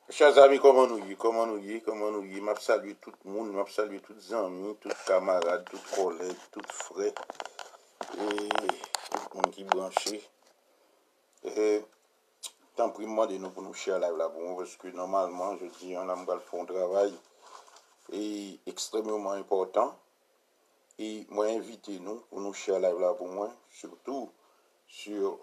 Chers amis, comment nous y, m'a salué tout le monde, m'a salué tous les amis, tous les camarades, tous les collègues, tous les frères, et tout le monde qui est branché. Et tant pis, moi, de nous pour nous share live là, bon, parce que normalement, je dis, on a fait un travail et extrêmement important. Et moi, invitez nous pour nous share live là pour moi, surtout sur,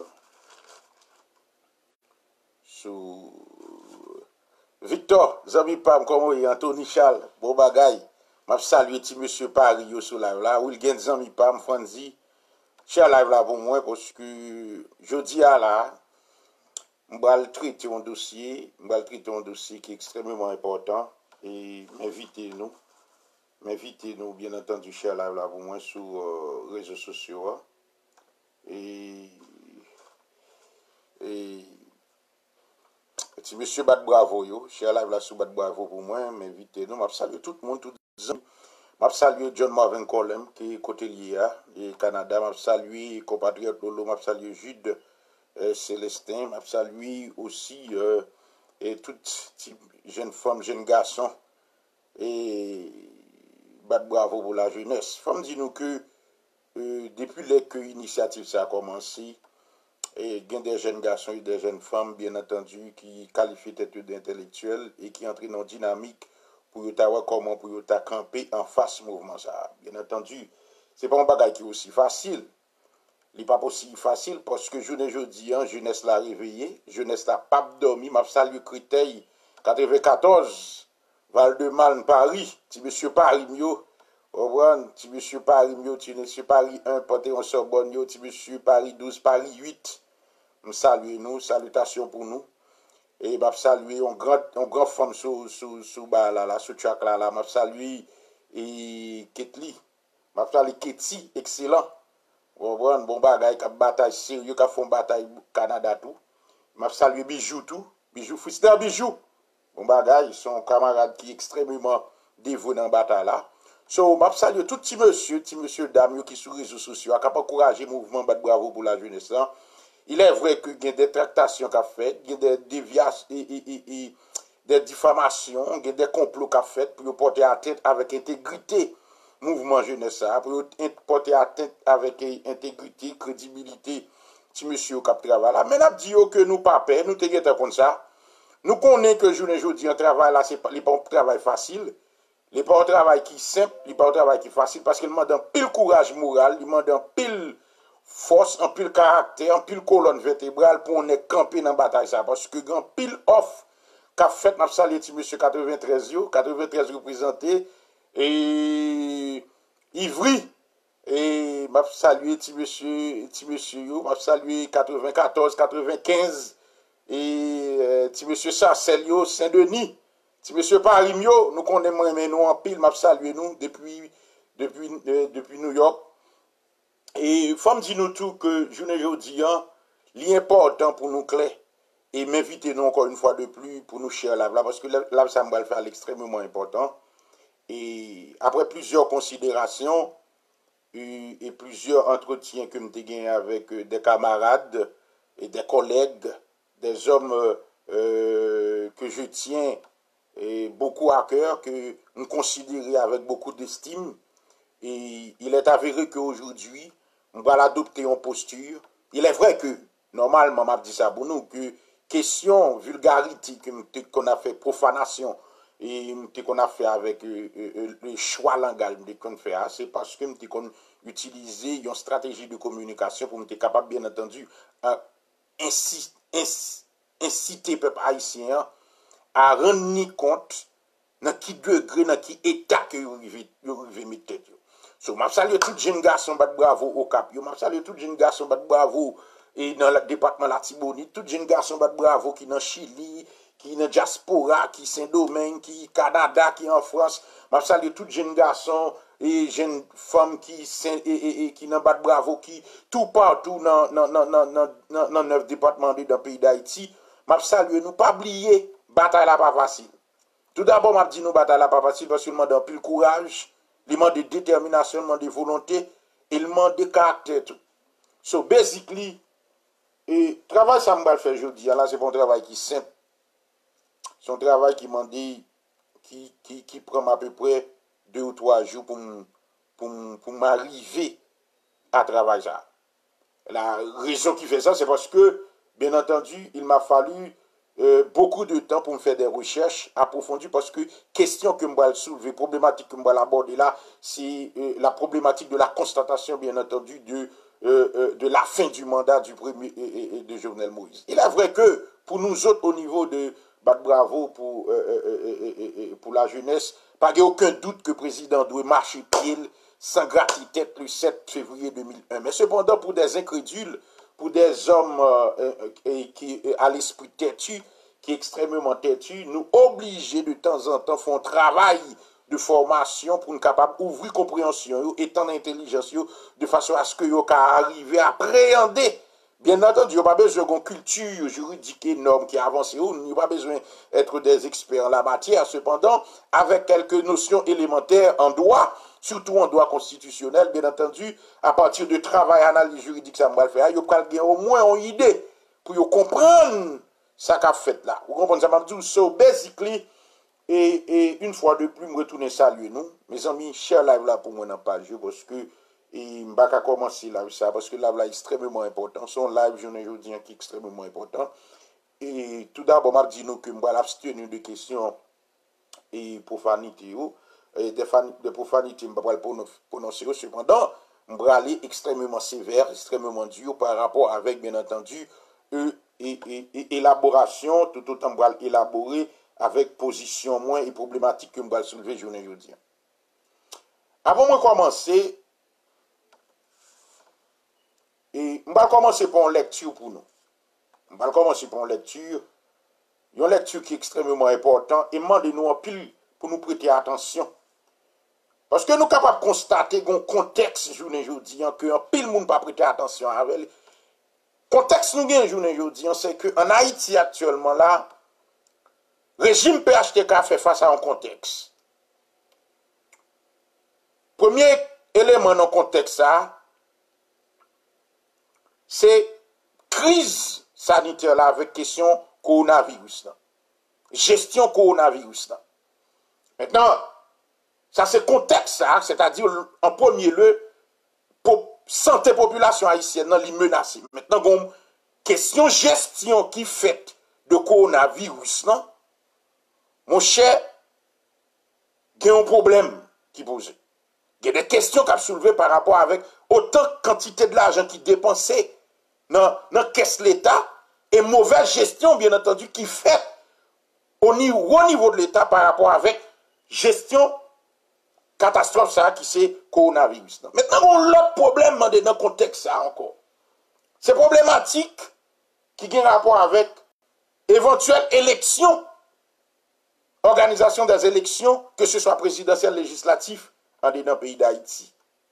Victor, Zami Pam, comment est Anthony Charles, bon bagay. M'a salué ti monsieur Paris yo sur live là, Wilgen Zami Pam, Franzi. Share live là pour moi parce que jeudi à là, m'bral traiter un dossier, qui est extrêmement important et m'invitez-nous bien entendu share live là pour moi sur réseaux sociaux et si monsieur bat bravo yo, share live là sur bat bravo pour moi, m'invitez-nous, m'a salué tout le monde, tout les amis. M'a salué John Marvin Colem qui est côté lié et Canada, m'a salué compatriote Lolo, m'a salué Jude Célestin, m'a salué aussi et toutes jeunes femmes, jeunes garçons et bat bravo pour la jeunesse. Femme dit nous que depuis que l'initiative ça a commencé, et il y a des jeunes garçons et des jeunes femmes, bien entendu, qui qualifient d'être d'intellectuels et qui entrent dans une dynamique pour savoir comment pour camper en face du mouvement ça. Bien entendu, c'est pas un bagage qui est aussi facile. Il n'est pas aussi facile parce que jeudi, jeunesse l'a réveillé, jeunesse l'a pas dormi, m'a salué Créteil 94, Val-de-Marne, Paris, petit monsieur Paris mio. Petit monsieur Paris mio, petit monsieur Paris 1, Panthéon-Sorbonne, petit monsieur Paris 12, Paris 8. Nous saluons nous, salutations pour nous. Et m'a salué un grand femme sous là, sous track là, m'a salué et Ketli. M'a salué Ketty, excellent. Bon bagay, qui bataille sérieux, qui font bataille Canada tout. M'a salué Bijou tout. Bijou, Fister Bijou. Bon bagay, ils sont camarades qui extrêmement dévoués dans la bataille là. So, m'a salué tout petit monsieur, dame, qui sur les réseaux sociaux, qui a encouragé le mouvement Bat Bravo pour la jeunesse. Il est vrai qu'il y a des tractations qu'a fait, il y a des déviations et des diffamations, il y a des complots qu'a fait pour porter atteinte avec intégrité mouvement jeunesse pour porter atteinte avec intégrité, crédibilité si monsieur cap travail là. Mais n'a dit que nous pas peur, nous te comme ça. Nous connaissons que journée aujourd'hui un travail là c'est pas un travail facile. Il n'est pas un travail qui est simple, il n'est pas un travail qui est facile parce qu'il demande un pile courage moral, il demande un pile force, un pile caractère, un pile colonne vertébrale pour on est campé dans la bataille ça. Parce que grand pile off qu'a fait, m'a salué monsieur 93 représenté, et Ivry, et m'a salué monsieur m'a salué 94, 95, et monsieur Sarcelio, Saint-Denis, monsieur Parimio, nous connaissons nous en pile, m'a salué nous depuis New York. Et il faut me dire nous tout que journée aujourd'hui, l'important pour nous clair et m'inviter nous encore une fois de plus pour nous share là parce que là ça me va le faire extrêmement important. Et après plusieurs considérations et plusieurs entretiens que j'ai gagné avec des camarades et des collègues, des hommes que je tiens beaucoup à cœur, que nous considérons avec beaucoup d'estime. Et il est avéré qu'aujourd'hui, on va l'adopter en posture. Il est vrai que, normalement, m'a dit ça pour nous, que question vulgarité qu'on a fait, profanation, et qu'on a fait avec le choix langage qu'on fait, c'est parce que qu'on utilisé une stratégie de communication pour être capable, bien entendu, inciter le peuple haïtien à rendre compte dans qui degré, dans qui état que vous arrivez à mettre. So, m'a salué tout jeune garçon bat bravo au Cap, m'a salué tout jeune garçon bat bravo et dans le département la Tibonite, tout jeune garçon bat bravo qui dans Chili, qui dans diaspora, qui Saint-Domingue, qui Canada, qui en France, m'a salué tout jeune garçon et jeune femme qui dans bat bravo qui tout partout dans 9 départements dans le pays d'Haïti, m'a salué nous pas oublier bataille là pas facile. Tout d'abord m'a dit nous bataille là pas facile parce qu'il demande un peu courage. Il demande de détermination, il demande de volonté, il demande de caractère. Tout. So, basically, et travail ça me va le faire aujourd'hui, là, c'est pas un travail qui est simple. son travail qui m'a dit, qui prend à peu près 2 ou 3 jours pour m'arriver à travailler ça. La raison qui fait ça, c'est parce que, bien entendu, il m'a fallu beaucoup de temps pour me faire des recherches approfondies parce que question que je vais soulever, problématique que je vais aborder là, c'est la problématique de la constatation, bien entendu, de la fin du mandat du premier de Jovenel Moïse. Il est vrai que pour nous autres, au niveau de Bat Bravo pour la jeunesse, pas aucun doute que le président doit marcher pied sans gratitude le 7 février 2001. Mais cependant, pour des incrédules, pour des hommes qui à l'esprit têtu, qui est extrêmement têtu, nous obligés de temps en temps faire un travail de formation pour nous capables d'ouvrir compréhension, étendre l'intelligence, de façon à ce que nous arriver à appréhender. Bien entendu, il n'y a pas besoin d'une culture juridique énorme qui avance, il n'y a pas besoin d'être des experts en la matière. Cependant, avec quelques notions élémentaires en droit, surtout en droit constitutionnel, bien entendu, à partir de travail, analyse juridique, ça va faire, il y a au moins une idée pour comprendre ce qu'a fait là. Vous comprenez ça, m'a dit, so basically, et une fois de plus, je retourne saluer nous, mes amis, share live là pour moi dans page, parce que je ne vais pas commencer live ça, parce que live là est extrêmement important, son live journée aujourd'hui qui est extrêmement important. Et tout d'abord, je vais dire que je vais abstenir de questions et profanité, des profanités, je ne vais pas prononcer, cependant, je vais aller extrêmement sévère, extrêmement dur par rapport avec, bien entendu, élaboration, tout autant je vais élaborer avec position moins et problématique que je vais soulever aujourd'hui aujourd'hui. Avant de commencer, je vais commencer par une lecture pour nous. Je vais commencer par une lecture qui est extrêmement importante et demandez-nous en pile pour nous prêter attention. Parce que nous sommes capables de constater un contexte aujourd'hui que un pile monde pas prêter attention à elle. Contexte nous gagne aujourd'hui, c'est que en Haïti actuellement là, régime PHTK fait face à un contexte. Premier élément dans le contexte ça, c'est crise sanitaire là avec question coronavirus là. Gestion coronavirus là. Maintenant, ça c'est contexte ça, c'est-à-dire en premier lieu pour santé population haïtienne nan li menacée. Maintenant, une question gestion qui fait de coronavirus là, mon cher, il y a un problème qui pose. Il y a des questions qui sont soulevées par rapport avec autant de quantité de l'argent qui est dépensé dans caisse l'État et mauvaise gestion, bien entendu, qui fait au niveau de l'État par rapport avec gestion catastrophe ça qui c'est coronavirus. Maintenant, on a l'autre problème dans le contexte ça encore. C'est problématique qui a un rapport avec éventuelle élection, organisation des élections, que ce soit présidentielle, législative, dans le pays d'Haïti.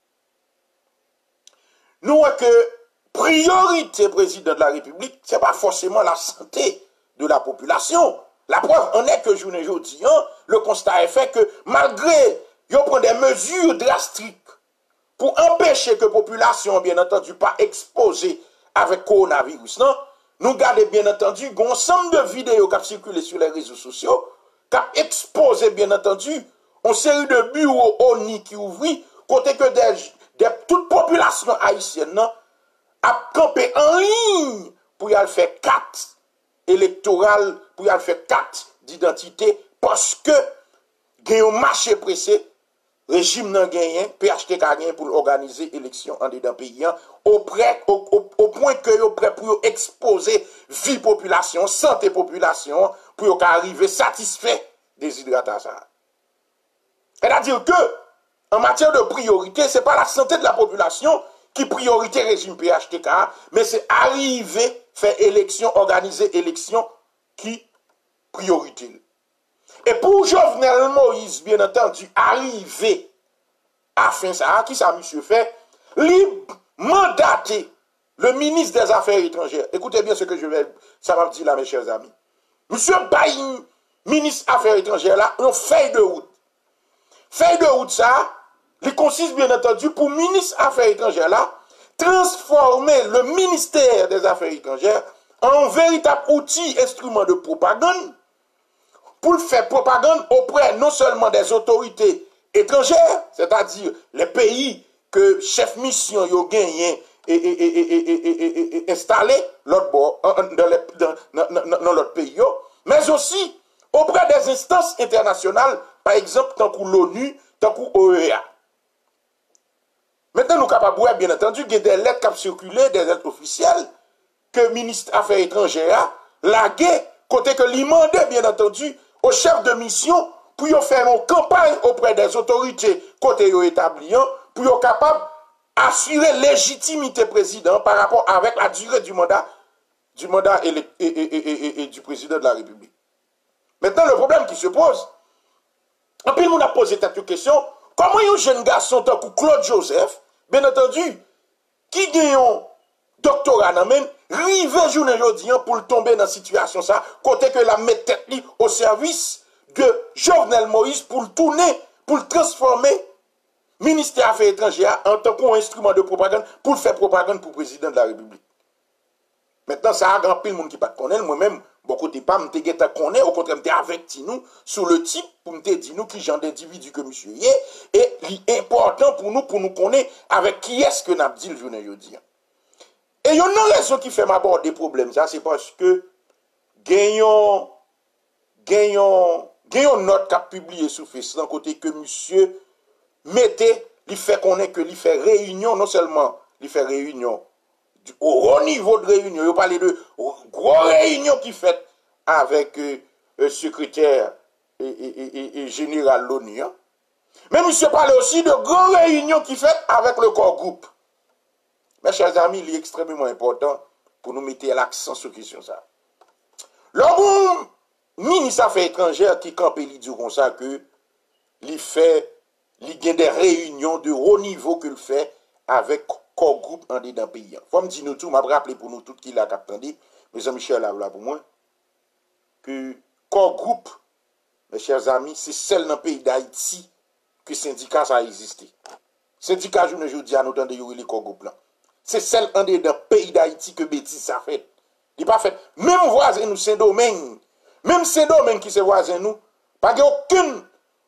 Nous, que priorité président de la République, ce n'est pas forcément la santé de la population. La preuve en est que journée aujourd'hui, le constat est fait que malgré ils prennent des mesures drastiques pour empêcher que la population, bien entendu, pas exposée avec coronavirus. Non? Nous gardons, bien entendu, un ensemble de vidéos qui circulent sur les réseaux sociaux, qui exposent, bien entendu, une série de bureaux ONI qui ouvrent, côté que toute population haïtienne a campé en ligne pour y aller faire carte électorale, pour y aller faire carte d'identité, parce que il y a un marché pressé. Régime n'a gagné, PHTK a gagné pour organiser l'élection en dedans pays, au point que vous prêt pour exposer vie population, santé population, pour arriver satisfait des hydratations. C'est-à-dire que, en matière de priorité, ce n'est pas la santé de la population qui priorité régime PHTK, mais c'est arriver, faire élection, organiser élection qui priorité. Et pour Jovenel Moïse, bien entendu, arriver à faire ça, qui ça, monsieur fait, lui mandater le ministre des Affaires étrangères. Écoutez bien ce que ça va me dire là, mes chers amis. Monsieur Baïm, ministre des Affaires étrangères, là, une feuille de route. Feuille de route, ça, il consiste, bien entendu, pour ministre des Affaires étrangères, là, transformer le ministère des Affaires étrangères en véritable outil, instrument de propagande, pour faire propagande auprès non seulement des autorités étrangères, c'est-à-dire les pays que chef mission yo gagné et installé l'autre bord dans l'autre pays, mais aussi auprès des instances internationales, par exemple, tant que l'ONU, tant que l'OEA. Maintenant, nous sommes capables, bien entendu, il y a des lettres qui ont circulé, des lettres officielles, que le ministre des Affaires étrangères a lagué, côté que l'imandé, bien entendu, au chef de mission, pour faire une campagne auprès des autorités, côté établi, pour être capable d'assurer légitimité président par rapport avec la durée du mandat et du président de la République. Maintenant, le problème qui se pose, et puis nous a posé cette question, comment un jeune garçon tant que Claude Joseph, bien entendu, qui gagne un doctorat dans même, rive journée aujourd'hui pour tomber dans cette situation ça, côté que la mettre tête au service de Jovenel Moïse pour le tourner, pour le transformer ministère des Affaires étrangères en tant qu'instrument de propagande pour faire propagande pour le président de la République. Maintenant, ça a grand pile de monde qui ne connaît pas. Moi-même, beaucoup de pas, je ne connais pas. Au contraire, je avec nous sur le type pour me dire nous qui genre d'individu que monsieur y est. Et l'important pour nous connaître avec qui est-ce que nous avons dit le journée aujourd'hui. Et il y a une raison qui fait m'aborder des problèmes. Ça, c'est parce que gagnons note qu'a publié sur Facebook, côté que monsieur mettez, il fait connaître que il fait réunion, non seulement il fait réunion, au haut niveau de réunion, il parle de gros réunion qui fait avec le secrétaire et général l'ONU. Mais monsieur parle aussi de gros réunions qui fait avec le corps groupe. Mes chers amis, il est extrêmement important pour nous mettre l'accent sur la question ça. Le ministre des Affaires étrangères qui campe et dit comme ça que il y a des réunions de haut niveau qu'il fait avec corps groupe en dedans pays. Faut me dire nous tout, m'a rappelé pour nous tout qui l'a capté, mes amis chers là pour moi que corps groupe, mes chers amis, c'est seul dans le pays d'Haïti que syndicat ça a existé. Syndicat je ne dis à nous dans les corps groupe là. C'est seul dans le pays d'Haïti que bêtise ça fait. Il pas fait même voisin nous Saint-Domingue. Même Saint-Domingue qui se voisin nous, pas aucun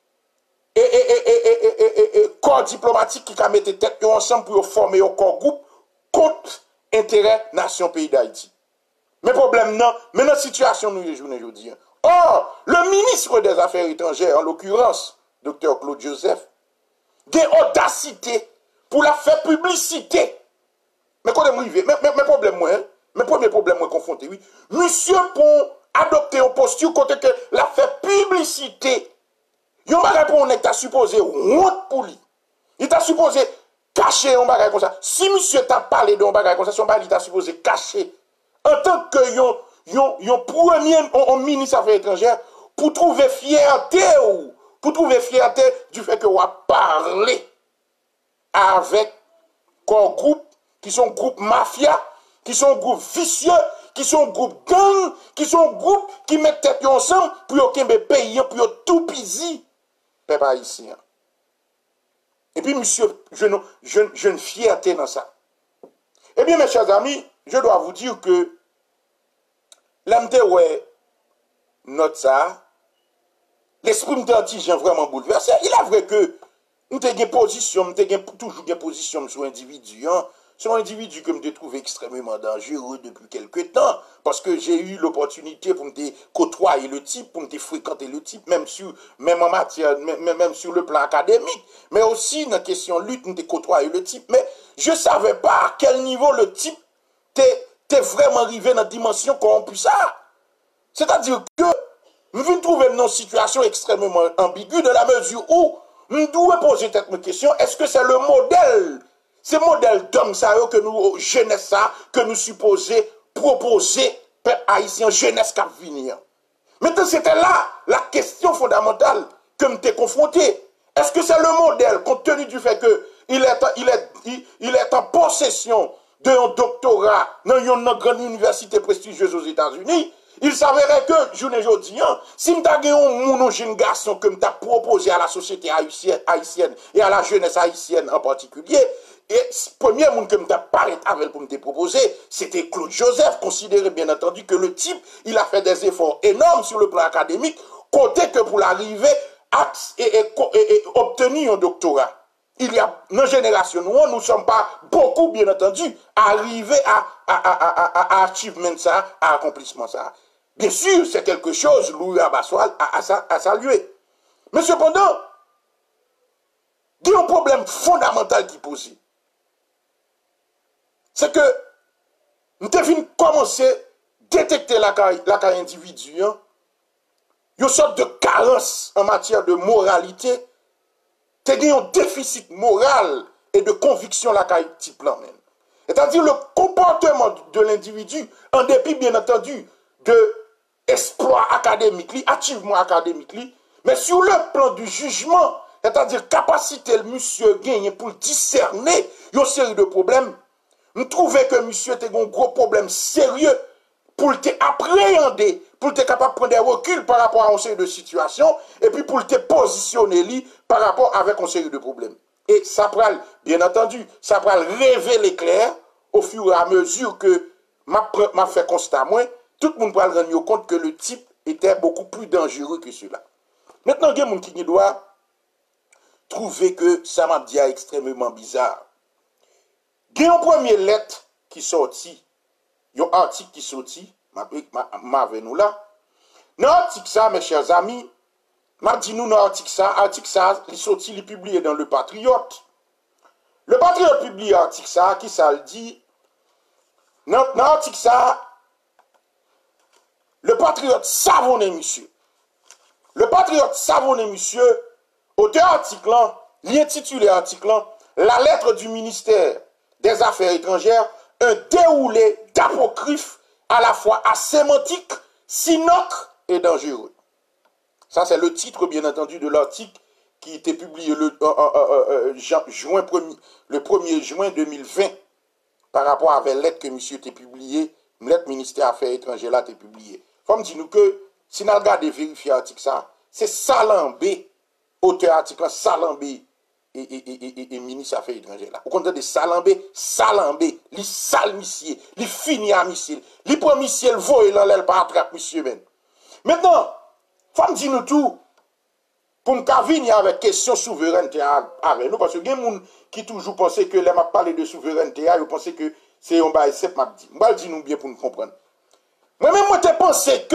corps diplomatique qui a mis tête ensemble pour former un corps groupe contre intérêt nation pays d'Haïti. Mais problème non, mais notre situation nous aujourd'hui. Or, le ministre des Affaires étrangères, en l'occurrence, Dr. Claude Joseph, a audacité pour la faire publicité. Mais quand mais problème moi, mais premier problème moi confronté, oui. Monsieur pour adopter une posture côté que la fait publicité. Yon bagay pour on est supposé honte pour lui. Il t'a supposé cacher un bagay comme ça. Si monsieur t'a parlé d'un bagay comme ça, son bagay il t'a supposé cacher. En tant que yon premier ministre des Affaires étrangères pour trouver fierté ou pour trouver fierté du fait que on a parlé avec un groupe qui sont groupe mafia, qui sont groupe vicieux, qui sont groupe gang, qui sont groupe qui mettent tête ensemble pour yon kembe pays pour tout pisi. Peuple haïtien. Et puis, monsieur, je ne fierté dans ça. Eh bien, mes chers amis, je dois vous dire que l'âme ouais, notre ça, l'esprit m'antigène vraiment bouleversé. Il est vrai que nous avons toujours des positions sur l'individu. C'est un individu que je me trouve extrêmement dangereux depuis quelques temps, parce que j'ai eu l'opportunité pour me côtoyer le type, pour me fréquenter le type, même en matière, même sur le plan académique, mais aussi dans la question lutte, me côtoyer le type. Mais je ne savais pas à quel niveau le type t'es vraiment arrivé dans la dimension corrompue ça. C'est-à-dire que je viens trouver une situation extrêmement ambiguë dans la mesure où je dois poser cette question, est-ce que c'est le modèle? C'est modèle d'homme ça que nous jeunesse ça que nous supposons proposer peuple haïtien jeunesse qui venir. Maintenant c'était là la question fondamentale que nous t'ai confronté. Est-ce que c'est le modèle compte tenu du fait que il est en possession d'un doctorat dans une grande université prestigieuse aux États-Unis? Il s'avérait que, journée aujourd'hui, si je suis un jeune garçon que je proposé à la société haïtienne et à la jeunesse haïtienne en particulier, et le premier monde que je parlé avec pour me proposer, c'était Claude Joseph, considéré bien entendu que le type, il a fait des efforts énormes sur le plan académique, côté que pour l'arriver à obtenir un doctorat. Il y a une génération, nous ne sommes pas beaucoup, bien entendu, arriver à achievement ça, à accomplissement ça. Bien sûr, c'est quelque chose, Louis Abassoal, à saluer. Mais cependant, il y a un problème fondamental qui pose. C'est que nous devons commencer à détecter la carrière individu, une sorte de carence en matière de moralité, il y a un déficit moral et de conviction la carrière type là même. C'est-à-dire le comportement de l'individu, en dépit bien entendu de exploit académique, achievement académique, mais sur le plan du jugement, c'est-à-dire capacité le monsieur gagne pour discerner une série de problèmes, nous trouvons que monsieur a un gros problème sérieux pour te appréhender, pour te capable de prendre des reculs par rapport à une série de situations, et puis pour te positionner par rapport avec une série de problèmes. Et ça prend, bien entendu, ça prend révéler clair au fur et à mesure que m'a fait constat moi, tout le monde va se rendre compte que le type était beaucoup plus dangereux que cela. Maintenant, il y a des gens qui doivent trouver que ça m'a dit extrêmement bizarre. Il y a une première lettre qui sortit, il y a un article qui sortit, avec nous là. Dans l'article ça, mes chers amis, m'a dit nous dans l'article ça, il sorti, il est publié dans Le Patriote. Le Patriote publie l'article ça, qui ça le dit. Dans l'article ça, Le Patriote savonné, monsieur. Le Patriote savonné, monsieur, auteur article, l'intitulé article, la lettre du ministère des Affaires étrangères, un déroulé d'apocryphe à la fois asémantique, cynique et dangereux. Ça, c'est le titre, bien entendu, de l'article qui était publié le 1er juin 2020 par rapport à la lettre que monsieur était publiée, une lettre ministère des Affaires étrangères là était publiée. Comme dit nous que, si nous regardons vérifier l'article ça, c'est Salambé, auteur article Salambé et ministre des Affaires étrangères là. Au contraire de Salambé, li sale monsieur, li fini à monsieur, li prend monsieur le voie dans l'aile par attrape monsieur ben. Maintenant, faut me dire nous tout pour nous venir avec question souveraineté avec nous parce que il y a des gens qui toujours pensent que les m'a parlé de souveraineté, ils pensent que c'est un bail simple m'a dit. M'ba dire nous bien pour nous comprendre. Moi-même moi te pensé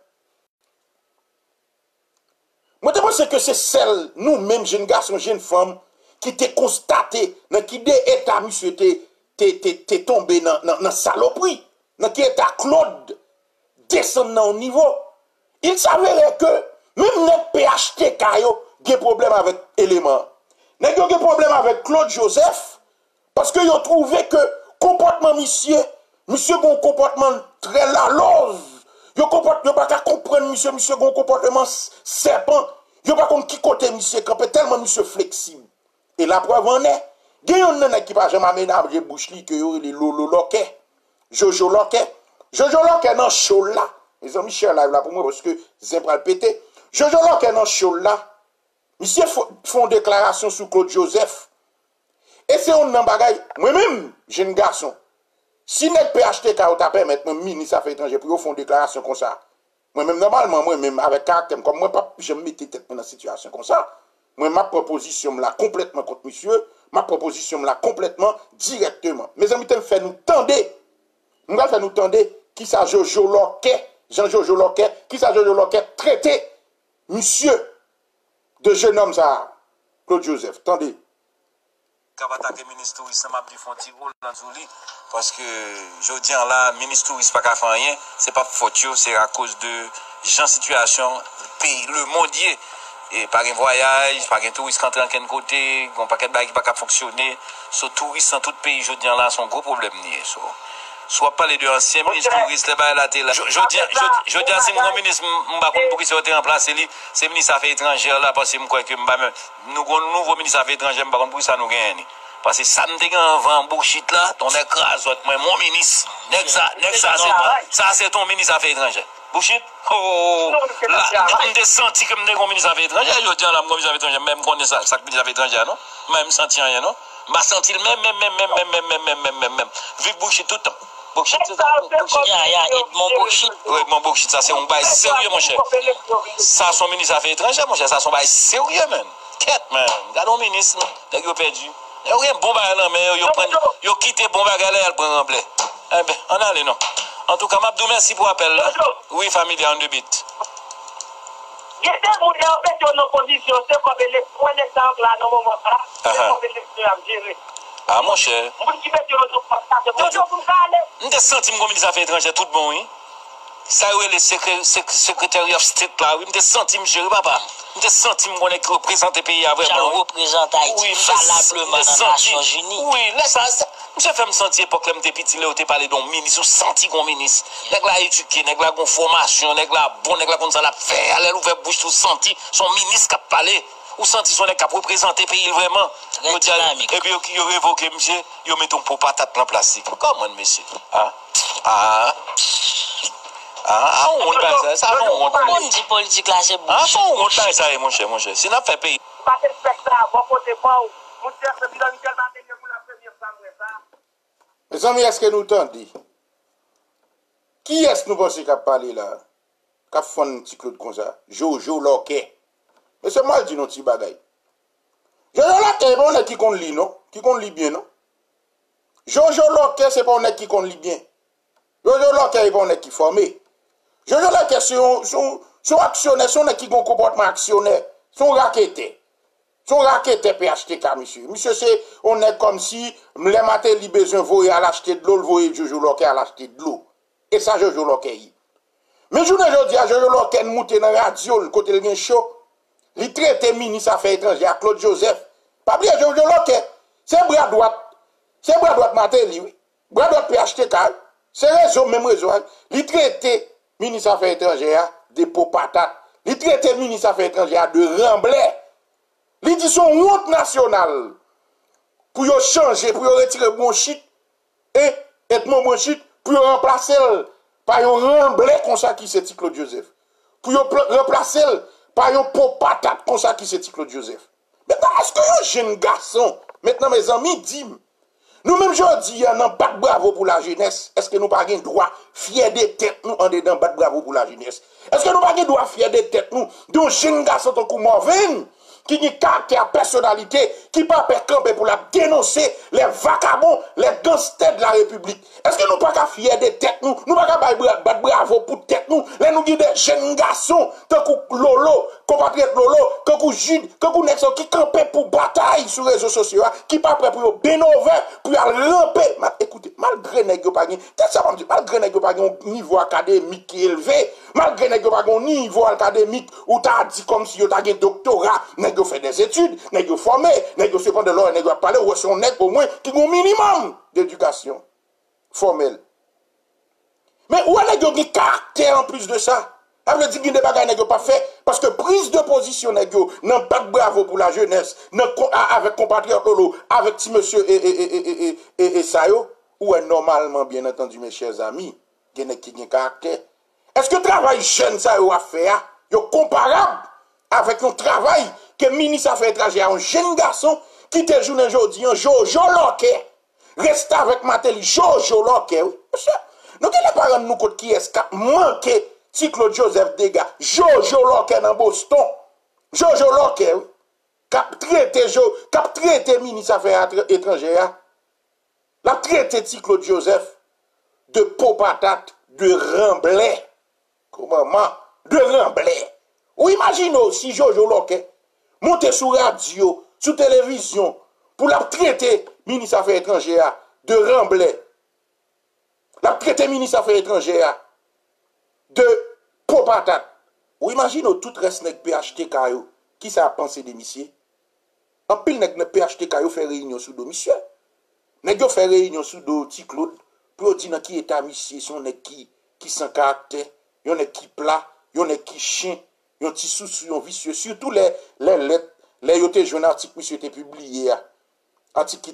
que c'est celle nous-mêmes jeunes garçons, jeunes femmes qui t'est constaté dans qui des états monsieur t'es tombé dans saloperie, dans qui état Claude descendant au niveau. Il s'avérait que même notre PHTK yo a problème avec élément. N'a pas problème avec Claude Joseph parce que yo trouvé que comportement monsieur bon comportement très lalose. Yo pas qu'à comprendre monsieur bon comportement serpent. Yo pas comme qui côté monsieur campé tellement monsieur flexible. Et la preuve en est, il y a un qui pas jamais aménagé bouche li que yo les Lolo Loquet. Jojo Loquet dans show là. Mes amis chers live là pour moi parce que c'est pas le péter. Jojo Loquet dans show là. Monsieur font déclaration sur Claude Joseph. Et c'est un bagay moi-même, jeune garçon. Si net PHTK ou t'a permettre mon ministre des Affaires étrangères pour faire une déclaration comme ça. Moi-même normalement moi-même avec caractère comme moi pas je me mettais tête dans une situation comme ça. Moi ma proposition là complètement contre monsieur, ma proposition là complètement directement. Mes amis me fait nous tendre. On va faire nous tendre qui ça Jojo Loquet, Jean-Jojo Loquet, qui ça Jojo Loquet traité monsieur de jeune homme ça Claude Joseph. Tendez. Attaquer ministre tourisme m'a dit font petit rôle dans Zouli parce que je dis là ministre tourisme pas qu'à faire rien, c'est pas faute, c'est à cause de gens situation pays le mondier et par un voyage, par un touriste qui entre en quel côté, un paquet de bagages qui pas fonctionner, ce touriste dans tout pays je dis là son gros problème nié soit pas les deux anciens ministres touristes les bail là je dis si mon ministre m'pa pour qui soit remplacer lui c'est ministre affaires étrangères là parce que me crois que nous nouveau ministre affaires étrangères m'pa pour ça nous gagne parce que ça me dégaine avant bullshit là ton écrase moi mon ministre ça c'est ton ministre affaires étrangères bullshit oh là on te senti comme des ministre affaires étrangères je dis là mon ministre affaires étrangères même connaît ça ministre affaires étrangères non même senti rien non m'a senti même vu bullshit tout le temps. Bokchit, c'est ça. Edmond Bokchit. Oui, Edmond Bokchit, ça c'est un bail sérieux, mon cher. Ça, son ministre Affaires étrangères, mon cher, ça son bail sérieux, man. Quête, man. Regarde mon ministre, non? Vous perdu. Il y a rien bon bail là, mais ils ont quitté bon bail là, ils prennent remblai. Eh bien, on allait, non. En tout cas, Mabdou, merci pour l'appel là. Oui, famille, on deux bits. Il y a des gens qui ont fait nos conditions, c'est comme les points d'exemple là, dans le moment là. C'est comme les gens qui ont géré. Ah, mon cher. On te senti comme ministre Affaires étrangères, tout bon, oui. Ça, oui, le secrétaire of state là, oui. On te senti, monsieur, papa. On te senti qu'on est représenté pays vraiment. J'en représente Haïti valablement dans les Nations Unies. Oui, là, ça. Monsieur fait me sentir époque là, m'était petit là, où t'es parlé d'un ministre, ou senti qu'on ministre. Nèg la éduqué, nèg la gon formation, nèg la bon, nèg la comme ça la fait, elle ouvert bouche tout senti son ministre qui a parlé. Ou senti son nèg qui a représenté pays vraiment. Et puis yo révoqué monsieur, yo met ton pot patate en plastique. Comment monsieur? On va ça, ça on monte. On dit politique là c'est bon. On monte ça mon cher. Si n'a fait pays. Pas de spectacle, bon côté bon. Mon cher, c'est bien Michel Martin pour la première fois ça. Mes amis, est-ce que nous t'entendons? Qui est-ce que nous pensons qu'a parlé là? Qu'a fait un petit Claude comme ça? Jojo Loquet. Mais c'est mal dit nos petits bagailles. Jojo Loquet, c'est pas un qui compte lit, non? Qui compte lit bien, non? Jojo Loquet, c'est pas un qui compte lit bien. Jojo Loquet, c'est pas un qui formé. Jojo Loquet, c'est un actionnaire, c'est un qui a un comportement actionnaire. C'est un raqueté. Son raquette PHTK, monsieur. Monsieur, c'est, on est comme si, les matins, il besoin de à l'acheter de l'eau, le voyer Jojo Loquet à l'acheter de l'eau. Et ça, Jojo Loquet. Mais je ne dis à Jojo Loquet, monte dans la radio, le côté le chaud. Il traite ministre Affaires étrangères, Claude Joseph. Pas oublier Jojo Loquet. C'est bras droite. C'est bras droite Matéli, oui. Bras droite PHTK. C'est réseau, même réseau. Il traite ministre Affaires étrangères de pots patates. Il traite ministre Affaires étrangères de remblai. Li dit son honte nationale pour yo changer, pour yo retirer bon shit et être mon bon shit pour yo remplacer par yo remblai comme ça qui c'est Claude Joseph. Pour yo remplacer par yo pot patate comme ça qui c'est Claude Joseph. Maintenant, est-ce que un jeune garçon, maintenant mes amis, dit nous-mêmes aujourd'hui, on a pas de bravo pour la jeunesse. Est-ce que nous pas de droit fier des têtes nous en dedans pas de bravo pour la jeunesse? Est-ce que nous pas de droit fier des têtes nous d'un jeune garçon tant qu'on Morvin qui a caractère, personnalité, qui pas camper pour la dénoncer les vagabonds, les gangsters de la République. Est-ce que nous pas qu'à fier des têtes nous? Nous pas qu'à battre bravo pour tête nous? Les nous des jeunes garçons, tant que Lolo, compatriote Lolo, tant que Jude, tant que Nexo, qui campent pour bataille sur les réseaux sociaux, qui pas prêt pour bénover, pour ramper. Écoutez, malgré que pas malgré que pas un niveau académique qui est élevé, malgré que pas un niveau académique où tu as dit comme si tu as un doctorat, tu fait des études, tu formé, tu fait de l'or, tu parlé, ou son nègre au moins qui a un minimum d'éducation formelle. Mais où est-ce qu'il y a un caractère en plus de ça? Ça veut dire que des bagages n'est pas fait parce que prise de position n'est pas de bravo pour la jeunesse, avec compatriote Lolo, avec petit monsieur et Sayo, ou est normalement, bien entendu, mes chers amis, qui a un caractère. Est-ce que le travail jeune Sayo a fait, est comparable avec le travail que le ministre Affaires étrangères, un jeune garçon qui te joue aujourd'hui, un Jojo Loquet, reste avec Matéli, Jojo Loquet, oui, monsieur. Donc, il n'est pas rendre nous compte qui est-ce qui a manqué si Claude Joseph Dega, Jojo Loquet dans Boston, Jojo Loquet, oui, qui a traité ministre Affaires étrangères, la traité si Claude Joseph de pot patate, de remblai. Comment? De remblai. Ou imaginez si Jojo Loquet monte sur radio, sur télévision, pour la traiter ministre Affaires étrangères de remblai. La traité ministre Affaires étrangères de pot patate. Ou imaginez tout reste nèg PHTK qui ça a pensé de monsieur. En pile nèg PHTK fait réunion sous domicile. Nèg fait réunion sous do petit Claude pour dire dans qui état monsieur son nèg qui sans caractère, yon nèg qui plat, yon nèg qui chien, yon petit sous yon vicieux, surtout les lettres, les yote journal article monsieur était publié. Article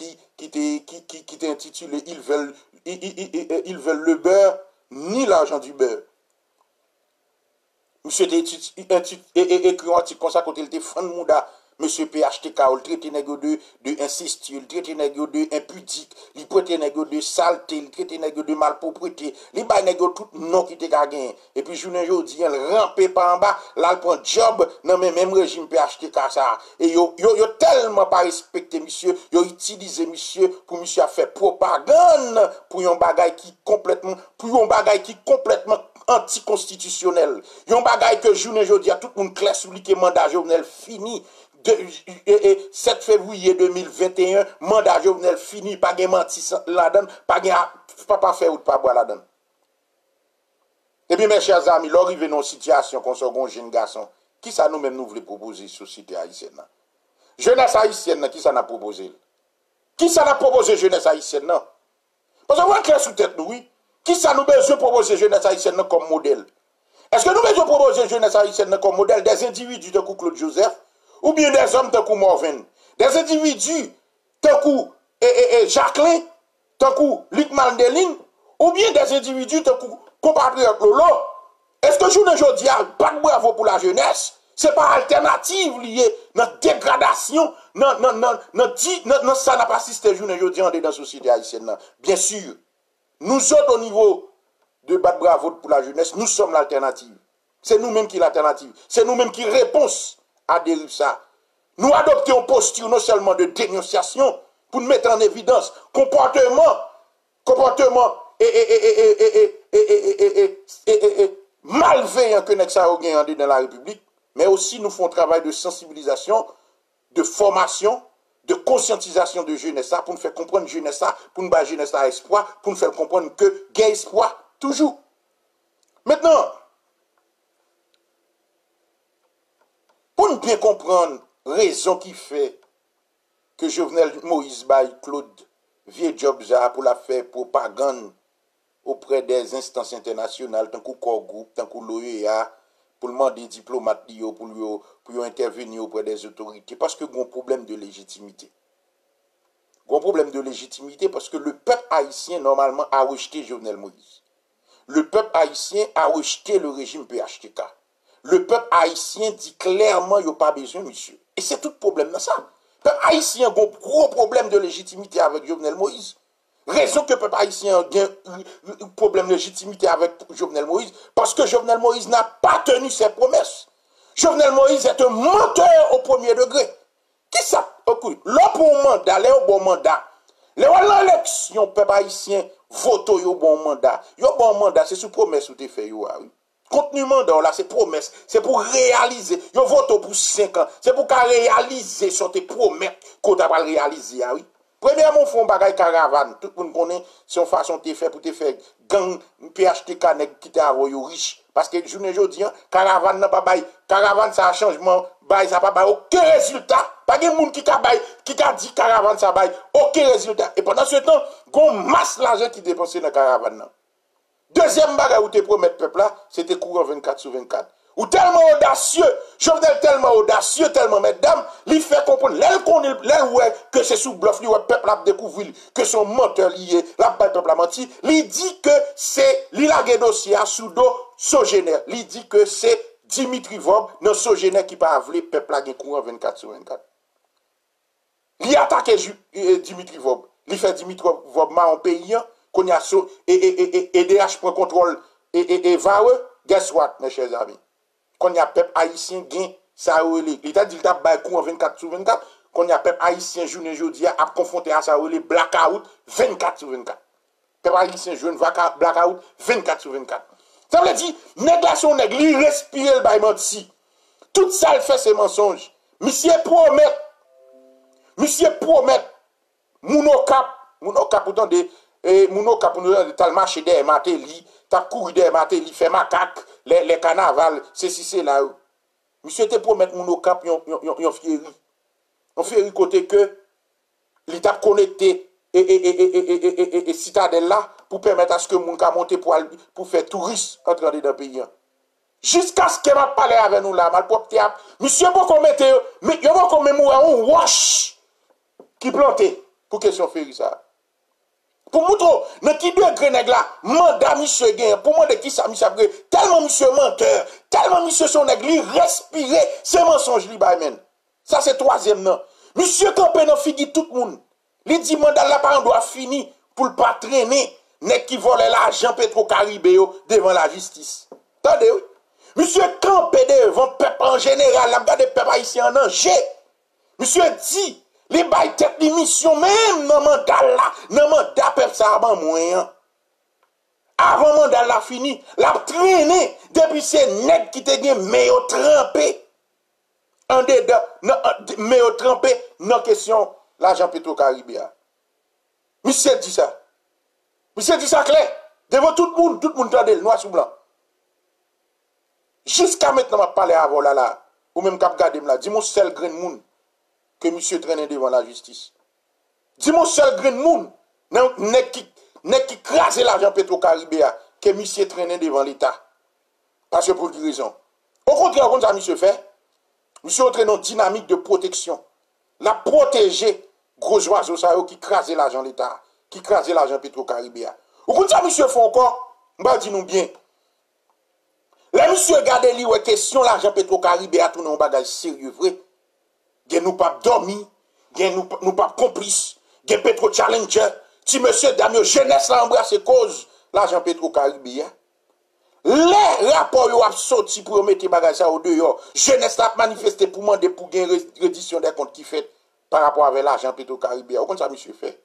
qui était intitulé ils veulent le beurre ni l'argent du beurre. Monsieur était écrit un article comme ça quand il était fan mouda Monsieur PHTK, il traite nègre de incestueux, il traite nègre de impudique, il traite nègre de saleté, il traite nègre de malpropreté, il bat nègre tout non qui te gagné. Et puis journée aujourd'hui, il rampe par en bas, là il prend job dans le même régime PHTK ça. Et yo tellement pas respecté monsieur, yo utilisé monsieur pour monsieur faire propagande pour un bagage qui complètement anticonstitutionnel. Yon bagay que journée aujourd'hui tout le monde clair sur lui que mandat Jovenel fini. 7 février 2021, mandat Jovenel fini, pas de menti là-dedans, pas faire ou pas boire là-dedans. Et puis mes chers amis, l'arrivée dans une situation qu'on soit un jeune garçon, qui ça nous-mêmes nous voulons proposer société haïtienne? Jeunesse haïtienne, qui ça n'a proposé? Qui ça n'a proposé jeunesse haïtienne? Parce que vous êtes clair sous tête nous, oui. Qui ça nous besoin proposer jeunesse haïtienne comme modèle? Est-ce que nous besoin proposer jeunesse haïtienne comme modèle des individus de Claude Joseph ou bien des hommes de Morvan? Des individus de Jacqueline, de Luc Mandeline ou bien des individus de compatriotes Lolo? Est-ce que je ne dis pas de bravo pour la jeunesse? C'est pas alternative liée à notre dégradation, non, ça n'a pas assisté journée aujourd'hui dans la société haïtienne. Bien sûr. Nous autres, au niveau de battre bravo pour la jeunesse, nous sommes l'alternative. C'est nous-mêmes qui l'alternative. C'est nous-mêmes qui répondons à dérive ça. Nous adoptons une posture non seulement de dénonciation pour nous mettre en évidence comportement malveillant que nous avons dans la République, mais aussi nous faisons un travail de sensibilisation, de formation, de conscientisation de jeunesse pour nous faire comprendre jeunesse, pour nous faire jeunesse à espoir, pour nous faire comprendre que il y a espoir toujours. Maintenant, pour nous bien comprendre raison qui fait que Jovenel Moïse Baye Claude vieux job pour la faire propagande auprès des instances internationales, tant que corps groupe, tant que l'OEA, pour demander diplomates pour intervenir auprès des autorités, parce que y a un problème de légitimité. Il y a un problème de légitimité parce que le peuple haïtien, normalement, a rejeté Jovenel Moïse. Le peuple haïtien a rejeté le régime PHTK. Le peuple haïtien dit clairement qu'il n'y a pas besoin, monsieur. Et c'est tout le problème dans ça. Le peuple haïtien a un gros problème de légitimité avec Jovenel Moïse. Raison que le peuple haïtien a un problème de légitimité avec Jovenel Moïse, parce que Jovenel Moïse n'a pas tenu ses promesses. Jovenel Moïse est un menteur au premier degré. Qui ça? L'autre bon mandat, le bon mandat. L'élection, le peuple haïtien vote au bon mandat. Le bon mandat, c'est sous promesse ou tu fait. Contenu mandat, là, c'est promesse. C'est pour réaliser. Yo vote pour 5 ans. C'est pour réaliser sur tes promesses qu'on t'a pas réalisé. Oui. Premièrement, font bagay caravane. Tout le monde connaît son façon de faire pour te faire gang PHTK qui t'a envoyé riche. Parce que journée aujourd'hui, caravane n'a pas bail. Caravane ça a changement, bail ça pas bail aucun résultat. Pas de monde qui a dit caravane ça bail aucun résultat. Et pendant ce temps, gon masse l'argent qui dépensé dans caravane. Deuxième bagay où te promettre peuple là, c'était courant 24/24. Ou tellement audacieux, Jovenel tellement audacieux, tellement mesdames, il fait comprendre, l'aile que c'est sous bluff, le peuple a découvert que son menteur lié, la peuple a menti, il dit que c'est, il a un dossier à sous dos Sogénère, il dit que c'est Dimitri Vob, non Sogénère qui pas avlé, peuple a courant 24/24. Il attaque Dimitri Vob, il fait Dimitri Vob en paysan, qu'on y a et DH prend contrôle et va guess what, mes chers amis? Qu'on y a peuple haïtien gain ça l'État dit t'a bail coup en 24/24 qu'on y a peuple haïtien journée aujourd'hui a confronté à ça blackout 24/24 peuple haïtien jeune blackout 24/24 ça veut dire négation nèg li respirer le bail menti tout ça il fait c'est mensonge monsieur promet mounokap pourtant de mounokap pour nous tal marché des maté li t'a couru des maté li fait macaque les carnavals, c'est là. Monsieur te promet mon au cap, yon fieri. On fieri côté que l'état connecté et citadelle là pour permettre à ce que moun ka monter pour faire touriste entrer dans le pays. Jusqu'à ce que m'a parlé avec nous là, mal propre théâtre. Monsieur beaucoup mettre mais yon beaucoup même un wash qui planté pour question fieri ça. Pour montrer, dans qui degré nèg là, mandat monsieur gain, pour moi de qui ça monsieur après, tellement monsieur menteur, tellement monsieur son nèg li respirer, c'est mensonge li bay men. Ça, c'est troisième, non. Monsieur Campé, non, figi tout le monde. Il dit, mandat la parent doit finir pour ne pas traîner, n'est qui volait l'argent Petro-Caribéo devant la justice. Attendez, oui. Monsieur Campé devant le peuple en général, la garde des peuples haïtiens en danger. Monsieur dit, les bails tête l'émission, même dans le mandat là, dans le mandat peuple ça a moyen. Avant le mandat là fini, la traîné depuis ces nègres qui te gen meilleur trempé. En dedans, meilleur trempé, non question, l'argent Petro-Caribéa. Monsieur dit ça. Monsieur dit ça clair. Devant tout le monde tende le noir sur blanc. Jusqu'à maintenant, je parle avant là, ou même cap garder là, dis-moi seul grain de monde que monsieur traîne devant la justice. Dis-moi seul grain de monde, n'est qui crase l'argent Petro-Caribéa, que monsieur traîne devant l'État. Parce que pour quelle raison? Au contraire, comme ça, monsieur fait, monsieur entraîne une dynamique de protection. La protéger, gros oiseaux qui crase l'argent de l'État, qui crase l'argent Petro-Caribéa. Ou comme ça, monsieur fait encore, on va dire nous bien. Là, monsieur regarde li ouais question l'argent Petro-Caribéa tourne un bagage sérieux vrai. Gen nous pas dormi, gen nous pas complice, gen Petro Challenger, si monsieur Damio jeunesse la embrasse cause l'argent Petro-Caribéa. Les rapports yo a sorti pour mettre bagage ça au dehors. Jeunesse la manifester pour demander pour gain reddition des comptes qui fait par rapport avec l'argent Petro-Caribéa. Comment ça monsieur fait?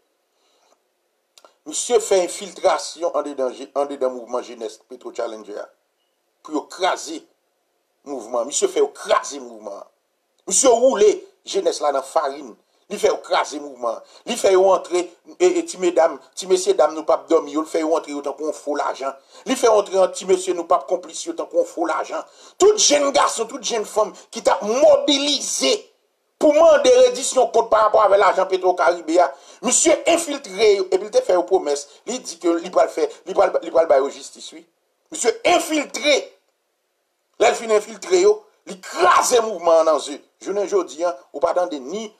Monsieur fait infiltration en dedans mouvement jeunesse Petro Challenger. Pour écraser le mouvement. Monsieur fait écraser le mouvement. Monsieur roule jeunesse là dans farine. Il fait écraser le mouvement. Il fait entrer, ti mesdames, ti messieurs dames, nous pas dormir. Il fait entrer autant qu'on faut l'argent. Il fait entrer un petit monsieur, nous pas complices autant qu'on faut l'argent. Tout jeune garçon, toute jeune femme qui t'a mobilisé pour demander reddition compte par rapport avec l'argent Petro-Caribéa. Monsieur infiltré, et puis il te fait une promesse. Il dit que il va le faire, il va le bailler justice, oui. Monsieur infiltré. Là, il finit infiltré, il crase le mouvement dans eux. Je ne dis pas, ou pas attendre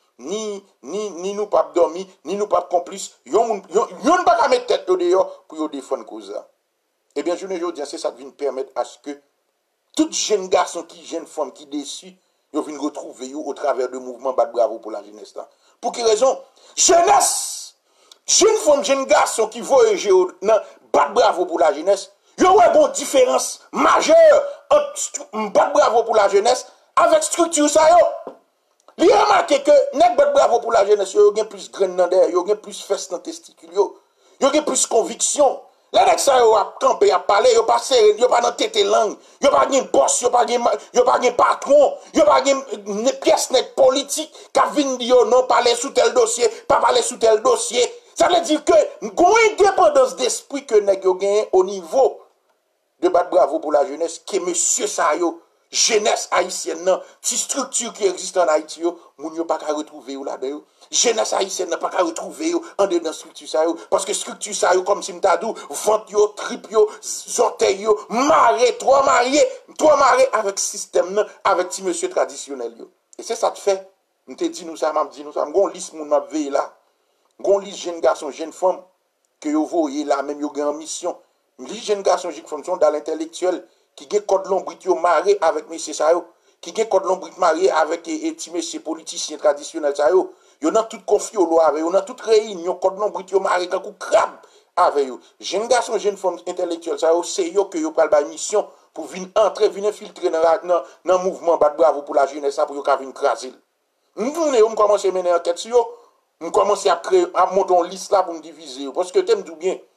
ni nous pas dormir, ni nous pas complices. Yon pas mettre tête dehors pour défendre cause. Eh bien, je ne dis pas, c'est ça qui vient permettre à ce que tout jeune garçon, jeune femme qui déçu, ils viennent retrouver au travers du mouvement Bat Bravo pour la jeunesse. Pour quelle raison? Jeunesse! Jeune femme, jeune garçon qui voyage dans Bat Bravo pour la jeunesse, il y a une différence majeure entre Bat Bravo pour la jeunesse avec structure ça yo. Il a remarqué que nek Bat Bravo pour la jeunesse, il y a plus grain dans derrière, il y a plus fesses dans testicule, il y a plus conviction. Là nek ça yo a campé a parler, yo pas serré, yo pas dans tête langue, yo pas gen boss, yo pas gen patron, yo pas gen pièce net politique qui vinn di yo non parler sous tel dossier, pas parler sous tel dossier. Ça veut dire que gon indépendance d'esprit que nèg yo gen au niveau de Bat Bravo pour la jeunesse, que monsieur Sayo, jeunesse haïtienne, nan, si structure qui existe en Haïti, moun yo pas qu'à retrouver là-dedans. Jeunesse haïtienne n'a pas qu'à retrouver en dedans structure Sayo, parce que structure Sayo, comme si m'tadou, vente yo, trip yo, orteil yo, maré, trois maré avec système, avec ti monsieur traditionnel yo. Et c'est ça te fait, m'te dit nous ça, m'a dit nous ça, m'gon liste moun m'a veille là, m'gon liste jeune garçon, jeune femme, que yo voyez là, même yo gen en mission. Les jeunes garçons qui sont dans l'intellectuel, qui ont code lombrit marié avec M. Sayo, qui ont code lombrit marié avec M. politicien traditionnel Sayo, ils ont tout conflit au loi avec eux, ils ont tout réuni, code lombrit marié comme crabe avec eux. Jeunes garçons, jeunes femmes intellectuelles Sayo, c'est eux qui ont pris la mission pour venir entrer, venir infiltrer dans le mouvement Bat Bravo pour la jeunesse pour qu'ils viennent craser. Nous commençons à mener enquête sur eux, nous commençons à créer, à monter une liste là pour nous diviser, parce que t'aimes tout bien.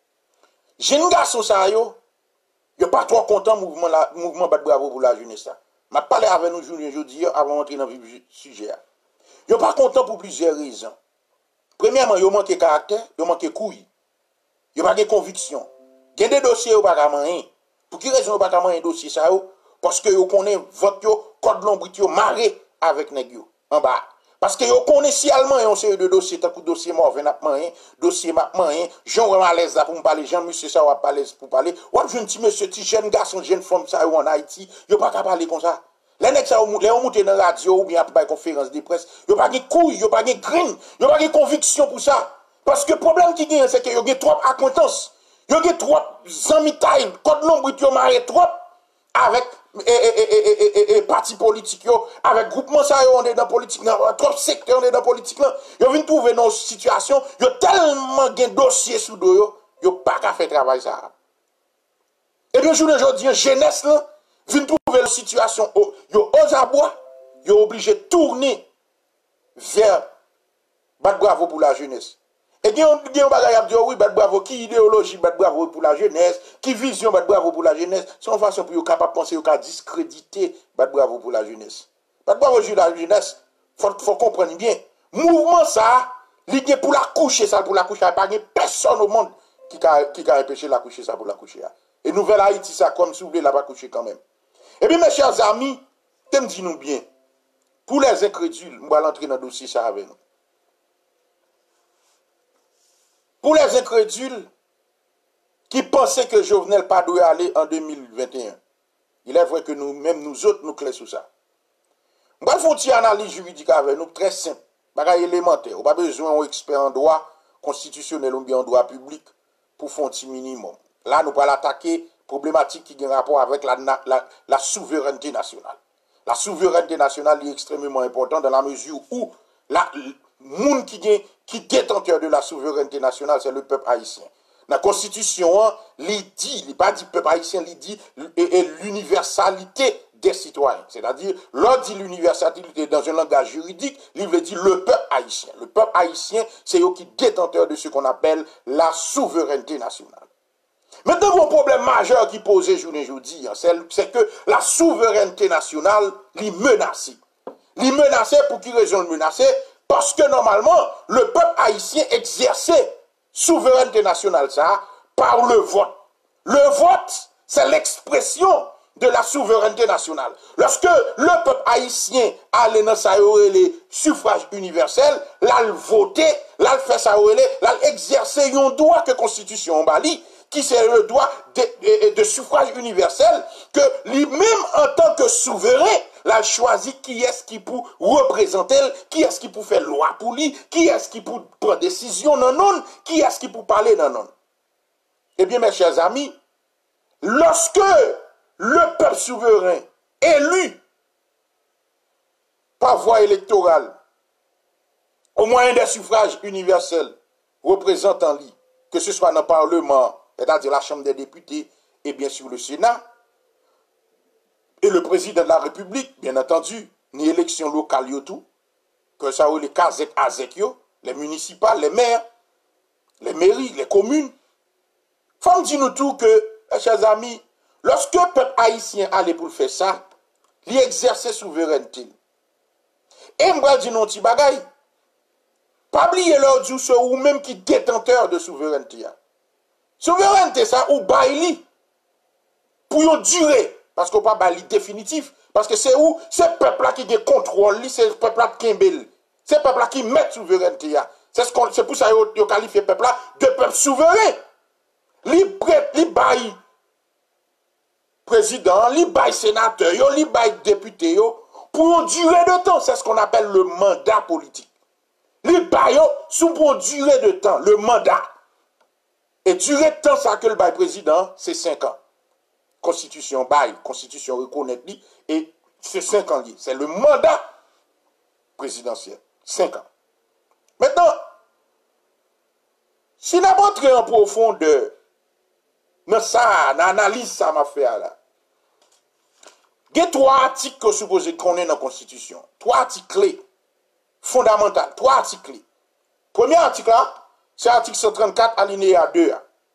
Jeune garçon ça yo pas trop content mouvement Bat Bravo pour la jeunesse ça. M'a parlé avec nous aujourd'hui avant d'entrer dans le sujet. Yo pas content pour plusieurs raisons. Premièrement, yo manque caractère, yo manque couille. Yo pas de conviction. Gen des dossiers yo pas gamin. Pour qui raison yo pas gamin dossier ça yo? Parce que yo connaît vote yo code lombrit yo maré avec nèg yo en bas. Parce que yo connaît si allemand yon série de dossiers tant que dossier Morvan n'a rien, dossier m'a rien, Jean malaise là pour me parler, Jean monsieur ça va parler pour parler. Ou jeune petit monsieur, petit jeune garçon, jeune femme ça en Haïti, yo pas capable parler comme ça. Les nèg ça monter dans la radio ou bien après conférence de presse, yo pas de couille, yo pas de green, yo pas de conviction pour ça. Parce que problème qui gagne c'est que yo gen trop acquaintance. Yo gen trop amis taille, code lombrit yo maré trop avec parti politique, avec groupement ça, on est dans politique, trop secteur, on est dans politique, ils viennent trouver dans une situation, ils ont tellement de dossiers sous dos, ils n'ont pas qu'à faire travail ça. Et bien, aujourd'hui, jeunesse, là, vient trouver une situation, ils ont aux abois, ils sont obligés de tourner vers bat bravo pour la jeunesse. Et bien, on dit, oui, bat bravo, qui idéologie, bat bravo pour la jeunesse, qui vision, bat bravo pour la jeunesse. C'est une façon pour vous capable de penser, de discréditer, bat bravo pour la jeunesse. Bat bravo pour la jeunesse, faut comprendre bien. Mouvement ça, l'idée pour la coucher, ça pour la coucher, il n'y a pas personne au monde qui a empêché la coucher, ça pour la coucher. Et Nouvelle Haïti, ça comme si vous voulez la pas coucher quand même. Et bien, mes chers amis, dis-nous bien, pour les incrédules, on va l'entrer dans le dossier ça avec nous. Pour les incrédules qui pensaient que Jovenel pas doit aller en 2021, il est vrai que nous-mêmes, nous autres, nous clés sur ça. On va faire une analyse juridique avec nous, très simple, bagage élémentaire. On n'a pas besoin d'un expert en droit constitutionnel ou bien en droit public pour faire un petit minimum. Là, nous allons attaquer problématique qui a un rapport avec la souveraineté nationale. La souveraineté nationale est extrêmement importante dans la mesure où le monde qui est détenteur de la souveraineté nationale, c'est le peuple haïtien. La Constitution, il dit, il pas dit peuple haïtien, il dit l'universalité des citoyens. C'est-à-dire, l'on dit l'universalité dans un langage juridique, il veut dire le peuple haïtien. Le peuple haïtien, c'est eux qui est détenteur de ce qu'on appelle la souveraineté nationale. Maintenant, mon problème majeur qui posait aujourd'hui, c'est que la souveraineté nationale est menacée. Il est menacé pour qui raison le menacer? Parce que normalement, le peuple haïtien exerçait souveraineté nationale ça par le vote. Le vote, c'est l'expression de la souveraineté nationale. Lorsque le peuple haïtien allait dans sa les suffrage universel, là il votait, là il fait ça là il exerçait un droit que constitution bali qui c'est le droit de suffrage universel que lui-même en tant que souverain là choisit qui est-ce qui pour représenter, qui est-ce qui pour faire loi pour lui, qui est-ce qui pour prendre décision non, qui est-ce qui pour parler non. Eh bien mes chers amis, lorsque le peuple souverain élu par voie électorale au moyen des suffrages universels représentant lui, que ce soit dans le Parlement, c'est-à-dire la Chambre des députés et bien sûr le Sénat, et le président de la République, bien entendu, ni élections locales, tout, que ça ou les Kazek, Azek, les municipales, les maires, les mairies, les communes. Faut me dire nous tout que, chers amis, lorsque le peuple haïtien allait pour faire ça, il exerçait souveraineté. Et moi, dis non, petit bagay, pas oublier leur du ou même qui détenteur de souveraineté. Souveraineté, ça, ou baili, pour une durée. Parce qu'on pas bali définitif. Parce que c'est où ce peuple-là qui contrôle, c'est ce peuple-là qui est c'est ce peuple-là qui met souveraineté. C'est pour ça qu'on qualifie le peuple-là de peuple souverain. Li bail président, li bail sénateur, li bail député, pour une durée de temps. C'est ce qu'on appelle le mandat politique. Li bail sous pour une durée de temps, le mandat. Et durée de temps, ça que le bail président, c'est 5 ans. Constitution bail, constitution reconnaît et c'est 5 ans. C'est le mandat présidentiel. 5 ans. Maintenant, si nous entré en profondeur dans ça, dans l'analyse ça m'a fait là, il y a 3 articles que supposé qu'on est dans la Constitution. 3 articles clés, fondamentaux. 3 articles clés. Premier article là, c'est l'article 134 alinéa 2.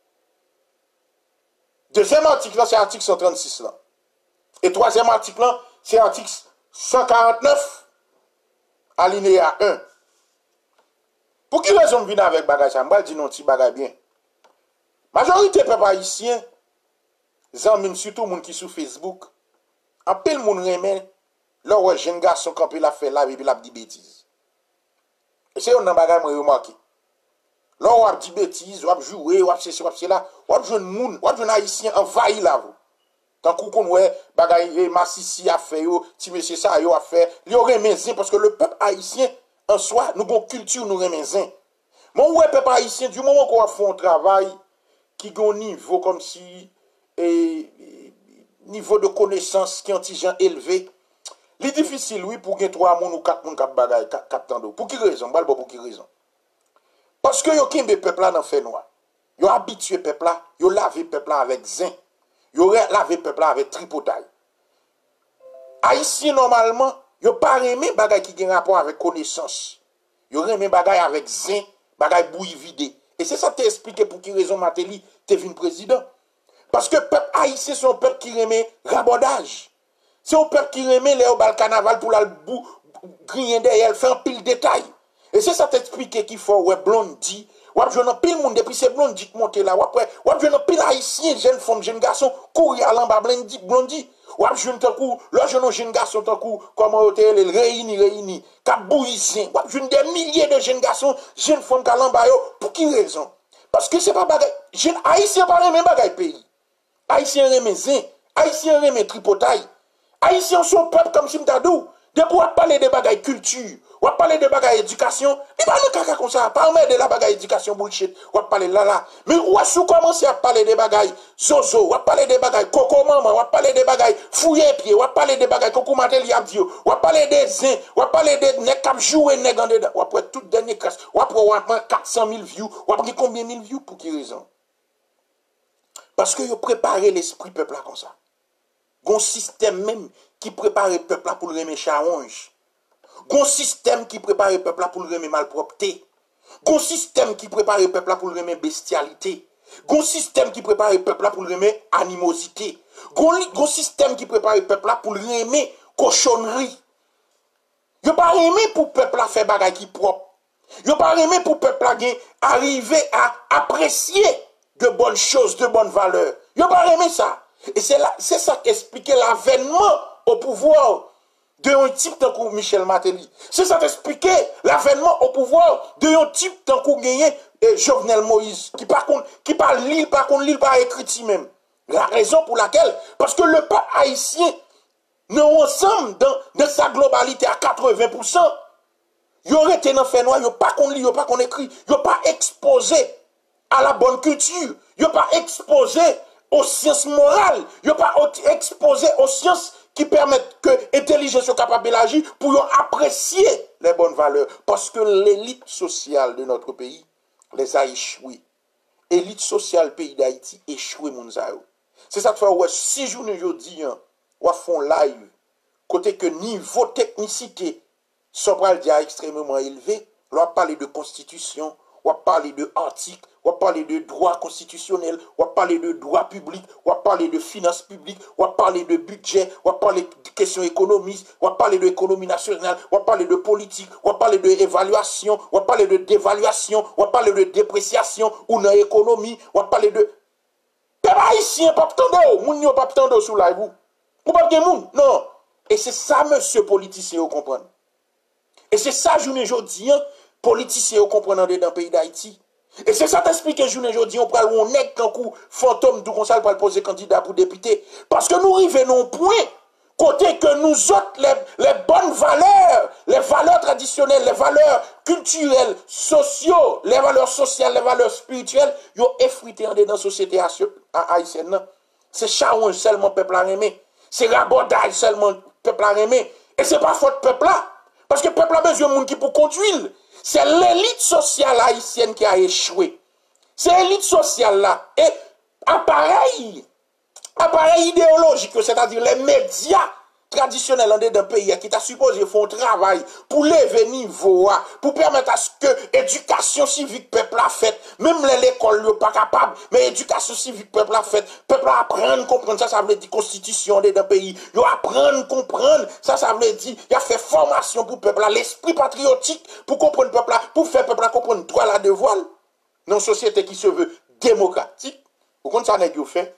Deuxième article là, c'est l'article 136 là. Et troisième article là, c'est l'article 149 alinéa 1. Pour qui raison venir avec bagage ça? Moi, je dis non, petit bagage bien. Majorité peuple haïtien, zanmine surtout moun qui sur Facebook, en pile moun remen, là où jeune garçon quand il a fait là et puis il a dit bêtises. Et c'est un bagage moi remarqué. Là où a dit bêtises, ou a joué, ou a fait là, ou a jeune moun, ou a jeune haïtien envahi là vous. Tant qu'on ouais bagay Massissi a fait yo, ti monsieur ça yo a fait, li remen parce que le peuple haïtien en soi, nous avons culture nous remen. Mon ouais peuple haïtien du moment qu'on a fait un travail qui gon niveau comme si niveau de connaissance qui ont gens élevé, c'est difficile, oui, pour que 3 moun ou 4 moun kap bagay, kap tando. Pour qui raison? Bal pour qui raison? Parce que yo kimbe peuple là dans fait noir. Yo habitué peuple là, yo lavé peuple là avec zin. Yo lavé peuple là avec tripotaille. Haïtien normalement, yo pas aimé bagay qui gen rapport avec connaissance. Yo aimé bagay avec zin, bagay bouille vidé. Et c'est ça t'ai expliqué pour qui raison Matéli t'es venu président. Parce que peuple haïtien c'est un peuple qui aimé rabordage. C'est un peuple qui aimé les au bal carnaval pour la griller derrière, faire un pile détail. Et c'est ça t'expliquer qu'il faut ouais Blondie. Ou je n'en pile monde depuis c'est Blondie qui monte là. Ou je n'en pile haïtien, jeune femme, jeune garçon, courir à l'en Blondie. Ou je n'en jeune garçon tant coup comme hôtel réuni, cap bouillissant. Ou je des milliers de jeunes garçons, jeunes femmes qui l'en pour qui raison? Parce que c'est pas bagay. Jeune haïtien pas même bagay pays. Haïtien remet zin, haïtien remet tripotaille. Haïtiens sont peuple comme si m'tadou. Depuis on parler de bagaille culture, on parler de bagaille éducation, il pas le caca comme ça, pas de la bagaille éducation bullshit, on parler là. Mais on a sous commencer à parler de bagaille zozo, on parler de bagaille coco maman, on parler de bagaille fouiller pied, on parler de bagaille coco matel yabdio, on parler de zin, on parler de nèg cap jouer nèg en dedans, on après toute dernière classe, on prend 400 000 views, on prend combien 1000 views pour qui raison? Parce que yo préparer l'esprit peuple là comme ça. Gon système même qui prépare le peuple là pour le remettre charonge. Gon système qui prépare le peuple là pour le remettre malpropreté. Gon système qui prépare le peuple là pour le remettre bestialité. Gon système qui prépare le peuple là pour le remettre animosité. Gon système qui prépare le peuple là pour le remettre cochonnerie. Yo pas aimé pour peuple là faire bagay qui propre. Yo pas aimé pour peuple là arriver à apprécier de bonnes choses, de bonnes valeurs. Yo pas aimé ça. Et c'est ça qui explique l'avènement au pouvoir d'un type tant que Michel Matéli. C'est ça qui explique l'avènement au pouvoir d'un type tant que gagné Jovenel Moïse, qui parle l'île, par contre l'île pas écrit même. La raison pour laquelle, parce que le peuple haïtien, nous ensemble dans sa globalité à 80%, il aurait été dans fait noir, il pas qu'on lit, il pas qu'on écrit, il pas exposé à la bonne culture, il pas exposé aux sciences morales, il n'y a pas exposé aux sciences qui permettent que l'intelligence soit capable d'agir pour apprécier les bonnes valeurs. Parce que l'élite sociale de notre pays les a échoués. L'élite sociale pays d'Haïti échoué, Mounzaïo. C'est ça que fait, ouais, 6 jours aujourd'hui, on font live, côté que niveau technicité, Sobral dia extrêmement élevé, on va parler de constitution, on va parler de articles, on va parler de droit constitutionnel, on va parler de droit public, on va parler de finances publiques, on va parler de budget, on va parler de questions économiques, on va parler de économie nationale, on va parler de politique, on va parler de évaluation, on va parler de dévaluation, on va parler de dépréciation ou dans l'économie, on va parler de... Peuple haïtien, pas tando, moun yo pas tando sous la vous. Ou pas gen moun, non. Et c'est ça, monsieur politicien, vous comprenez. Et c'est ça, journée aujourd'hui, politicien, vous comprenez dans le pays d'Haïti. Et c'est ça t'explique journée aujourd'hui, on prend on est quand coup fantôme tout comme ça pour poser candidat pour député. Parce que nous arrivons au point, côté que nous autres, les bonnes valeurs, les valeurs traditionnelles, les valeurs culturelles, sociaux, les valeurs sociales, les valeurs spirituelles, ils ont effrité dans la société haïtienne. C'est charon seulement peuple à aimer. C'est rabordage seulement peuple à aimer. Et c'est pas faute peuple là. Parce que peuple a besoin de monde qui pour conduire. C'est l'élite sociale haïtienne qui a échoué. C'est l'élite sociale là. Et appareil idéologique, c'est-à-dire les médias traditionnels d'un pays qui t'a supposé faire un travail pour lever niveau, pour permettre à ce que l'éducation civique peuple a fait, même l'école n'est pas capable, mais l'éducation civique peuple a fait, peuple a apprendre, comprendre, ça veut dire constitution d'un pays, il apprendre, comprendre, ça veut dire, il a fait formation pour peuple, l'esprit patriotique, pour comprendre peuple, pour faire peuple comprendre droit la devoir, dans une société qui se veut démocratique, vous comprenez ça n'est que fait?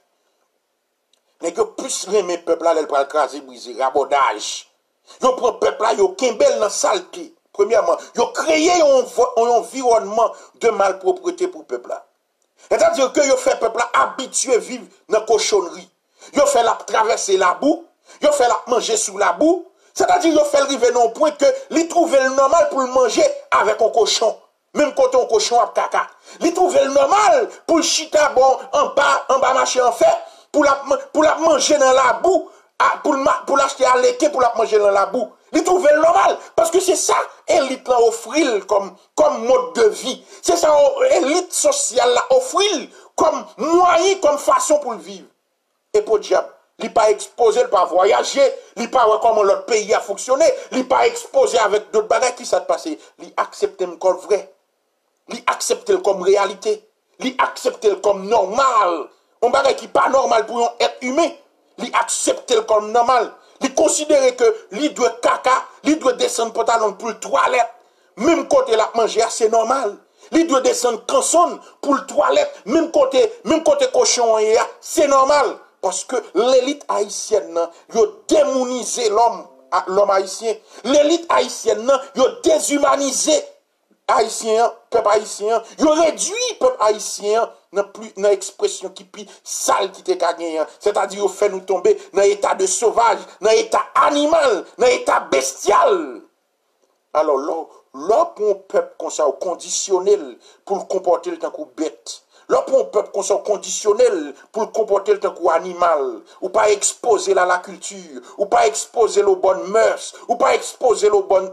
N'est que plus aimer peuple là, elle prend le craser, briser, rabordage. Yo prend peuple là, yo kembel dans saleté. Premièrement, yo créé un environnement de malpropreté pour peuple là. C'est-à-dire que yo fait peuple là habitué vivre dans cochonnerie. Yo fait la traverser la boue, yo fait la manger sous la boue. C'est-à-dire yo fait arriver non point que li trouver le normal pour le manger avec un cochon. Même quand on cochon a caca. Li trouver le normal pour le chita bon en bas marcher en fait. pour la manger dans la boue, pour l'acheter à l'équé, pour la manger dans la boue. Ils trouvent normal. Parce que c'est ça, élite là offrir comme mode de vie. C'est ça, élite sociale là offrir comme moyen, comme façon pour le vivre. Et pour le diable, il n'est pas exposé, il n'est pas voyager, il n'est pas voir comment l'autre pays a fonctionné, il n'est pas exposé avec d'autres bagages qui s'est passé. Il accepte comme vrai. Il accepte comme réalité. Il accepte comme normal. Un bagage qui n'est pas normal pour un être humain. Il accepte comme normal. Il considère que il doit caca, il doit descendre pantalon pour le toilette. Même côté la manger, c'est normal. Il doit descendre canson pour le toilette. Même côté cochon, c'est normal. Parce que l'élite haïtienne, il a démonisé l'homme haïtien. L'élite haïtienne, il a déshumanisé haïtien, peuple haïtien. Il a réduit peuple haïtien dans une expression qui est sale qui te gagné. C'est-à-dire, il fait nous tomber dans l'état de sauvage, dans l'état animal, dans l'état bestial. Alors là, pour un peuple comme ça, conditionnel pour le comporter le temps qu'on bête. Là, pour un peuple qu'on soit conditionnel pour le comporter le temps qu'on animal, ou pas exposer à la culture, ou pas exposer aux bonnes mœurs, ou pas exposer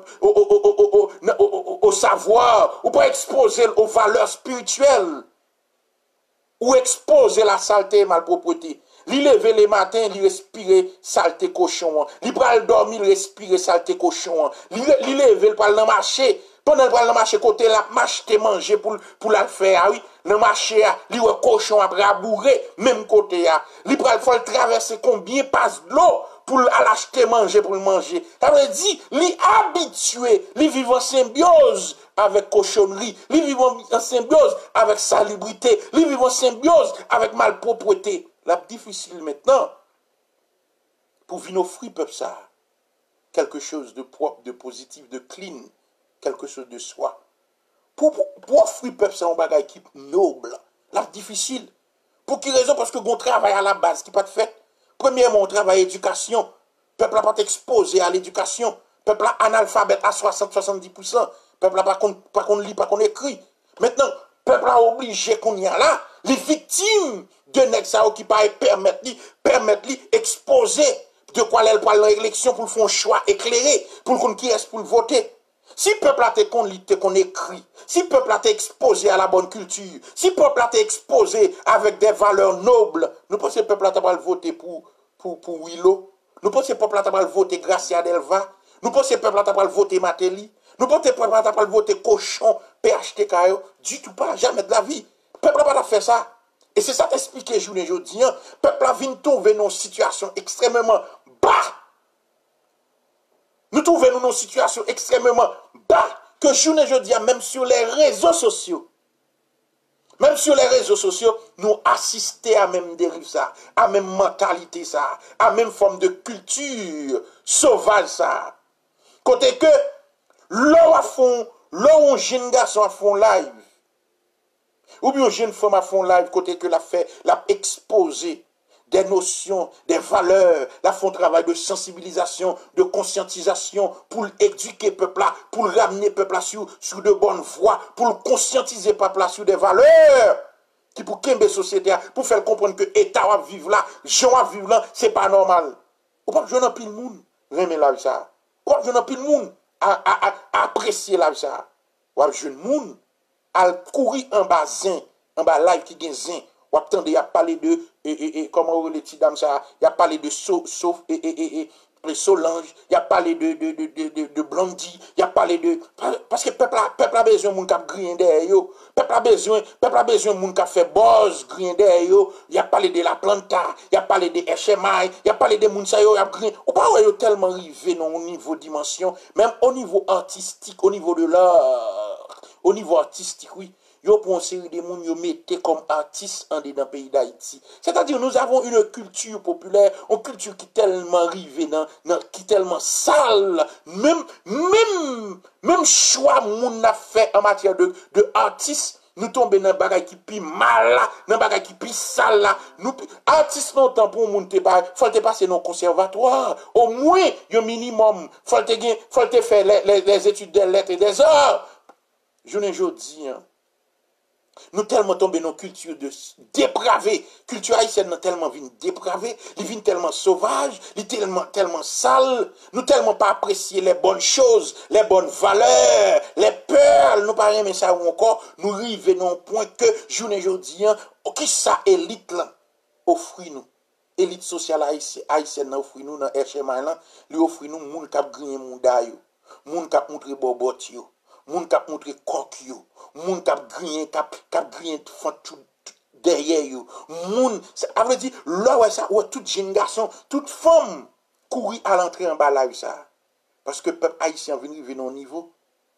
au savoir, ou pas exposer aux valeurs spirituelles, ou exposer la saleté et malpropreté. Li lever le matin, li respire saleté cochon. Li pral dormir, respire saleté cochon. Li lever, pral nan marché. Pendant le pral nan marché côté la marche te manger pour la faire oui. Nan marché li wè cochon après abouré même côté a. Li pral faut traverser combien passe de l'eau pour l'acheter manger pour le manger. Ça veut dire li habitué, li vivre en symbiose avec cochonnerie, li vivre en symbiose avec salubrité, li vivre en symbiose avec malpropreté. La difficile maintenant pour venir offrir peuple ça quelque chose de propre, de positif, de clean, quelque chose de soi. Pour offrir peuple ça un bagage qui noble, la difficile. Pour quelle raison? Parce que on travail à la base qui pas de fait. Premièrement, on travaille éducation. Peuple n'a pas exposé à l'éducation. Peuple a analphabète à 60-70%. Peuple n'a pas qu'on lit, pas qu'on écrit. Maintenant, peuple a obligé qu'on y a là, les victimes de Nexao qui pas permettre exposer de quoi elle parle l'élection pour faire un choix éclairé, pour qu'on qui est pour voter. Si peuple a qu'on lit, qu'on écrit, si peuple a exposé à la bonne culture, si peuple a exposé avec des valeurs nobles, nous pensons que peuple a voter pour Willow, nous pensons que peuple a voter Gracia Delva, nous pensons que peuple a voter Matéli, nous pensons que peuple a voter Cochon, PHTKO, du tout pas, jamais de la vie. Peuple n'a pas fait ça. Et c'est ça t'expliquer journée aujourd'hui. Peuple a vient trouver dans une situation extrêmement bas. Nous trouvons nous dans une situation extrêmement bas que journée aujourd'hui, même sur les réseaux sociaux. Même sur les réseaux sociaux, nous assistons à même dérive ça, à même mentalité ça, à même forme de culture sauvage ça. Côté que l'on jeune garçon à fond live, ou bien une jeune femme à fond live, côté que l'a exposé des notions, des valeurs, la font travail de sensibilisation, de conscientisation pour éduquer peuple là, pour ramener peuple là sur de bonnes voies, pour conscientiser peuple là sur des valeurs qui pour qu'une société, pour faire comprendre que l'État va vivre là, gens va vivre là, c'est pas normal. Ou pas que je n'ai plus de monde, aimer la vie ça. Ou pas que je n'ai plus de monde à apprécier la vie ça. Ou pas que je n'ai monde à courir en bas zin, en bas live qui gagne zin. Ou attendez, il a parlé de comment les petites dames ça, il a parlé de Solange, il a parlé de Blondie, il a parlé de parce que peuple a besoin de monde qui a grien derrière yo, peuple a besoin de monde qui a fait boss grien derrière yo, il a parlé de la planta, il a parlé de HMI, il a parlé de monde ça yo a grien, ou pas yo tellement rivé non au niveau dimension, même au niveau artistique, au niveau de l'art, au niveau artistique oui. Yo pour une série de gens, yo mettez comme artistes en dedans pays d'Haïti. C'est-à-dire, nous avons une culture populaire, une culture qui est tellement rivée, qui est tellement sale. Même choix moun a fait en matière de artistes, nous tombons dans un bagage qui pi mal là, dans un bagage qui pi sale là. Nous, artistes non temps pour moun te pas, faut te passer dans conservatoire. Au moins, un minimum, faut te faire les études des lettres et des arts. Je ne dis, hein. Nous tellement tombés dans une culture de dépravée. Culture haïtienne tellement vine dépravée, ils viennent tellement sauvage, ils tellement sale, nous tellement pas apprécier les bonnes choses, les bonnes valeurs, les peurs, nous pas aimer ça ou encore, nous arrivons au point que journée aujourd'hui, qui ça élite là offre nous. Élite sociale haïtienne offre nous dans HMI là, lui offre nous moun k'ap grien monda yo, moun k'ap montre bobot yo. Moun k'ap montre coq yo, moun k'ap grien font tout derrière yo. Moun, ça veut dire là ouais ça ouais tout jeune garçon, toute femme courir à l'entrée en bas là ça. Parce que peuple haïtien venir au niveau,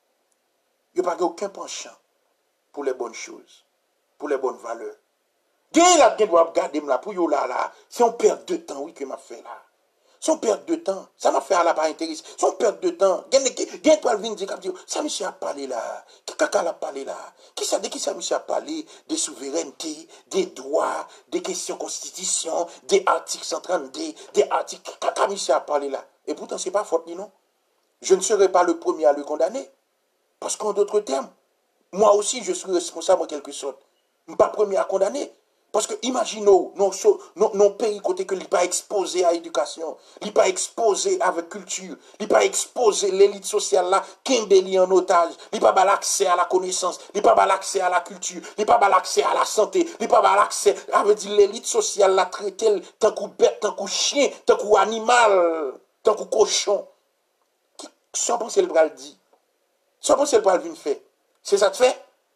il pas aucun penchant pour les bonnes choses, pour les bonnes valeurs. Gain là doit regarder là pour yo là, c'est on perd de temps oui que m'a fait là. Son perte de temps, ça m'a fait à la pas intéressé. Son perte de temps, gen toi vinn dire ça monsieur a parlé là. Qui kaka a parlé là? Qui ça monsieur a parlé des souverainetés, des droits, des questions constitution, des articles 132, des articles kaka monsieur a parlé là. Et pourtant c'est pas faute ni non. Je ne serai pas le premier à le condamner parce qu'en d'autres termes, moi aussi je suis responsable en quelque sorte. Je ne suis pas premier à condamner. Parce que imaginons, nos pays côté que il pas exposé à l'éducation, il pas exposé avec culture, il pas exposé l'élite sociale là, qui est en otage, il pas l'accès à la connaissance, il pas l'accès à la culture, il pas l'accès à la santé, il pas l'accès, avec dire l'élite sociale là traité tant que bête, tant que chien, tant que animal, tant que cochon. Qui ça pense le bral dit? Ça pense le bral vient faire? C'est ça te fait?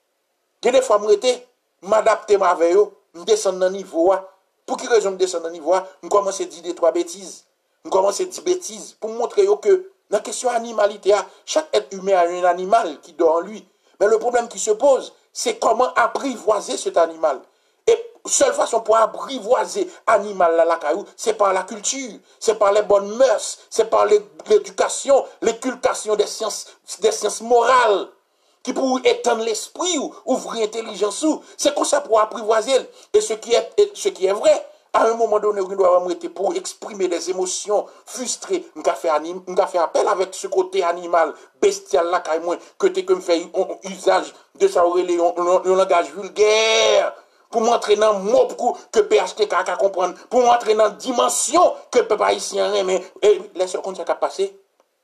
Des fois m'adapter avec eux. Je descends dans le niveau. Pour quelle raison je descends dans le niveau? Je commence à dire des trois bêtises. Je commence à dire bêtises pour montrer que dans la question animalité, chaque être humain a un animal qui dort en lui. Mais le problème qui se pose, c'est comment apprivoiser cet animal. Et seule façon pour apprivoiser l'animal là, c'est par la culture, c'est par les bonnes mœurs, c'est par l'éducation, l'inculcation des sciences morales. Qui pour étendre l'esprit ou ouvrir l'intelligence, c'est comme ça pour apprivoiser. Et ce qui est vrai, à un moment donné, on doit arrêter pour exprimer des émotions frustrées. On a fait appel avec ce côté animal, bestial là, que tu me fais usage de ça, un langage vulgaire. Pour montrer dans le mot que PHTK a comprendre, pour montrer dans la dimension que le peuple haïtien aime. Et les secondes, ça a passé.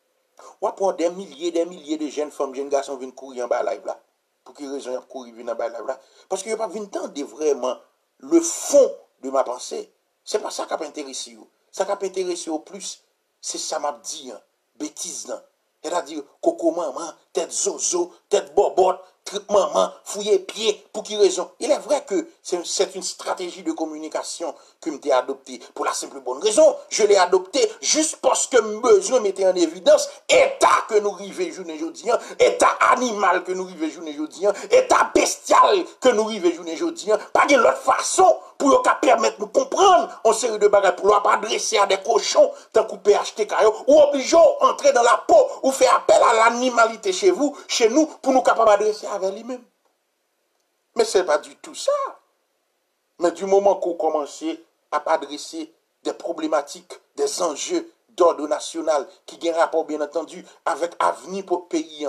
On va prendre des milliers de jeunes femmes, jeunes garçons viennent courir en bas live là. Pour quelle raison ils courir en bas live là? Parce qu'ils n'ont pas vu entendre vraiment le fond de ma pensée. C'est pas ça qui a intéressé. Ça qui a intéressé au plus, c'est ça m'a dit, bêtise là. C'est-à-dire, coco maman, tête zozo, tête bobot, trip maman, fouiller pied, pour quelle raison? Il est vrai que c'est une stratégie de communication que j'ai adoptée. Pour la simple bonne raison, je l'ai adoptée juste parce que besoin mettait en évidence état que nous vivons journée aujourd'hui, état animal que nous vivons journée aujourd'hui, état bestial que nous vivons journée aujourd'hui, pas de l'autre façon pour permettre de nous comprendre en série de bagages pour pas adresser à des cochons tant qu'on PHTK ou obliger entrer dans la peau ou faire appel à l'animalité chez vous, chez nous, pour nous capables d'adresser avec lui-même. Mais ce n'est pas du tout ça. Mais du moment qu'on commence à adresser des problématiques, des enjeux d'ordre national qui ont un rapport, bien entendu, avec l'avenir pour le pays.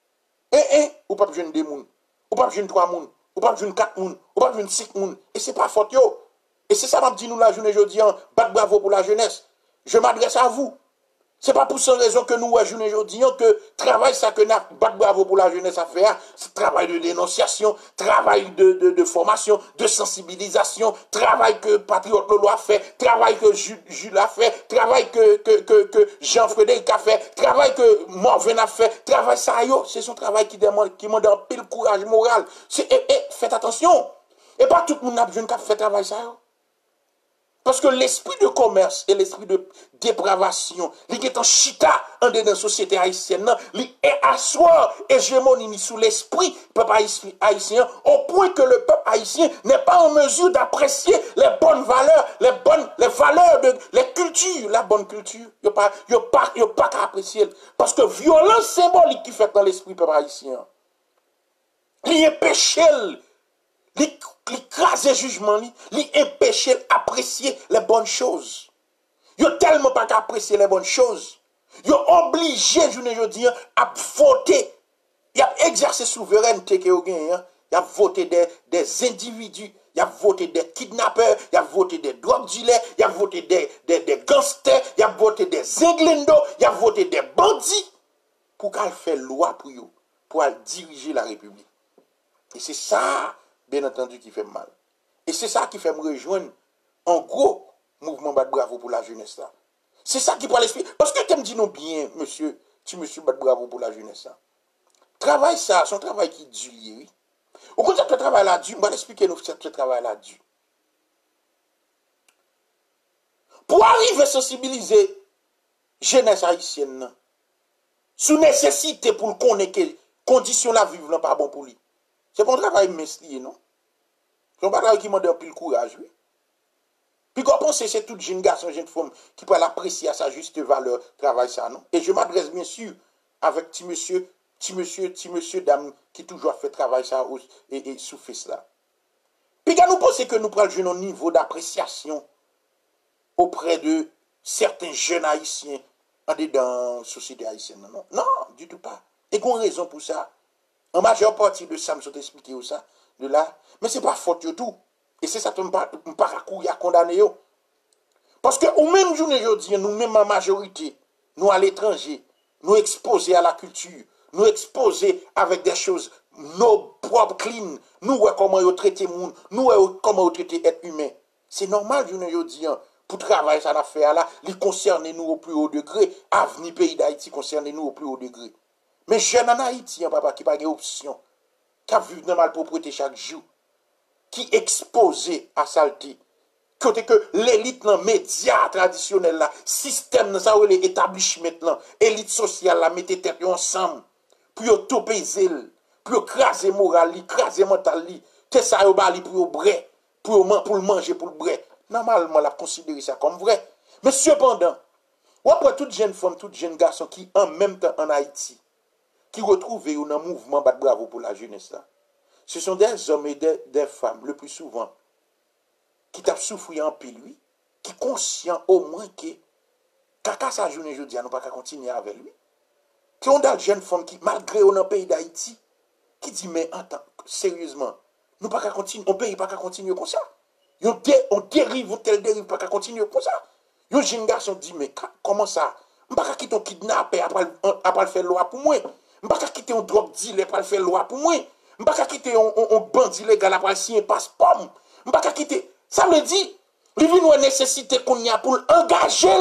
Ou pas besoin de 2 moun, ou pas besoin de 3 moun, ou pas besoin de 4 moun, ou pas besoin de 5 moun. Et ce n'est pas faute. Et c'est ça m'a dit nous la journée aujourd'hui, bat bravo pour la jeunesse. Je m'adresse à vous. C'est pas pour cette raison que nous, journée aujourd'hui, que travail ça que nous bat bravo pour la jeunesse à faire, c'est travail de dénonciation, travail de formation, de sensibilisation, travail que Patriote Lolo a fait, travail que Jules a fait, travail que Jean-Frédéric a fait, travail que Morven a fait, travail ça, c'est son travail qui demande un pile courage moral. Faites attention. Et pas tout le monde a besoin de faire travail ça. Parce que l'esprit de commerce et l'esprit de dépravation, il est en chita dans la société haïtienne, il est asseoir hégémonie sous l'esprit du peuple haïtien, au point que le peuple haïtien n'est pas en mesure d'apprécier les bonnes valeurs, les valeurs de la culture, la bonne culture. Il n'y a pas qu'à apprécier. Parce que violence symbolique qui fait dans l'esprit du peuple haïtien, il est péché. L'écraser jugement, l'empêcher d'apprécier les bonnes choses. Ils n'ont tellement pas qu'apprécier les bonnes choses. Ils ont obligé, je veux dire, à voter. Ils ont exercé souveraineté que vous gagnez. il a voté des individus, il a voté des kidnappeurs, il a voté des drogue dealers, il a voté des gangsters, il a voté des inglendos, il a voté des bandits pour qu'elle fasse loi pour eux, pour diriger la République. Et c'est ça, bien entendu, qui fait mal. Et c'est ça qui fait me rejoindre en gros mouvement Bat Bravo pour la jeunesse là. C'est ça qui prend l'esprit. Parce que tu me dis non bien, monsieur Bat Bravo pour la jeunesse là. Travail ça, son travail qui est dur, oui. Au contraire, ce travail là dur, je vais expliquer nous ce travail là dur. Pour arriver à sensibiliser jeunesse haïtienne, sous nécessité pour connaître que conditions la vivre pas bon pour lui. C'est pas un travail meslier, non? C'est un travail qui demande un peu le courage, oui. Puis qu'on pense que c'est tout jeune garçon, jeune femme qui peut l'apprécier à sa juste valeur, travail ça, non? Et je m'adresse bien sûr avec petit monsieur, dame, qui toujours fait travail ça et souffre cela. Puis quand nous pensons que nous prenons un niveau d'appréciation auprès de certains jeunes haïtiens dans la société haïtienne, non? Non, du tout pas. Et qu'on a raison pour ça. En majeure partie de ça, me sont expliqué ça, de là. Mais ce n'est pas faute de tout. Et c'est ça que je ne peux pas courir à condamner. Parce que, au même jour aujourd'hui, nous, même en majorité, nous à l'étranger, nous exposés à la culture, nous exposés avec des choses, nos propres clean, nous voyons comment ils traitent le monde, nous voyons comment ils traitent l'être humain. C'est normal, aujourd'hui, pour travailler cette affaire-là, il concerne nous au plus haut degré, avenir pays d'Haïti concerne nous au plus haut degré. Mais jeune en Haïti, papa, qui n'a pas d'option, qui a vu dans mal propriété chaque jour, qui est exposé à saleté, côté que l'élite dans médias traditionnels là, système dans ça où les établissements là, élite sociale là mettez tête ensemble pour tout peser, pour craser moral, craser mental li, que ça yo bali pour bré, pour le manger pour le bré. Normalement la considérer ça comme vrai. Mais cependant, ou après toute jeune femme, toute jeune garçon qui en même temps en Haïti qui retrouvent dans le mouvement Bat Bravo pour la jeunesse là. Ce sont des hommes et des femmes, le plus souvent, qui tapent souffrir en pile, lui, qui conscient au moins que, caca sa journée aujourd'hui, nous ne pouvons pas continuer avec lui. Qui ont des jeunes femmes qui, malgré dans le pays d'Haïti, qui disent, mais attends, sérieusement, nous ne pouvons pas continuer, on ne peut pas continuer comme ça. On dérive, on tel dérive, pas continuer comme ça. Un jeune garçon dit, mais comment ça? On ne peut pas quitter un kidnappé après faire loi pour moi. On ne peut pas quitter un drogue dealer après faire loi pour moi. Je ne peux pas quitter un bandit légal après signer un passeport. Je ne peux pas quitter. Ça me dit, il y a une nécessité qu'on y a pour engager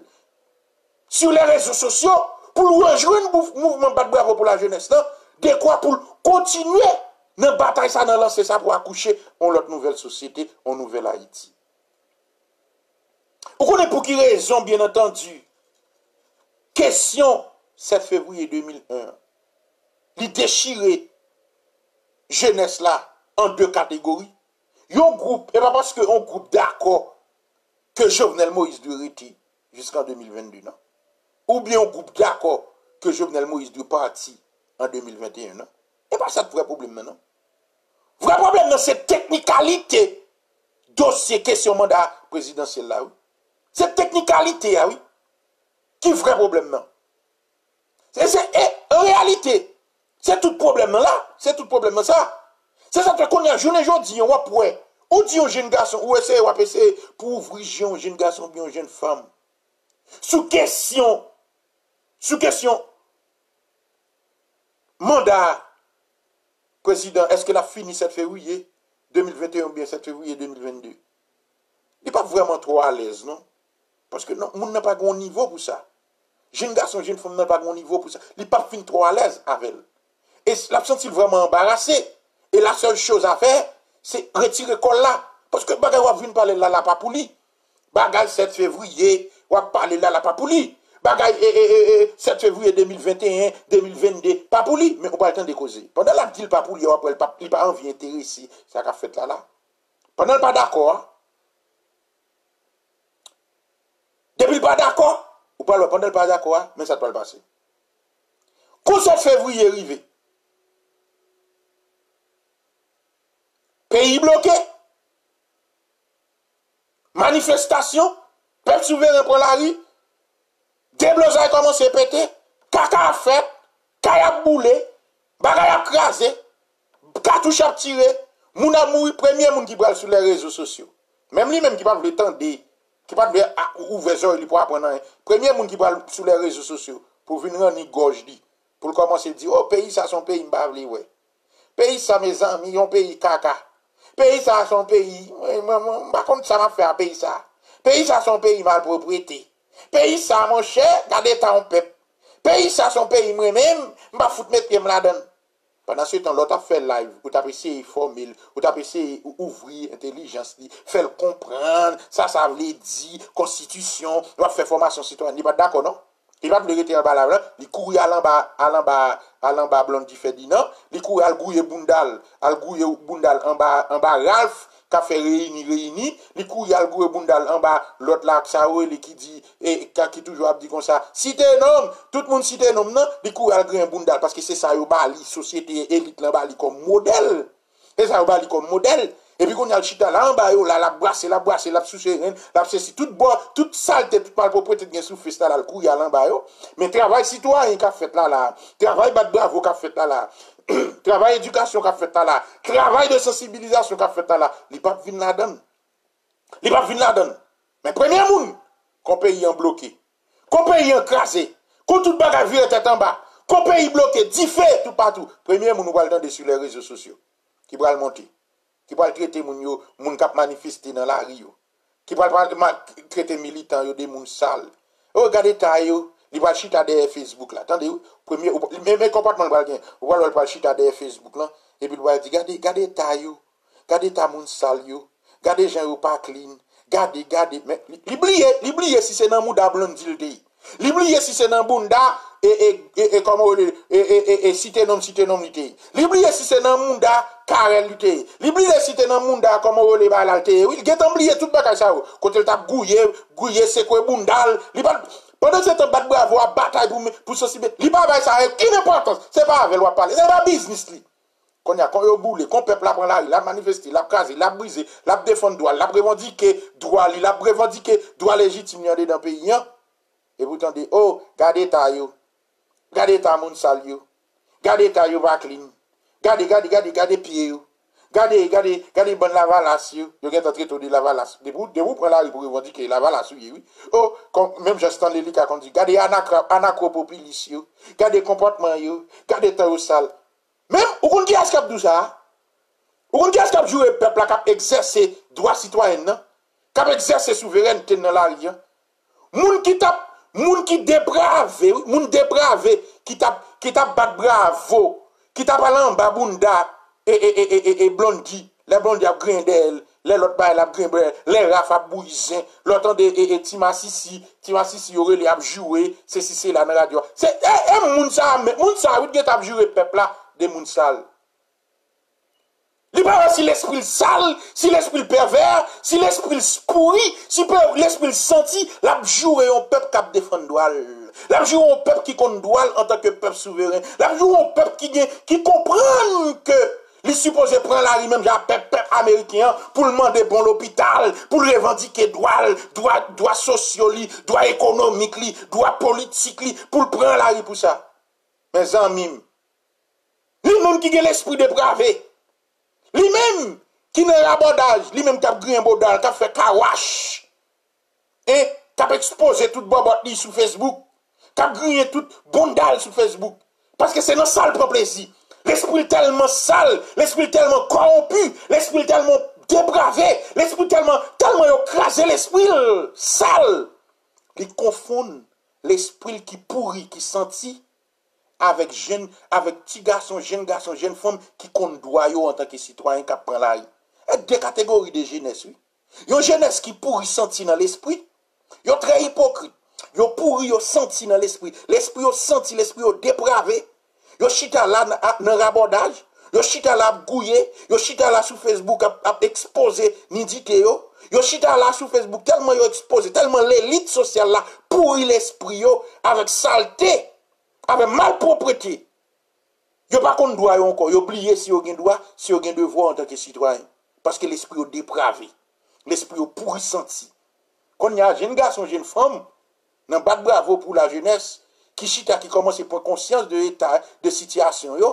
sur les réseaux sociaux, pour rejoindre le mouvement Bat Bravo pour la jeunesse. De quoi pour continuer dans bataille ça, dans lancer ça pour accoucher en l'autre nouvelle société, en nouvelle Haïti. Vous connaissez pour qui raison, bien entendu. Question 7 février 2001. Il déchiré jeunesse là en deux catégories. Un groupe, et pas parce que un groupe d'accord que Jovenel Moïse doit rester jusqu'en 2022, non? Ou bien un groupe d'accord que Jovenel Moïse doit partir en 2021, non? Et pas ça le vrai problème, non? Vrai problème, non, c'est technicalité dossier question mandat présidentiel là, oui. C'est technicalité, oui. Qui est vrai problème, non? En réalité, c'est tout problème là. C'est tout problème ça. C'est ça qu'on a journée aujourd'hui, on va pouvoir. Ou dit un jeune garçon, ou essayer pour ouvrir un jeune garçon, bien une jeune femme. Sous question, mandat président, est-ce qu'elle a fini 7 février 2021 ou bien 7 février 2022? Il n'est pas vraiment trop à l'aise, non? Parce que non, on n'a pas bon niveau pour ça. Jeune garçon, jeune femme n'a pas bon niveau pour ça. Il n'est pas fini trop à l'aise avec elle. Et l'absence est vraiment embarrassé. Et la seule chose à faire, c'est retirer col là. Parce que bagay ou vient parler là, la pas pour lui. Bagay 7 février, ou parler là, la pas pour lui. Bagay 7 février 2021, 2022, pas pour lui. Mais on pas le temps de causer. Pendant la dit pas pour lui, il pas envie intéressé. Ça qu'a fait là. Pendant le pas d'accord. Depuis le pas d'accord, ou pas pendant le pas d'accord, mais ça ne peut pas passer. Quand 7 février arrivé, pays bloqué, manifestation, peuple souverain pour la rue, débloquage a commencé à péter, caca a fait, caca a boulé, bagay a crasé, cartouche à tirer, moun a mouri premier moun qui pral sur les réseaux sociaux. Même lui même qui pas veut tendre, qui pas veut ouvrir les yeux pour apprendre. Premier moun qui pral sur les réseaux sociaux pour venir rendre gorge li, pour commencer à dire oh pays ça son pays m'pa vle ouais. Pays ça mes amis, un pays caca. Pays ça son pays, par contre ça m'a fait un pays ça. Pays ça son pays mal propriété. Pays ça mon cher, gardez ta en peuple. Pays ça son pays moi-même, m'pa foutre mettre pied là-dedans. Pendant ce temps, l'autre a fait live, ou t'as essayé formule, ou t'as essayé ouvrir intelligence, faire comprendre, ça veut dire, constitution, doit faire formation citoyenne. Il pas d'accord, non? Il va te rester en bas là, il court à l'en bas Blondie Ferdinand, il court à l'gouye Bundal en bas Ralph, qui a fait réuni, il court à l'gouye Bundal en bas l'autre là, qui dit, et qui toujours dit comme ça, cité nom, tout le monde cité nom, non, il court à l'gouye Bundal, parce que c'est ça, il bali, société élite là, bali comme modèle, et ça, il bali comme modèle. Et puis, quand on a le chita là, en bas, la brasse, la souche, la ceci, toute saleté, toute malpropreté qui est sous festa là, le coup, il y a là, en bas, mais travail citoyen qu'a fait là, travail bat bravo qu'a fait là, travail éducation qu'a fait là, travail de sensibilisation qu'a fait là, il pas vinn là-dedans. Il pas vinn là-dedans. Mais premier monde, qu'on pays en bloqué, qu'on pays en crasé, qu'on tout bagage vire tête en bas, qu'on pays bloqué, diffé tout partout. Premier monde, nous va le tendre sur les réseaux sociaux, qui va le monter. Qui va traiter moun kap manifester dans la rue, qui va traiter militant yo des moun sales. Regardez ta yo, il va chita derrière Facebook là. Attendez, premier mais comportement va bien. On va le chita derrière Facebook là et puis il va dire regardez ta yo, regardez ta moun sale yo, regardez gens yo pas clean, regardez mais l'oublier si c'est dans Mouda Blondil dey. L'oublier si c'est dans Bunda et comment et cité nom lité. L'oublier si c'est dans Munda Karel lité. L'oublier si c'est dans Munda comment les balalte. Oui, il get oublié tout bagage ça. Quand il tape gouiller c'est quoi Bundal. Pendant ce temps battre bravo à bataille pour société. Li pas ça qui n'importe. C'est pas avec loi parler. C'est pas business li. Quand yo boule, quand peuple la prend la, la manifester, la craser, la briser, la défendre droit, la revendiquer droit, la revendiquer droit légitime dans le pays. Et vous entendez, oh, gardez ta yo, gardez ta moun sal yo, gardez ta yo va clean, gardez pied yo, gardez bonne lavalas yo, yo get entré tout de lavalas. De vous prendre la rue pour revendiquer lavalas oui. Oh, même j'entends les lits quand dit, gardez anacropopilis yo, gardez comportement yo, gardez ta yo sale. Même, ou qu'on dit à ce qu'il y a ça, ou qu'on dit à ce qu'il y a joué peuple qui a exercé droit citoyen, qui a exercé souveraineté dans la rue, moun qui dépravé, qui t'a bat bravo, qui t'a parlé en babunda et Blondie, les Blondie a grindel, les l'autre bail a grindel, les Raf a bouisin, l'autre et Timasisi aurait les a joué, c'est là dans la radio. C'est moun ça oui qui t'a joué peuple là des moun sale. Libérer si l'esprit sale, si l'esprit pervers, si l'esprit pourri, si l'esprit senti, la jouer un peuple qui défend droit. La jouer un peuple qui compte droit en tant que peuple souverain. La jouer un peuple qui comprend que les supposés prendre la rue même d'un peuple américain pour demander bon l'hôpital, pour revendiquer droit sociaux, droit économique, droit politique, pour prendre la rue pour ça. Mes amis, lui-même qui a l'esprit dépravé, lui-même qui n'a l'abordage, lui-même qui a pris un bodal, qui a fait kawash, et qui a exposé tout bobot sur Facebook, qui a grillé tout bondal sur Facebook. Parce que c'est dans ça le propre plaisir. L'esprit tellement sale, l'esprit tellement corrompu, l'esprit tellement dépravé, l'esprit tellement écrasé, l'esprit sale. Il confond l'esprit qui pourrit, qui sentit, avec petit garçon, jeune femme qui compte droit en tant que citoyen qui prend la rue. Et deux catégories de jeunesse, oui. Yon jeunesse qui pourrit senti dans l'esprit, yon très hypocrite. Yon pourri yon senti dans l'esprit. L'esprit yon senti, l'esprit yon dépravé. Yon chita là dans rabordage, yon chita là gouillé, yon chita là sur Facebook a exposé nidité yo. Yon chita là sur Facebook tellement yon exposé, tellement l'élite sociale là pourri l'esprit yo avec saleté. Avec malpropreté, yo pas qu'on doit encore, yo oublier si yo gen droit, si yo gen devoir en tant que citoyen, parce que l'esprit est dépravé, l'esprit est pourri senti. Quand il y a un jeune garçon, jeune femme, nan bat bravo pour la jeunesse, qui chita qui commence à prendre conscience de l'état de situation yo,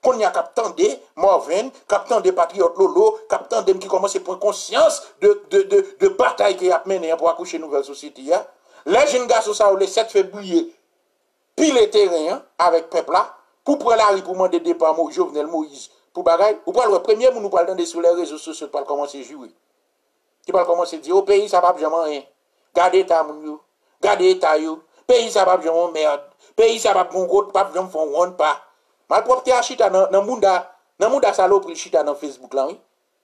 qu'on y a captant des Morven, captant des patriotes Lolo, captant des qui commencent à prendre conscience de bataille qui a mené pour accoucher une nouvelle société. Les jeunes garçons, ça, le 7 février, pile le terrain avec peuple là, pour prendre la rue pour demander départ Jovenel Moïse, pour bagaille, ou pour le premier, nous parlons sur les réseaux sociaux, pour commencer à jouer. Qui va commencer à dire, au pays, ça va jamais rien. Gardez l'État, gardez l'État, pays, ça va jamais merde. Pays, ça va pas jamais faire pas. Mal propre chita dans le monde salope chita dans Facebook là, oui.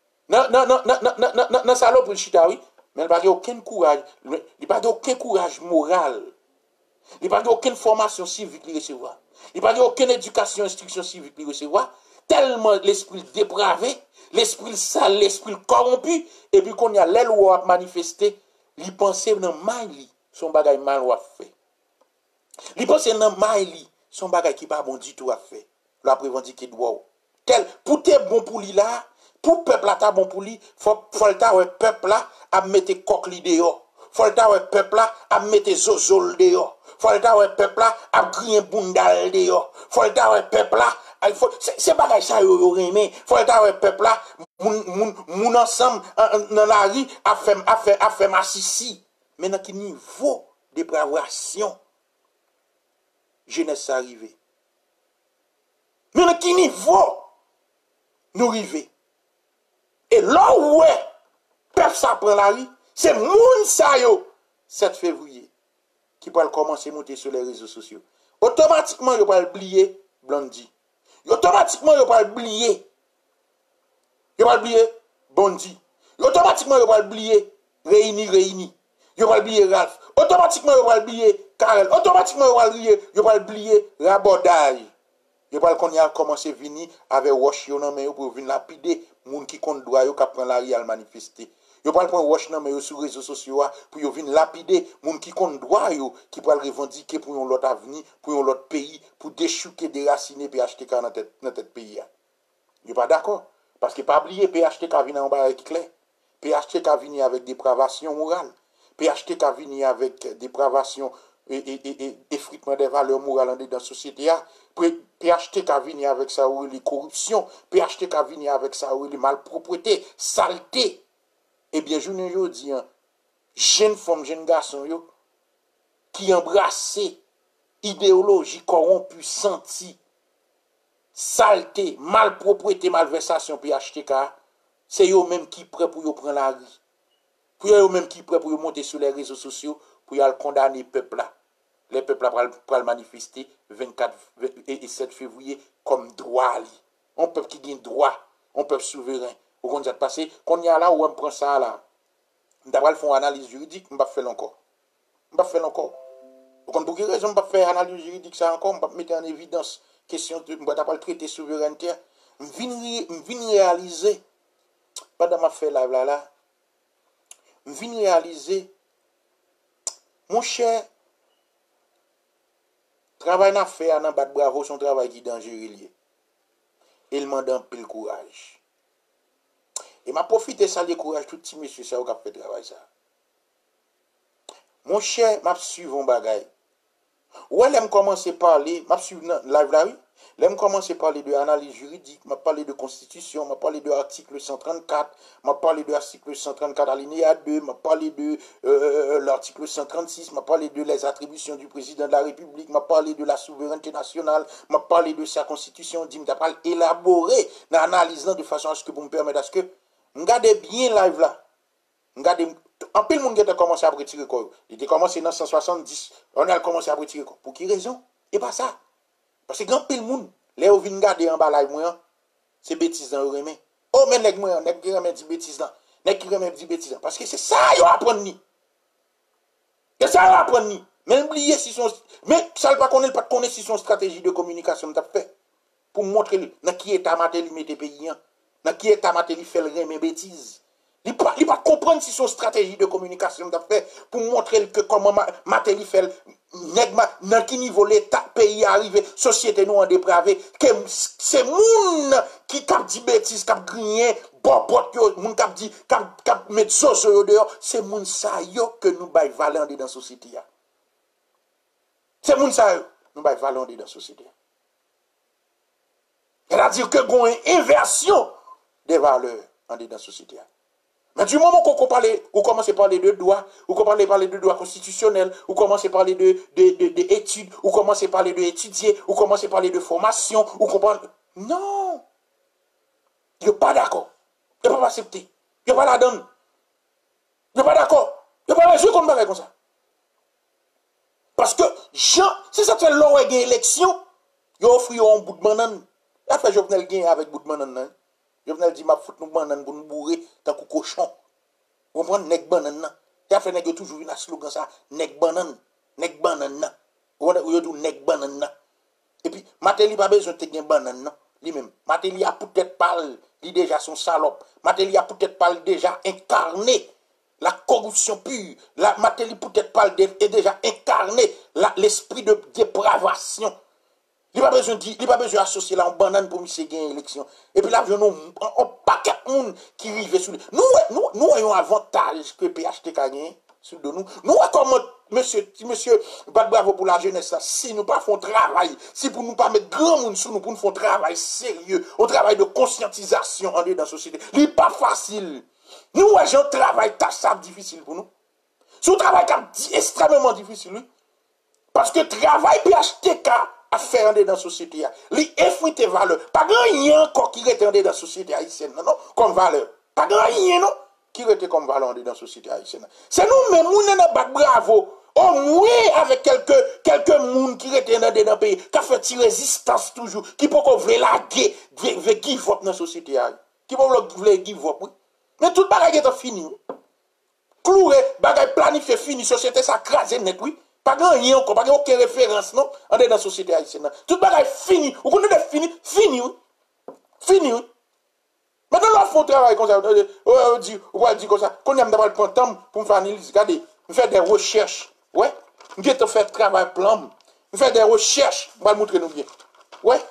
Non, salope chita, oui. Mais il n'y a pas aucun courage, il n'y a pas aucun courage moral. Il n'y a pas aucune formation civique qu'il recevoir. Il n'y a pas aucune éducation, instruction civique qu'il recevoir. Tellement l'esprit dépravé, l'esprit sale, l'esprit corrompu, et puis qu'on y a l'aile ou a manifesté, il pensait dans mal, son bagage mal ou a fait. Il pensait dans mal, son bagage qui pas bon du tout a fait. La revendiquer droit. Tel, pour te bon pour lui là, pour peuple là ta bon pour lui, faut le peuple là à mettre coqueli dehors. Faut le peuple là à mettre zozol dehors. Faut le peuple là à griller bundal dehors. Faut le peuple là c'est bagay ça yo remé. Faut le peuple là moun ensemble dans la rue a fait massissi. Mais dans quel niveau de dépravation jeunesse arrivé. Mais dans quel niveau nous arrivons. Et là où est, peuple ça prend la rue, c'est moun sa yo, 7 février, qui peut commencer à monter sur les réseaux sociaux. Automatiquement, il va oublier Blondie. Automatiquement, il va oublier. Il va oublier Bondi. Automatiquement, il va oublier Réuni. Il va oublier Ralph. Automatiquement, il va oublier Karel. Automatiquement, il va oublier Rabodaï. Il va commencer à venir avec Wash pour venir lapider moun qui compte droit yo qui prend la rue à manifester. Yo pas prendre Wash sur les réseaux sociaux pour yo venir lapider moun qui compte droit yo qui va revendiquer pour un autre avenir, pour un autre pays, pour déchouquer, déraciner PHTK dans tête pays. Yo pas d'accord parce que pas oublier PHTK vient en bas clair. PHTK vient avec dépravation morale. PHTK vient avec dépravation et effritement des valeurs morales dans la société. PHTK vient avec ça ou les corruptions. PHTK vient avec ça ou les malpropreté, saleté. Eh bien, je ne dis, jeune femme, jeune garçon, qui embrasse idéologie corrompue, senti, saleté, malpropreté, malversation, PHTK, c'est eux même qui prêt pour prendre la rue. Pour eux même qui prêt pour monter sur les réseaux sociaux pour condamner le peuple là. Les peuples là pour le manifester 24 et 7 février comme droit. Un peuple qui gagne droit, un peuple souverain. Vous comprenez passé qu'on y a là où on prend ça là. On va faire une analyse juridique, on va faire encore. On va faire encore. Vous comprenez pour quelle raison on va faire analyse juridique ça encore, on va mettre en évidence question de on va pas le traiter souveraineté. On vient réaliser pendant ma fait live là. On vient réaliser mon cher travail n'a fait à battre bravo son travail qui est dangereux. Il m'a donné un peu de courage. Et m'a profité de ça le courage tout petit monsieur ça qui a fait travail ça. Mon cher m'a suivi un bagay. Ou elle me commencer à parler, m'a suivi live là oui. Là, je commence à parler de analyse juridique, je parlé de constitution, je parlé de l'article 134, je parlé de l'article 134 alinéa 2, je parlé de l'article 136, je parlé de les attributions du président de la République, je parlé de la souveraineté nationale, je parlé de sa constitution, je parle élaborer l'analyse de façon à ce que vous me permettez à ce que je regarde bien live là. En peu de monde qui a commencé à retirer quoi. Il a commencé dans 170, on a commencé à retirer quoi. Pour quelle raison? Et pas ça. Parce que grand pile monde, les ou vinn garder en bas live moi, c'est bêtise dans remé. Oh mais nèg moi, nèg qui remet dit bêtise là. Nèg qui remet dit bêtise là parce que c'est ça yo apprendre ni. C'est ça yo apprendre ni. Mais oublier si son mais ça pas connaître si son stratégie de communication t'a fait pour montrer dans qui état Matéli mette pays dans qui état Matéli fait le remé bêtise. Il pas comprendre si son stratégie de communication t'a fait pour montrer que comment Matéli fait dans quel niveau l'état pays arrivé société nous en dépravé que c'est moun qui cap dit bêtise cap grien bobot yo moun cap dit cap mettre sauce dehors c'est moun ça yo que nous bail valeur dans société là c'est moun ça yo nous bail valeur dans société et là C'est-à-dire que il y a une inversion des valeurs dans la société. Mais du moment qu'on commence à parler de droit, ou qu'on parle de droit constitutionnel, ou commence à parler d'études, ou commence à parler d'étudier, ou commence à parler de formation, ou qu'on parle... Non! Il n'est pas d'accord. Il n'est pas accepté. Il n'est pas la donne. Il n'est pas d'accord. Il n'est pas jouer comme ça comme ça. Parce que, si ça fait long et une élection, il offre un bout de banane. Il a fait Jovenel gain avec bout de banane. Jovenel dit, ma foute nous banane pour nous bourrer tant que cochon. Vous comprenez, nek banane. Il a fait nèg toujours une slogan ça, nek banane. Nek banane. Vous dit nek banane. Et puis, Matéli pas besoin de te banane. Lui-même. Matéli a peut-être parlé, il déjà son salope. Matéli a peut-être parlé déjà incarné la corruption pure. Matéli peut-être parle déjà incarné l'esprit de dépravation. Il n'a pas besoin d'associer là en banane pour monsieur gagner l'élection. Et puis là, nous avons un paquet de monde qui arrive sur lui. Nous avons un avantage que PHTK gagne sur nous. Nous, comme monsieur bravo pour la jeunesse, si nous pas faisons travail, si pour nous pas mettre grand monde sur nous, pour nous faire un travail sérieux, un travail de conscientisation dans la société, ce n'est pas facile. Nous, avons un travail difficile pour nous. C'est un travail extrêmement difficile. Parce que travail PHTK à faire dans la société, les effriter valeur. Pas rien encore qui reste dans la société haïtienne, non, comme valeur. Pas rien, non, qui reste comme valeur dans la société haïtienne. C'est nous-mêmes, nous n'avons pas bravo. Au moins, avec quelques monde qui restent dans le pays, qui a fait résistance toujours, qui peut vouloir la guerre, veut give up dans la société, qui peut vouloir give up, oui. Mais tout le bagage est fini. Cloué, bagage planifié, fini, société ça crase net, oui. Pas rien encore, pas aucune référence, non, on est dans la société haïtienne. Tout le bagage fini. Vous connaissez fini, oui. Fini, oui. Maintenant, là, il faut travailler comme ça. On dit comme ça. Quand on a d'abord le temps pour me faire une analyse, regardez, on fait des recherches. Ouais. On fait un travail plan. On fait des recherches. On va le montrer nous bien. Ouais.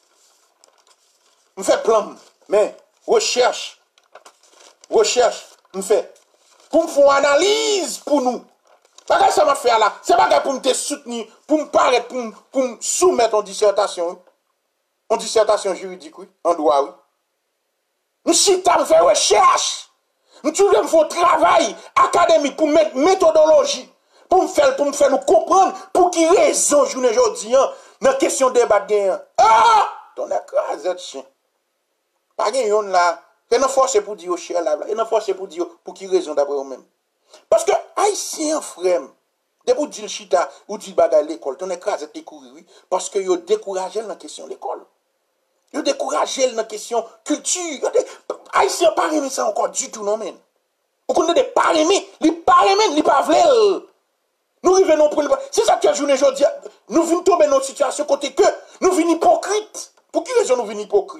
On fait plan. Mais, recherche. On fait. Pour me faire une analyse pour nous. Pas ça m'a fait là. C'est pas pour me te soutenir, pour me paraître, pour me soumettre en dissertation. En dissertation juridique, oui. En droit, oui. Nous chita me faire recherche. Nous toujours me faire travail académique pour mettre méthodologie. Pour me faire nous comprendre pour qui raison journée aujourd'hui dans la question de débat gain. Ah! Ton écrasé de chien. Pas gain là. Et non force pour dire au chien là. Et non force pour dire pour qui raison d'après eux-mêmes. Parce que haïtien frère, de vous dire chita ou dire bagay l'école, ton écrasé te courir oui, parce que yo découragé dans la question l'école. Yo découragé dans la question culture. Haïtien pas aimer ça encore du tout non men. On connaît des pas aimer, li pas vle. Nous revenons pour c'est ça que journée aujourd'hui, nous venons tomber dans une situation côté que nous venons hypocrites. Pour qui raison nous venons hypocrites?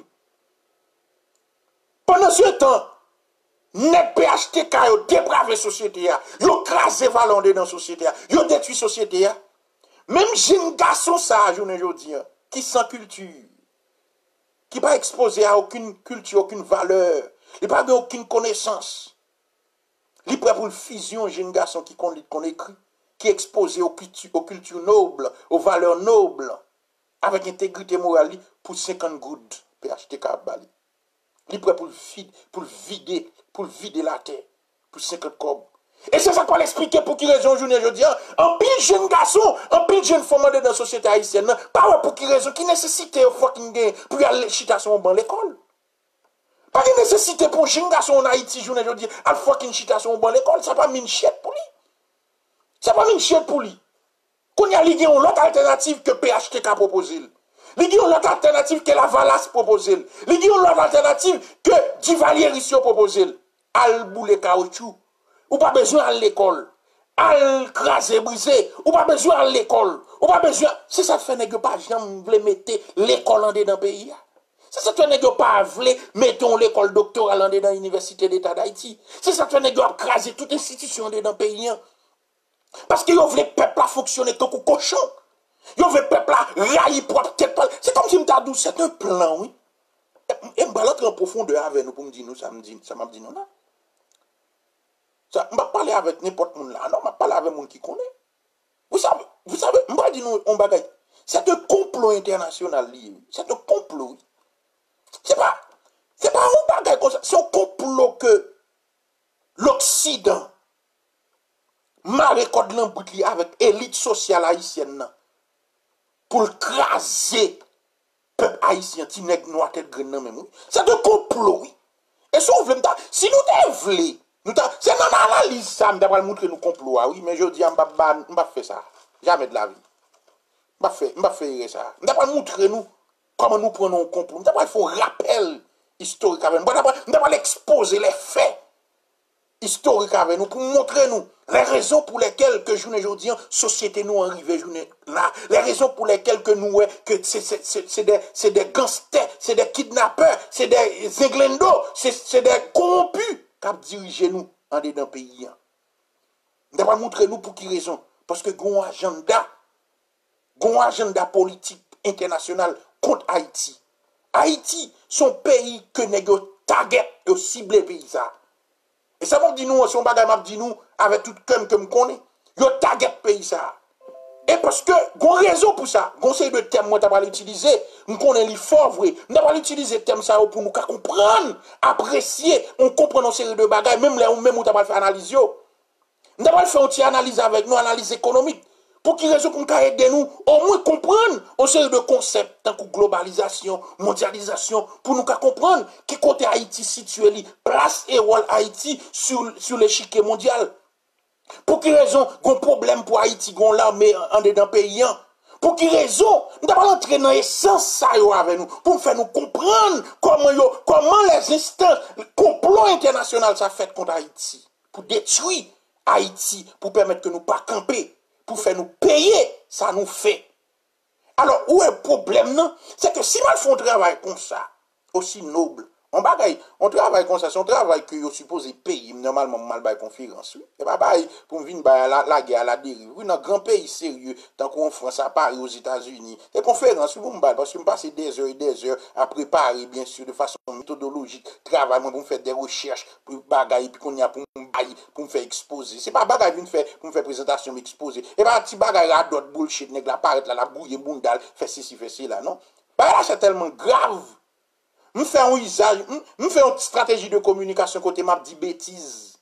Pendant ce temps, net PHTK yo dépravé société a, yo crasé valeur dans société a, yo détruit société a. Même jeune garçon ça journée aujourd'hui qui sans culture, qui pas exposé à aucune culture, aucune valeur, il pas aucune connaissance. Il prêt pour une fusion jeune garçon qui écrit, qui est exposé aux cultures nobles, aux valeurs nobles, avec intégrité morale pour 50 gouttes PHTK bali. Il est prêt pour vider la terre, pour 50 cobs. Et c'est ça qu'on l'explique pour qui raison aujourd'hui, je dis, un pile jeune garçon, un pile jeune femme dans la société haïtienne, pas pour qui raison, qui nécessite fucking gain pour y aller chitation dans l'école. Pas de nécessité pour un jeune garçon en Haïti, je dis, à fucking chitation dans l'école, ça pas une chiette pour lui. Ça pas une chiette pour lui. Qu'on y a une autre alternative que PHTK propose. Il y a une autre alternative que la Valas propose. Il y a une autre alternative que Duvalier Rissio propose. Al boule caoutchouc. Ou pas besoin à l'école. Al craser briser. Ou pas besoin à l'école. Ou pas besoin. C'est ça fait que pas jamais mettre l'école en dedans pays. C'est ça fait que pas mettons l'école doctorale en dedans l'université d'État d'Haïti. C'est ça fait que craser toute institution dedans pays. Parce que vous voulez peuple à fonctionner comme un cochon. Vous voulez peuple à railler propre tête. C'est comme si je dit c'est un plan, oui. Et je vais rentrer en profondeur avec nous pour me dire, ça m'a dit non, non. Ça, je ne vais pas parler avec n'importe qui là, non, je vais parler avec les gens qui connaissent. Vous savez, je vais dire, c'est un complot international lié. C'est un complot. C'est pas un bagage comme ça. C'est un complot que l'Occident m'a récolté l'embouteille avec élite sociale haïtienne pour le craser peuple haïtien, ti nèg noir tête grain même. C'est un complot, oui. Et si nous voulons, c'est dans l'analyse ça, nous devons montrer nous complot, oui, mais je dis, on va faire ça. Jamais de la vie. On va faire ça. Nous devons montrer nous comment nous prenons un complot. Nous devons faire un rappel historique avec nous. Nous devons exposer les faits historiques avec nous pour montrer nous les raisons pour lesquelles que journée aujourd'hui société nous arrive journée là, les raisons pour lesquelles que nous que c'est des gangsters, c'est des kidnappeurs, c'est des zinglendos, c'est des corrompus qui dirigent nous en dedans pays. Nous devons montrer nous pour qui raison, parce que gon agenda politique international contre Haïti. Haïti son pays que négo target et cible pays ça. Et ça m'a dit nous, si on bagaille m'a dit nous, avec tout comme que me connaît, yo target pays ça. Et parce que, gon raison pour ça, gon c'est de thème, moi, t'as pas l'utiliser, nous connaît les forts, vrai, n'a pas l'utiliser thème ça pour nous comprendre, apprécier, on comprend une série de bagailles, même là, même où t'as pas fait analyse, yo. N'a pas fait une petite analyse avec nous, analyse économique. Pour qui raison pour nous aider nous, au moins comprendre une série de concepts, tant que globalisation, mondialisation, pour nous comprendre qui côté Haïti situé, place et rôle Haïti sur l'échiquier mondial. Pour qui raison, gon problème pour Haïti, gon l'armée en dedans pays. Pour qui raison, nous devons entrer dans l'essence ça avec nous, pour faire nous comprendre comment les instances, le complot international ça fait contre Haïti, pour détruire Haïti, pour permettre que nous pas camper. Pour faire nous payer, ça nous fait. Alors, où est le problème, non? C'est que si nous faisons un travail comme ça, aussi noble, on travaille comme ça, c'est un travail que vous supposez payer, normalement, mal by conférence, oui. Et pas pour venir la guerre à la dérive. Oui, dans un grand pays sérieux, tant qu'en France, à Paris, aux États-Unis, les conférences, oui, vous parce que je passe des heures et des heures à préparer, bien sûr, de façon méthodologique, travail, pour me faire des recherches, pour bagaille, puis qu'on y a pour me faire exposer. C'est pas bagaille pour me faire présentation, m'exposer. Et pas petit bagaille à d'autres bullshit, nèg la paraître là, la bouille, bundal, fait ceci, fait cela, non? Bah là, c'est tellement grave. Nous faisons un usage, nous faisons une stratégie de communication côté m'a dit bêtises.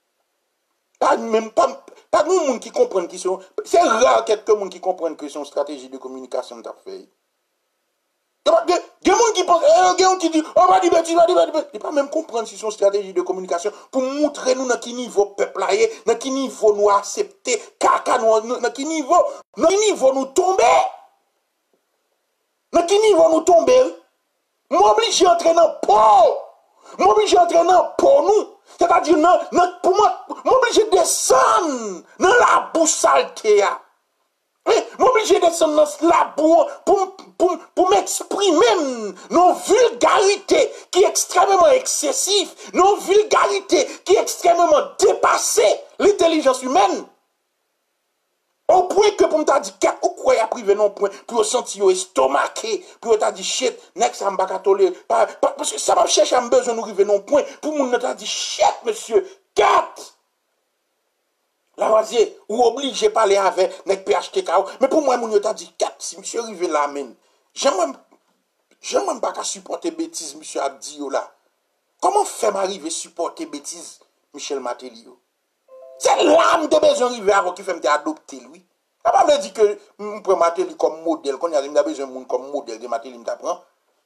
Pas de monde qui comprennent qui sont. C'est rare quelques monde qui comprennent que c'est une stratégie de communication t'a fait. Il y a des gens qui pensent, il y a des gens qui disent, on va dire bêtises, on va dire bêtises. Il pas même comprendre si c'est une stratégie de communication pour montrer nous dans quel niveau peuple là est, dans quel niveau nous accepter, caca nous, dans quel niveau nous tomber. Dans quel niveau nous tomber. M'oblige à entrer dans le port. M'oblige à entrer dans le port, nous. C'est-à-dire, pour moi, m'oblige à descendre dans la boue saleté. M'oblige à descendre dans la boue pour m'exprimer nos vulgarités qui est extrêmement excessive, nos vulgarités qui est extrêmement dépassée l'intelligence humaine. Au point que pour m'ta dit ou quoi ya privé non point pour sentir estomaqué pour t'a dit shit next ça m'pa tolérer parce que ça va chercher un besoin nous river non point pour moun t'a dit shit monsieur 4 Lavoisier ou obligé parler avec nek PHTK mais pour moi moun t'a dit 4 si monsieur rivé là men j'aime pas qu'à supporter bêtises monsieur Abdi là comment fait m'arriver supporter bêtises Michel Matéli. C'est l'âme de besoin river avant qui fait me adopter lui. Ça pas veut dire que on prend Matéli comme modèle, qu'on a besoin de monde comme modèle de Matéli m'apprend.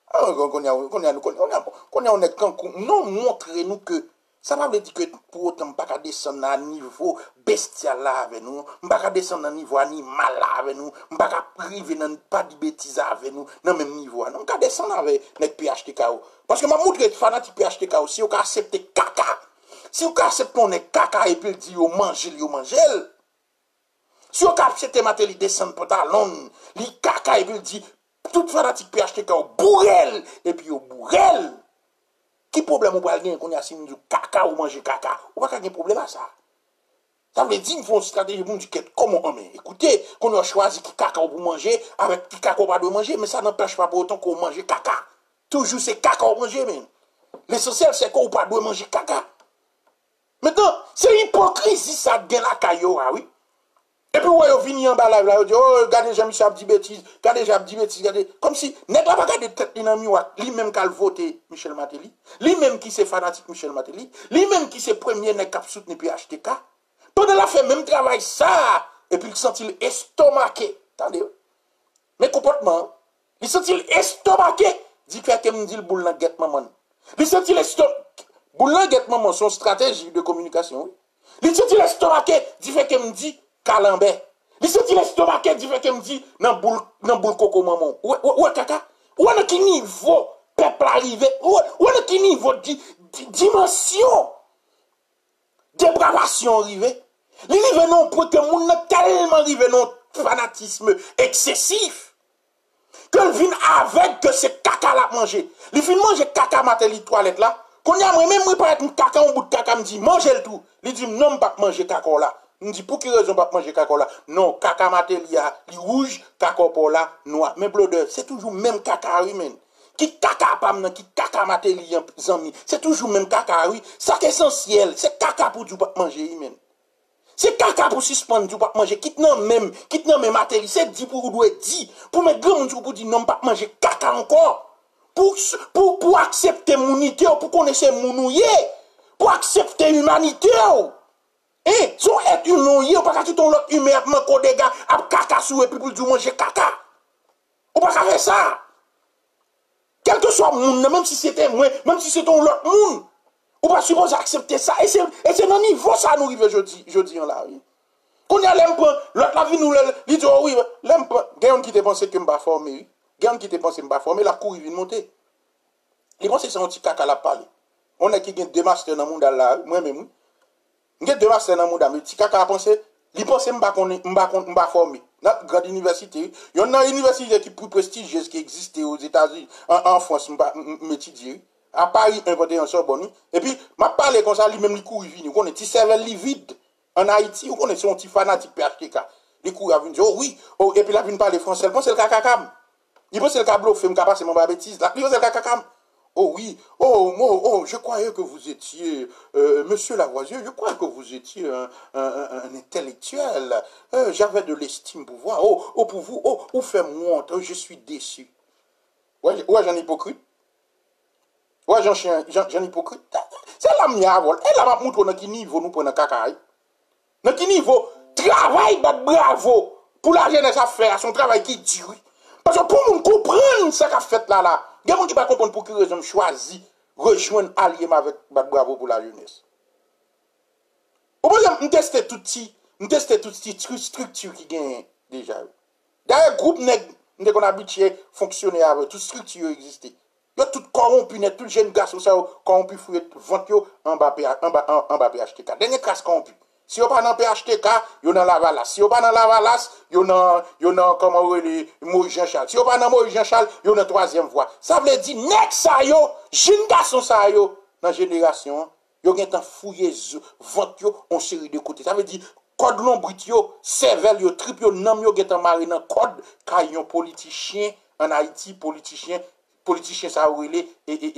On est non montrez-nous que ça pas veut dire que pour autant pas qu'à descendre à niveau bestial là avec nous, pas qu'à descendre à niveau animal là avec nous, pas qu'à priver dans pas de bêtises avec nous dans même niveau. Non, qu'à descendre avec nek PHTK parce que m'a montré fanatique PHTK aussi on accepter caca. Si vous acceptez qu'on est caca et puis il dit vous mangez. Si vous acceptez Matéli descend pantalon, li caca et puis il dit toute fanatique PHTK au bourrel et puis au bourrel. Qui problème vous pas gagner qu'on y a si vous caca ou manger caca? Ou pas gagner problème à ça. Ça veut dire qu'il faut une stratégie pour dire comment on met. Écoutez, qu'on a choisi qui caca pour manger avec qui caca pas de manger mais ça n'empêche pas pour autant qu'on mange caca. Toujours c'est caca pour manger mais l'essentiel c'est qu'on pas doit manger caca. Maintenant, c'est hypocrisie ça gagne la caillou, oui. Et puis, ouais, ils viennent en bas là, ils disent, oh, regardez, Jean-Michel dit bêtise, regardez. Comme si, n'est pas regardé tête dans miroir, lui-même qui a voté Michel Martelly, lui-même qui c'est fanatique Michel Martelly, lui-même qui c'est premier n'est cap soutenu PHTK. Pendant la fait même travail, ça, et puis il sent-il estomaqué. Attendez, mes comportements, il sent-il estomaqué, dit que me dit le boule dans guette maman. Il sent-il estomaqué, boule dans guette maman, son stratégie de communication, oui. Il sent-il estomaqué, dit que me dit Calambé. Il sent-il estomaqué, dit que me dit nan boule coco maman. Ouais, kaka. Ou à quel niveau peuple arrivé, ou à quel niveau dimension dépravation arrivé. Les rive non pour que moun n'a tellement rive non fanatisme excessif que le vin avec que c'est caca la manger. Les fin manger caca Martelly toilette là. Qu'on y a même moi pas être caca un bout de caca me dit manger le tout. Il dit non pas manger caca là. Me dit pour quelle raison pas manger caca là? Non, caca Martelly a li rouge, caca pour là noir. Mais blodeur, c'est toujours même caca oui men. Qui caca pas qui caca Martelly zami. C'est toujours même caca oui. Ça qui est essentiel, c'est caca pour du pas manger men. C'est caca pour suspendre du pas manger. Quitte non même Martelly, c'est dit pour doit dit pour mettre grand monde pour dire non pas manger caca encore. Pour accepter l'humanité, pour connaître mounouye, pour accepter l'humanité. Eh, son être humain, ou pas tout ton l'autre humain, manque des gars, à caca sous et puis pour du manger caca. Ou pas faire ça. Quel que soit le monde, même si c'était moi, même si c'est ton l'autre monde. Ou pas supposé accepter ça. Et c'est dans niveau ça nous arrive jeudi en là. Quand y a l'autre la vie nous dit oh oui, quelqu'un qui te pensé que m'pas formé, quelqu'un qui te pensé m'pas formé, la cour il vient monter. Il pense c'est un petit caca la parler. On a qui gagne deux masters dans le monde là, moi même. J'ai deux masters dans le monde, mais petit caca a pensé, il pense m'pas formé. Dans la grande université, il y a une université qui est plus prestigieuse qui existe aux États-Unis, en France, m'étudier. À Paris, inventé en Sorbonne. Et puis, m'a parlé comme ça, lui-même, les cours, il vient. On est petit cerveau vide en Haïti, on est un petit fanatique PHTK. Les cours, il vient, oh oui, oh, et puis là, il vient parler français. Il pense que c'est le cacacam. Il pense que c'est le cablo, il fait passer mon bêtise. Là, il pense que c'est le cacacam. Oh oui, oh, je croyais que vous étiez, monsieur Lavoisier, je croyais que vous étiez un intellectuel. J'avais de l'estime pour vous. Oh, pour vous, oh, fais-moi honte, je suis déçu. Ouais, j'en hypocrite. Ouais, j'en hypocrite. C'est la mienne. Elle a montré dans quel niveau nous prenons caca. Dans quel niveau travail, bravo. Pour la jeunesse à faire, son travail qui dure. Parce que pour nous comprendre ce qu'a fait là, il y a des gens qui ne comprennent pas pour quelle raison choisi rejoindre allié avec bravo pour la jeunesse. Au moins, nous testons toutes ces structures qui gagnent déjà. D'ailleurs, groupe nous qu'on habitué fonctionner avec toute structure existait. Il y a tout corrompu, tout le jeune garçon ça corrompu fouiller vente en bas PHTK. Dernière classe corrompu. Si vous pas dans PHTK, vous dans la Valasse. Si vous pas dans la Valasse, vous dans comment le Moïse Jean-Charles. Si vous pas dans Moïse Jean-Charles, vous dans troisième voie. Ça veut dire nek ça yo, jeune garçon ça yo dans génération, vous gen tant fouiller vente en série de côté. Ça veut dire code lombrit yo, cervelle yo, trip yo, nam yo gen tant maré dans code kayon politicien en Haïti, politicien ça relé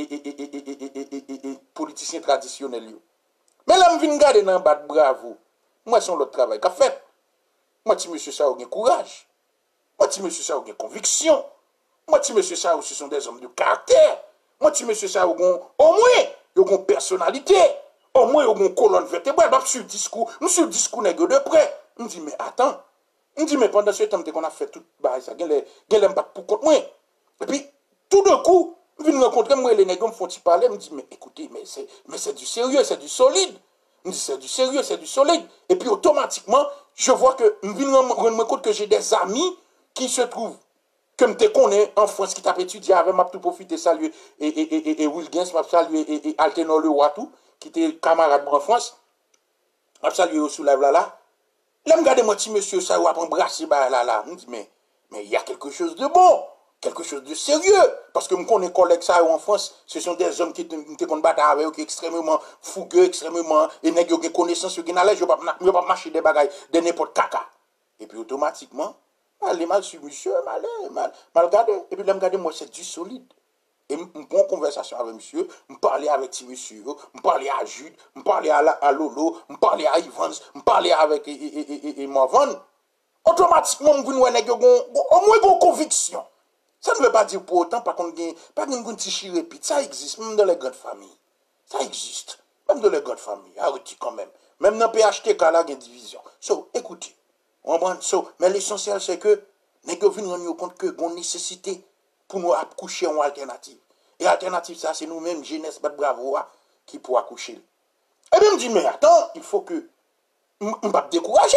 et politicien traditionnel yo. Mais là me vinn garder dans bas bravo. Moi son l'autre travail qu'a fait. Moi ti monsieur ça a courage. Moi ti monsieur ça a conviction. Moi ti monsieur ça aussi sont des hommes de caractère. Moi ti monsieur ça au moins yo gon personnalité. Au moins yo gon colonne vertébrale, pas sur discours nèg de près. On dit mais attends. On dit mais pendant ce temps qu'on a fait tout bail ça, gen l'impact pour contre moi. Et puis tout d'un coup, je viens rencontrer moi les nègres me font parler, me dit mais écoutez, mais c'est du sérieux, c'est du solide. Me dit c'est du sérieux, c'est du solide. Et puis automatiquement, je vois que je viens rendre compte que j'ai des amis qui se trouvent que me te connais en France qui t'a étudié avec m'a tout profiter saluer et Wilgens m'a saluer et Altenor le Watou qui était camarade en France. M'a salué au sous live là. Là me regarder moi petit monsieur ça ou après brasser là. Me dit mais il y a quelque chose de bon. Quelque chose de sérieux. Parce que je connais des collègues ça en France, ce sont des hommes qui ont battu avec eux, qui sont extrêmement fougueux, extrêmement, et qui ont des connaissances, qui ont des pas marcher des bagailles de n'importe caca. Et puis automatiquement, aller mal sur monsieur, mal regardé. Et puis là, me regarder, moi, c'est du solide. Et je prends conversation avec monsieur, je parle avec petit monsieur, je parle à Jude, je parle à Lolo, je parle à Ivans, je parle avec Morvan. automatiquement, vous au moins une conviction. Ça ne veut pas dire pour autant, par contre, pas une petit chirépite. Ça existe, même dans les grandes familles. Ça existe. Même dans les grandes familles. Arrêtez quand même. Même dans PHTK, là, il y a une division. So, écoutez. Mais l'essentiel, c'est que nous devons nous rendre compte que nous avons nécessité pour nous accoucher en alternative. Et alternative, ça, c'est nous-mêmes, jeunesse, bravo, qui pour accoucher. Et bien, je me dis, mais attends, il faut que je ne vais pas me décourager.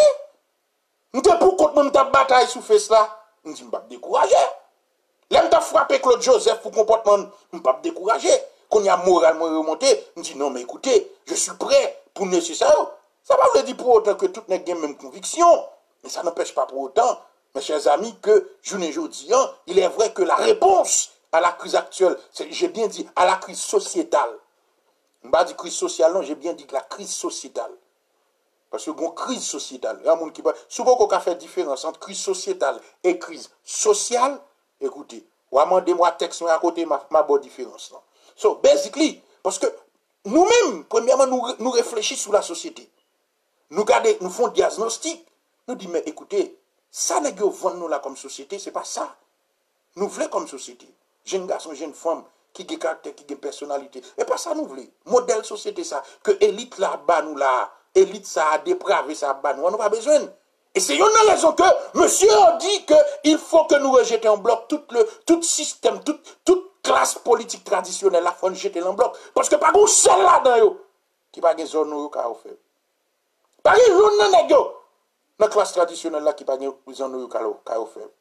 Je ne pour contre mon bataille sous face là. Je me dis, je ne vais pas me décourager. Là, je frappé Claude Joseph pour comportement, je ne vais pas me décourager. Quand il y a moralement remonté, je me dis, non, mais écoutez, je suis prêt pour nécessaire. Ça ne veut pas dire pour autant que tout n'est pas même conviction. Mais ça n'empêche pas pour autant, mes chers amis, que, journée aujourd'hui, il est vrai que la réponse à la crise actuelle, j'ai bien dit, à la crise sociétale. Je ne pas dit crise sociale, non, j'ai bien dit que la crise sociétale. Parce que une crise sociétale, il y a un monde qui parle. Souvent qu'on a fait différence entre crise sociétale et crise sociale, écoutez, ou amendez-moi texte à côté ma bonne différence. Non. So, basically, parce que nous-mêmes, premièrement, nous réfléchissons sur la société. Nous regardons, nous faisons diagnostic. Nous disons, mais écoutez, ça n'est que vendre nous là comme société, c'est pas ça. Nous voulons comme société. Jeune garçon, jeune femme, qui a caractère, qui a personnalité. Et pas ça nous voulons. Modèle société ça. Que élite là, bas nous là, élite ça a dépravé ça, bas nous, on n'a pas besoin. Et c'est une raison que monsieur a dit qu'il faut que nous rejetions en bloc tout système, toute classe politique traditionnelle, là, il faut jeter en bloc. Parce que pas de seul là-dedans, qui n'a pas de zone où il fait. Pas de zone dans la classe traditionnelle là qui n'a pas de zone où il fait.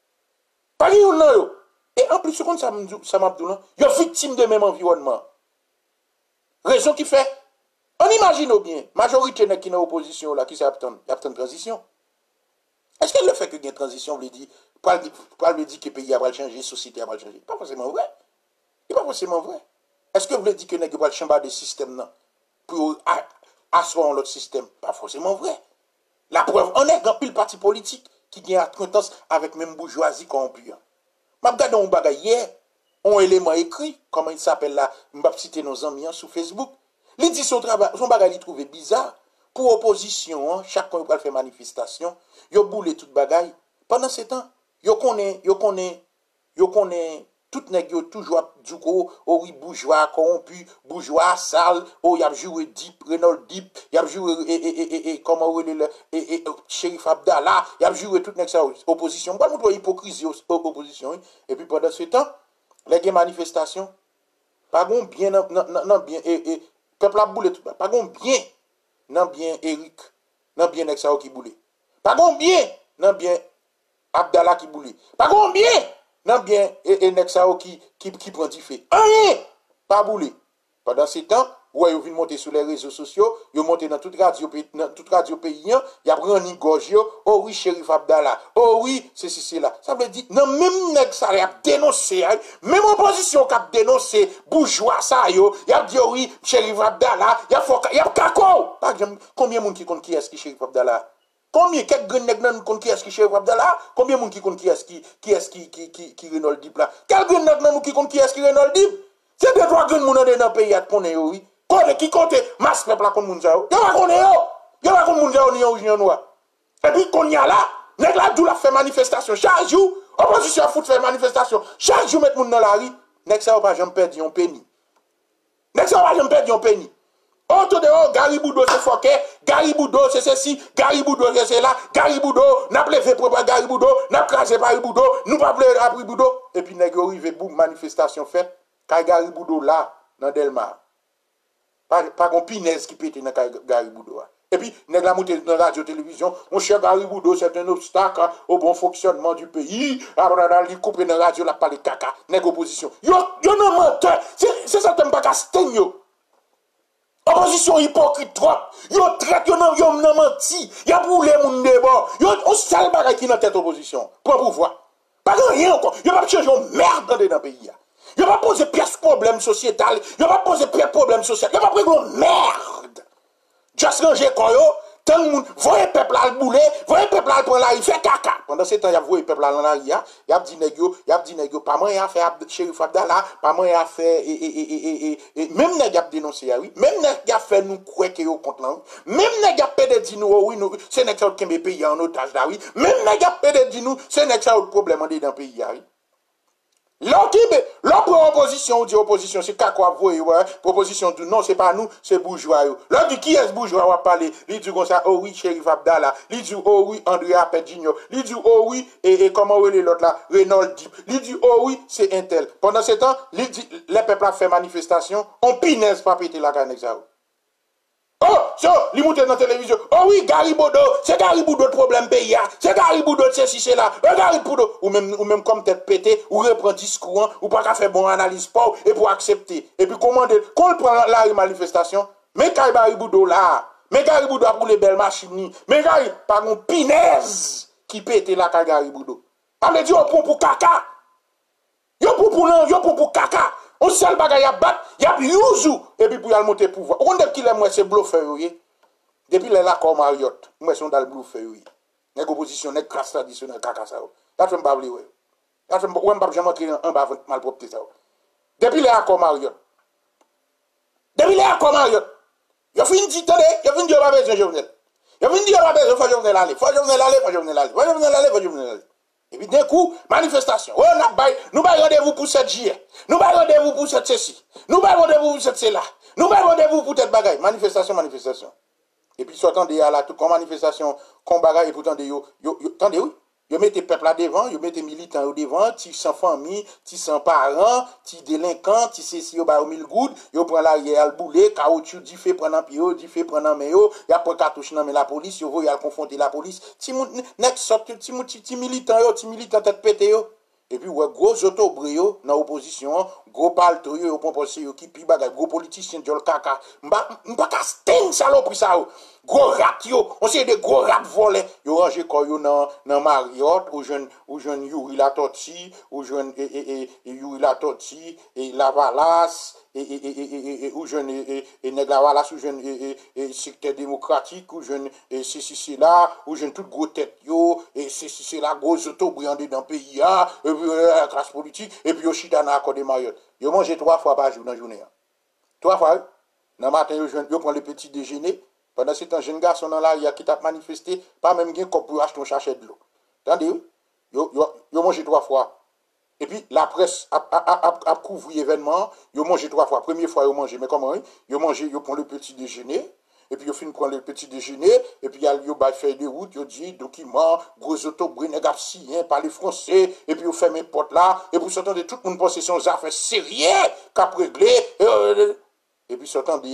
Pas de zone. Et en plus, ce qu'on ça m'a dit, il est victime de même environnement. Raison qui fait, on imagine bien, majorité qui est en opposition là, qui s'attend une transition. Est-ce que le fait qu'il y ait une transition veut dire, pas le dire que le pays va changer, la société va changer? Pas forcément vrai. Ce n'est pas forcément vrai. Est-ce que vous voulez dire que nous va changer de système pour asseoir l'autre système? Pas forcément vrai. La preuve, on est dans pile parti politique qui a acquaintance avec même bourgeoisie corrompue. Je regarde un bagage hier, un élément écrit, comment il s'appelle là, je vais citer nos amis sur Facebook. Il dit son bagage, il trouve bizarre. Pour opposition, chacun va faire manifestation, il boule tout bagage. Pendant ce temps, il connaît, tout nèg toujours du coup, oh oui, bourgeois corrompu, bourgeois sale, oh, il a joué Deep, Renault Deep, il a joué, comment et Shérif Abdallah, il a joué tout nèg ça, opposition. Pas nous hypocrisie opposition, et puis pendant ce temps, les manifestations, pas gon bien, non, bien, et peuple a boulé tout, pas gon bien, non bien Eric, non bien nèg ça qui boulé. Pas gon bien, non bien Abdallah qui boulé. Pas gon bien, non bien, et Nexao qui prend du fait. Rien! Pas boulé. Pendant ce temps, ouais, ils viennent monter sur les réseaux sociaux, ils montent dans toute radio paysan, ils apprennent une gorge, oh oui, Shérif Abdallah, oh oui, c'est là. Ça veut dire, non, même Nexao a dénoncé, même opposition qui a dénoncé, bourgeois ça, il a dit, oh oui, Shérif Abdallah, il y a kako. Par exemple, combien de monde qui compte qui est-ce qui Shérif Abdallah? Combien quelques grenades nan kon qui est-ce qui Shérif Abdallah? Combien moun qui compte qui est-ce qui Renault Dip là? Quel grenade nan qui compte qui est-ce qui Renault Dip? C'est des trois grenades moun dans pays à connaître oui. Qui compte masse peuple là kon moun ça yo. Yo va connaître yo. Yo va connaître moun ça ni origine noir. Et puis qu'on y a là, nèg la dou la fait manifestation chaque jour, opposition a fout faire manifestation. Chaque jour mettre moun dans la rue, nèg ça pas jamais perdre un penny. Nèg ça pas jamais perdre un penny. Autour de haut, Gariboudo c'est Foké, Gariboudo c'est ceci, Gariboudo c'est là, Gariboudo, n'a pas levé pour Gariboudo, n'a pas crasé par Gariboudo, nous pas pleurer à Gariboudo. Et puis, nous avons arrivé, boum, manifestation faite, quand Gariboudo là, dans Delmar. Pas un pinaise qui pète dans Gariboudo. Et puis, nous avons monté dans la radio-télévision, mon cher Gariboudo, c'est un obstacle au bon fonctionnement du pays. Après, il coupe dans la radio, la parle caca, nèg opposition. Yo non menteur, c'est ça, t'aimes pas castagne. Opposition hypocrite trop. Yo traite, yo nan menti. Yo boule moun debord. Yo on sale bagay qui dans tête opposition. Pour pouvoir. Pas rien encore. Yo pas changer merde dans le pays. Yo pas poser pièce problème sociétal. Yo pas poser pièce problème social. Yo pas régler merde. Just ranger quoi yo. Tant le monde, voyez peuple à le bouler, voyez peuple à le prendre là, il fait caca. Pendant ce temps, il y a voyé peuple à l'arrière, il y a dit négio, pas moi, il a fait Chérif Abdallah, pas moi, il a fait, même nèg a dénoncé, oui, même nèg a fait nous croire que yo contre là, même nèg a pédé dit nous, oui, nous, c'est nèg ça qui pays en otage là, oui, même nèg a pédé dit nous, c'est nèg ça problème dans le pays, oui. L'autre opposition, on dit opposition, c'est quoi vous ouais, proposition du non, c'est pas nous, c'est bourgeois. L'autre dit qui est ce bourgeois, on va parler, il dit comme ça, oh oui, Chérif Abdallah, il dit oh oui, Andrea Pedinho, il dit oh oui, et comment est l'autre là, Renaud Dip, il dit oh oui, c'est Intel. Pendant ce temps, il dit, les peuples a fait manifestation, on pinaise pas péter la canne ça. Oh, ça, il monte dans la télévision. Oh oui, Garibodo, c'est Garibodo de problème pays, c'est Garibodo de ceci, c'est là. Garibodo, ou même comme tête pété, ou reprend discours, ou pas qu'à faire bon analyse pour, et pour accepter. Et puis commander, quand on prend la manifestation, mais Garibodo là, mais Garibodo a pour les belles machines, mais Garibodo, par une pinaise qui pète la Garibodo. On me dit, on prend pour caca. Yo pour caca. On seul bagay a bat, y a youzou, et puis pour y aller monter pouvoir. On dit qu'il est moi, c'est bluffeur, depuis les l'accord Mariotte, moi, c'est dans le bluffeur, les oppositions, les classes traditionnelles, caca, ça. Là, je ne pas oublier, là, je ne pas jamais entrer en bas malpropre, ça. Depuis les accords Mariotte, il fin de dire, il fin de dire, il va besoin Jovenel. Il fin de dire, il va besoin, faut Jovenel aller. Et puis d'un coup, manifestation. Oh, nous avons rendez-vous pour cette juillet. Nous avons rendez-vous pour cette ceci. Nous avons rendez-vous pour cette cela. Nous avons rendez-vous pour cette bagaille. Manifestation. Et puis, soit attendez à la tout comme manifestation, comme bagaille, et pourtant, attendez, oui. Vous mettez peuple là devant, vous mettez militants au devant, ti sans famille, ti sans parents, ti délinquants, ti ceci au bas au mille gouttes, vous prenez l'arrière, le boulet, caoutchouc, dit fait prendre un pied, dit fait prendre un maillot, y a pas cartouche dans la police, vous voyez, confronter la police, ti militant tête pété yo. Et puis, ouais, gros autobrio dans l'opposition, gros palto yo, pomposé yo, qui pi bagay, gros politicien, jol kaka, m'pa ka sting saloperie ça yo. Gros rat yo, on sait des gros rats volés, yo rangé quoi yo dans Marriott, ou jeune Yuri la Toti, ou jeune Yuri la Toti, et Lavalas, ou jeune nèg Lavalas, ou jeune secteur démocratique, ou jeune c'est là, ou jeune toute gros tête yo, et c'est là gros autobriandé dans le pays là, et puis la classe politique, et puis yo chita dans l'accord de Marriott. Yo mange 3 fois par jour dans la journée. 3 fois. Dans le matin, yo prend le petit déjeuner. Pendant ce temps, jeune garçon dans l'arrière qui t'a manifesté, pas même gain pour acheter un sachet de l'eau. Attendez, yo mangé 3 fois. Et puis, la presse a couvert l'événement, yo mangé 3 fois. Première fois, yo mangé, mais comment, yo mangé, yo prend le petit déjeuner, et puis yo fin prend le petit déjeuner, et puis yo fait de route, yo dit, document, gros auto, brunegap sien, parler français, et puis yo fait mes portes là, et puis s'entendre tout le monde pense que c'est un affaire sérieux, qu'a réglé, et puis s'entendre,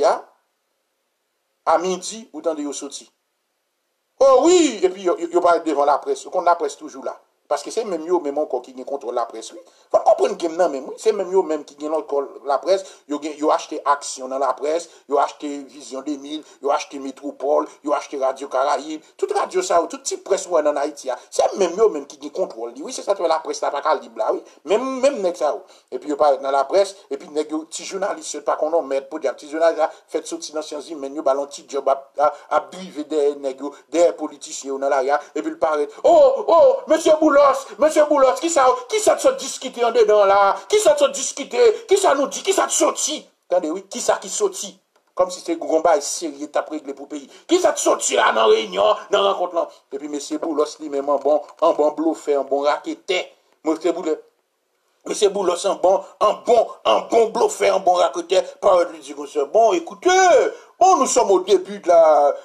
à midi, ou dans des sorti. Oh oui, et puis yo parle devant la presse, qu'on la presse toujours là. Parce que c'est même yo même encore qui contrôle la presse, oui. Faut comprendre que non même, c'est même yo même qui contrôle la presse, yo acheté Action dans la presse, yo acheté Vision 2000, yo acheté Métropole, yo acheté Radio Caraïbe, toute radio ça, toute petite presse ouais dans Haïti, c'est même yo même qui contrôle. Oui, c'est ça que la presse là pas libre là, oui. Même nèg ça. Et puis yo parle dans la presse et puis nèg yo petit journaliste pas qu'on mettre pour dire petit journaliste fait sortir dans sciences humaines, yo ballon petit job à briver des nèg yo, des politiciens dans la et puis il paraît oh monsieur Boulos, qui ça se discuter en dedans là? Qui ça se discuter? Qui ça nous dit? Qui ça te sorti? Attendez, oui, qui ça qui sorti? Comme si c'était un combat sérieux, t'as réglé pour le pays. Qui ça te sorti là dans la réunion, dans la rencontre là? Et puis monsieur Boulos lui-même un bon bluffeur, un bon raqueteur. Monsieur Boulos, un bon bluffeur, un bon raqueteur. Par lui dit comme ça, bon, écoutez, nous sommes au début de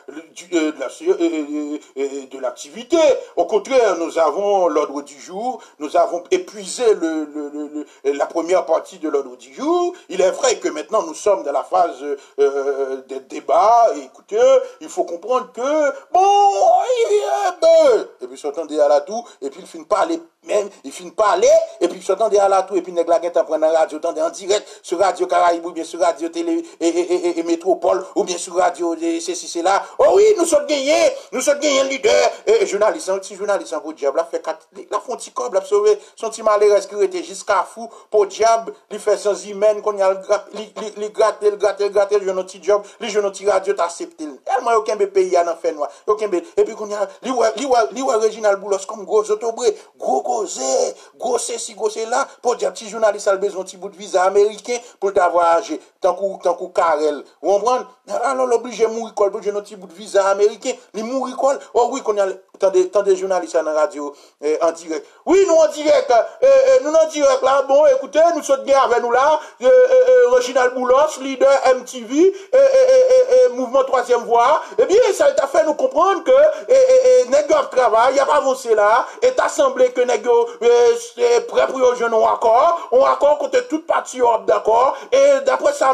l'activité. Au contraire, nous avons l'ordre du jour. Nous avons épuisé la première partie de l'ordre du jour. Il est vrai que maintenant nous sommes dans la phase des débats. Et écoutez, il faut comprendre que et puis s'entendait à la tout. Et puis il finit par aller même, il finit parler, et puis, s'entendait à la tout, et puis, nèg la gen prendre en radio, tendez en direct, sur Radio Caraïbe, ou bien sur Radio Télé, et Métropole, ou bien sur Radio, ceci, c'est là. Oh oui, nous sommes gagnés leader, journaliste, un petit journaliste, un beau diable, la fait la font petit cob, la sauvé, son petit malheureux qui était jusqu'à fou, pour diable, il fait sans hymen, qu'on y a, il gratte, il joue un petit job, il joue un petit radio, t'accepte. Tellement, aucun pays à fait noir, aucun et puis, qu'on y a, li Reginald Boulos, comme gros autobré, gros causé, gros ceci, gros là, pour dire petit journaliste a besoin d'un petit bout de visa américain pour voyager, tant que Karel. Vous comprenez? Alors, l'obligé de mourir pour un petit bout de visa américain, il mourir quoi? Oh oui, qu'on a tant des journalistes à la radio en direct. Oui, nous en direct, là, bon, écoutez, nous sommes bien avec nous là, Reginald Boulos, leader MTV, mouvement troisième voie. Eh bien, ça t'a fait nous comprendre que, nègre travail, il n'y a pas avancé là, et t'as semblé que nègre, est prêt pour un accord contre toute partie d'accord, et d'après ça,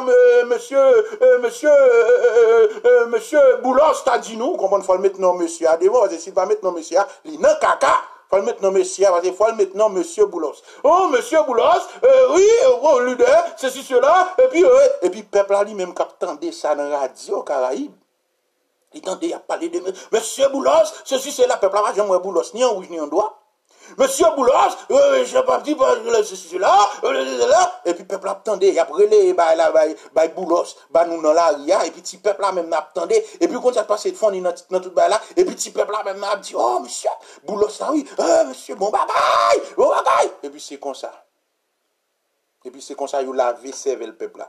monsieur Boulos t'a dit nous, comment il faut le mettre non, monsieur, à devant, parce que s'il va mettre non, monsieur, il n'a caca. Faut le mettre non, monsieur, parce qu'il faut le mettre non, monsieur Boulos. Oh, monsieur Boulos, oui, oh, leader, ceci, cela, et puis, peuple a lui-même qui attendait ça dans la radio Caraïbe. Il tendait à parler de monsieur Boulos, ceci, cela, peuple a jamais Boulos, ni en rouge, ni en droit. Monsieur Boulos, je sais pas dit, ceci, cela, et puis, peuple attendait, il a brûlé, Boulos, nous dans la ria, et puis, petit peuple là même attendait, et puis, quand ça passe de fond dans tout là, et puis, petit peuple là même a dit, oh, monsieur, Boulos, ça oui, monsieur, bon bagaille, et puis, c'est comme ça. Et puis, c'est comme ça, il a lavé, servé le peuple là.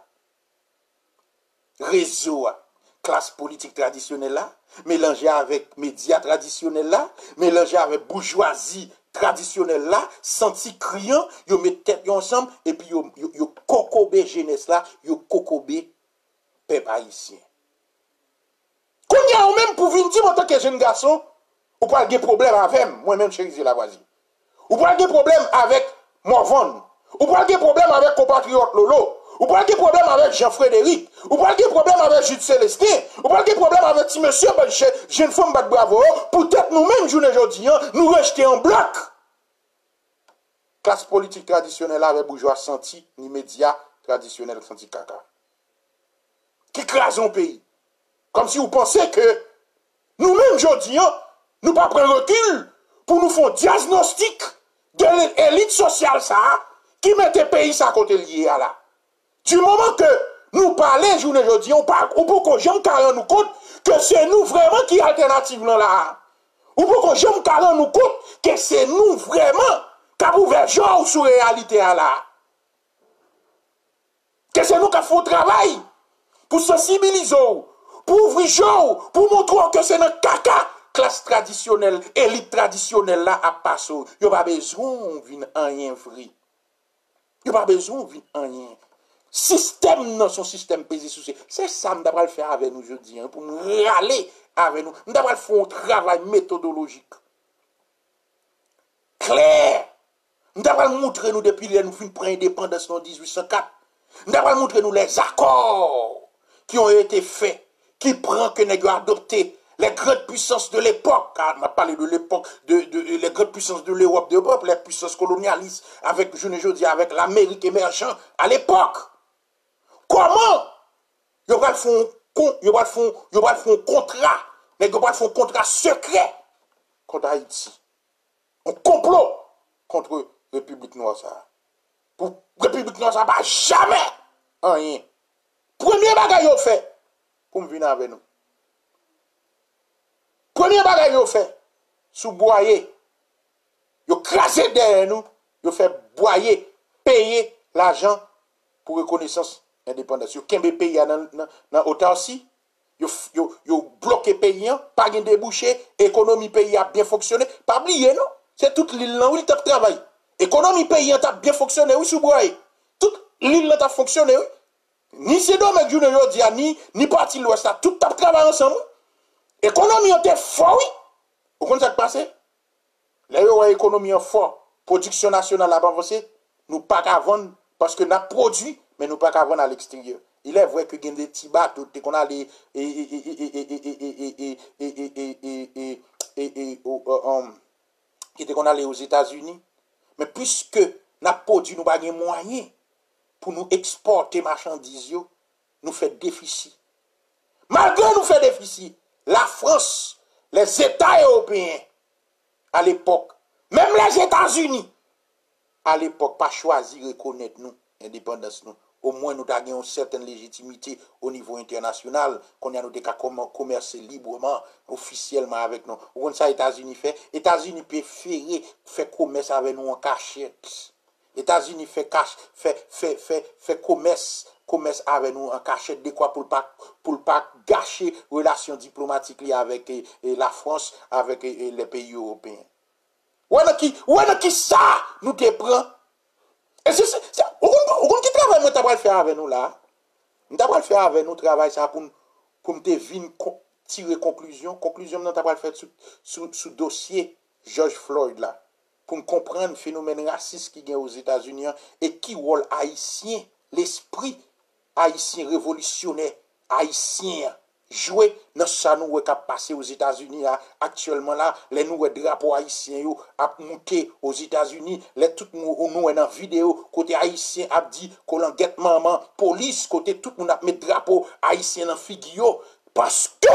Réseau, classe politique traditionnelle là, mélangé avec médias traditionnels là, mélangé avec bourgeoisie traditionnelle là, senti criant, yo met tête ensemble, et puis yo kokobé jeunesse là, yo kokobé peuple haïtien. Qu'on y a ou même pour venir dire en tant que jeune garçon, ou pas de problème avec moi-même, chérie Lavoisier. Ou pas de problème avec Morvan. Ou pas de problème avec compatriote Lolo. Ou pas de problème avec Jean-Frédéric. Ou pas de problème avec Jude Célestin. Ou pas de problème avec petit monsieur, jeune femme bat bravo. Peut-être nous-mêmes, journée aujourd'hui, nous rejeter en bloc. Classe politique traditionnelle avec bourgeois senti, ni médias traditionnels senti caca. Qui écrase un pays. Comme si vous pensez que nous-mêmes aujourd'hui, nous pas prendre recul pour nous faire un diagnostic de l'élite sociale ça, qui mette le pays à côté lié à là. Du moment que nous parlons journée aujourd'hui, on peut qu'on j'aime carrément nous compte que c'est nous vraiment qui alternative là. Ou pour qu'on j'aime carrément nous compte que c'est nous vraiment qui avons ouvert genre sur la réalité là. Que c'est nous qui faisons le travail pour sensibiliser, pour ouvrir genre, pour montrer que c'est notre caca. Classe traditionnelle, élite traditionnelle là à passer. Il n'y a pas besoin de rien vrai. Il n'y a pas besoin de rien. Système dans son système pesé sous c'est ça que nous devons faire avec nous aujourd'hui, pour nous râler avec nous. Nous devons faire un travail méthodologique. Clair. Nous devons montrer nous depuis que nous avons pris l'indépendance en 1804. Nous devons montrer nous les accords qui ont été faits, qui prennent que nous avons adopté. Les grandes puissances de l'époque, on a parlé de l'époque, les grandes puissances de l'Europe, les puissances colonialistes, avec, je ne dis, avec l'Amérique émergente à l'époque. Comment ils vont faire un contrat, mais ils vont faire un contrat secret contre Haïti. Un complot contre la République Noire. Pour la République Noire, ça ne va jamais rien. Premier bagage qu'ils ont fait pour me venir avec nous. Premier bagage qu'ils ont fait, sous boyer. Ils ont crasé derrière nous, ils ont fait boyer, payer l'argent pour reconnaissance indépendance. Ils ont kembe pays dans autarcie. Ils ont bloqué le pays, pas de débouché, l'économie pays a bien fonctionné. Pas oublier, non? C'est toute l'île où il a travaillé. L'économie pays a bien fonctionné, oui, sous boyer. Toute l'île a fonctionné, oui. Ni c'est dommage que je dis, ni parti de l'Ouest, tout a travaillé ensemble. L'économie était fort, oui. Vous comprenez ce qui passe? L'économie est fort. Production nationale a avancé. Nous pas qu'à vendre parce que nous avons produit, mais nous pas qu'à vendre à l'extérieur. Il est vrai que il y a des petits bateaux qu'on a les qui qu'on allait aux États-Unis. Mais puisque nous produit nous pas de moyens pour nous exporter marchandises, nous fait déficit. Malgré nous fait déficit, la France, les États européens, à l'époque, même les États-Unis, à l'époque, pas choisi de reconnaître nous, indépendance nous. Au moins, nous avons une certaine légitimité au niveau international, qu'on a nous commercer librement, officiellement avec nous. Vous voyez ça, les États-Unis fait? Les États-Unis préfèrent faire commerce avec nous en cachette. Les États-Unis fait commerce avec nous en cachette de quoi pour pas gâcher relations diplomatiques avec la France, avec les pays européens. Ou est-ce qui ça nous te prend? Et c'est qui travaille moi t'as faire avec nous là? Nous t'as faire avec nous travail ça pour te venir tirer conclusion nous t'as faire sous dossier George Floyd là pour comprendre le phénomène raciste qui gagne aux États-Unis et qui rôle haïtien, l'esprit haïtien révolutionnaire haïtien jouer dans ça nous qui passé aux États-Unis là actuellement là les nouveaux drapeaux haïtiens yo a monté aux États-Unis les tout nous dans vidéo côté haïtien a dit qu'on guette maman police côté tout monde a met drapeau haïtien dans figure parce que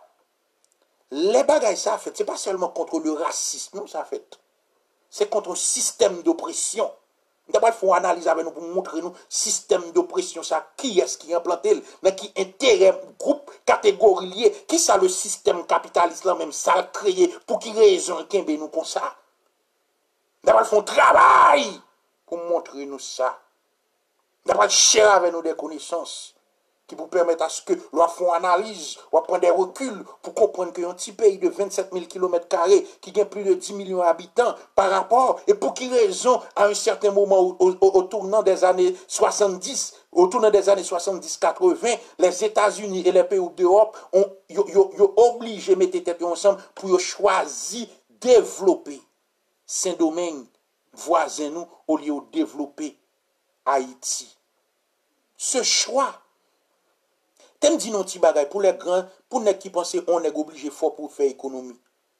les bagages ça fait c'est pas seulement contre le racisme non ça fait c'est contre un système d'oppression. D'abord, il faut analyser avec nous pour montrer nous système d'oppression, ça, qui est-ce qui est implanté, mais qui intérêt, groupe, catégorie liée, qui ça le système capitaliste là même, ça a créé, pour qui raison, qu'un nous comme ça. D'abord, il faut un travail pour montrer nous ça. D'abord, il chercher avec nous des connaissances qui vous permettent à ce que l'on fasse une analyse, ou prendre des reculs pour comprendre qu'il y a un petit pays de 27 000 km² qui a plus de 10 millions d'habitants par rapport, et pour qui raison, à un certain moment, au tournant des années 70, au tournant des années 70-80, les États-Unis et les pays d'Europe ont obligé de mettre tête ensemble pour choisir développer Saint-Domingue, voisin nous, au lieu de développer Haïti. Ce choix, t'aimes dire non petit bagay pour les grands, pour les qui pensent on est obligé fort pour faire économie.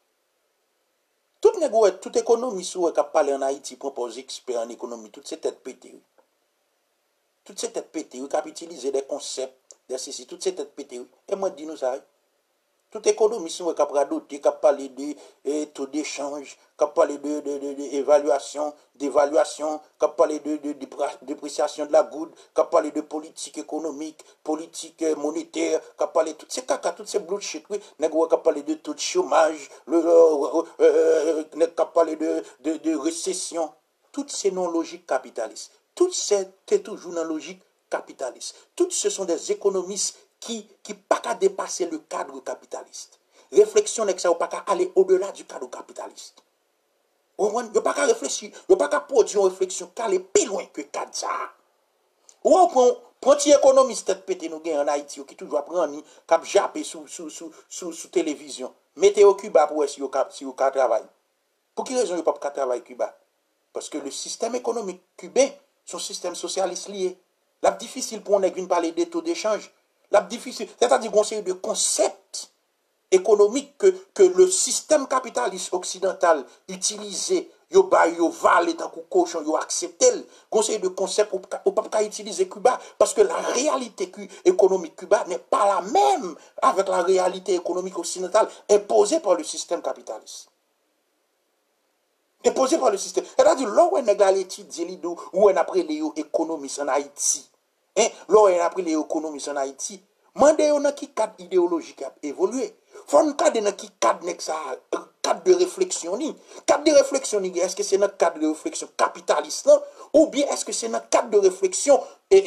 Toute économie sur qui parle en Haïti propose expert en économie, toutes ces têtes pétées. Toutes ces têtes pétées, qui utilisent des concepts, des ceci, toutes ces têtes pétées. Et moi dis nous ça. Toute économie sur qui radoter, qui parle de taux d'échange, qui parle d'évaluation, qui parle de dépréciation de la goutte, qui parle de politique économique, politique monétaire, qui parle de toutes ces caca, toutes ces bullshit, oui, qui parle de taux de chômage, qui parle de récession, toutes ces non-logiques capitalistes, toutes c'est toujours dans logique capitaliste. Toutes ce sont des économistes qui pas qu'à dépasser le cadre capitaliste. Réflexion n'est que ça pas qu'à aller au-delà du cadre capitaliste. On ne pas qu'à réfléchir, on pas qu'à produire une réflexion qui aller plus loin que cadre ça. Ou on prend petit économiste tête pété nous gagne en Haïti qui toujours prendre cap japper sous télévision. Mettez au Cuba pour si au travail. Pour quelle raison il pas travailler Cuba? Parce que le système économique cubain, son système socialiste lié. Là difficile pour on venir parler des taux d'échange. La difficile, c'est-à-dire qu'on sait de concepts économiques que le système capitaliste occidental utilisé, yo valé tant que cochon, yo accepté, conseil de concepts ou pas utiliser Cuba parce que la réalité économique Cuba n'est pas la même avec la réalité économique occidentale imposée par le système capitaliste. Imposée par le système. C'est-à-dire là où on a l'étude où on a pris les économistes en Haïti. Là, on a pris les économistes en Haïti. Mandez on a qui cadre idéologique a évolué. Faut nous cadre dans qui cadre de réflexion ni. Cadre de réflexion ni est-ce que c'est notre cadre de réflexion capitaliste là, ou bien est-ce que c'est notre cadre de réflexion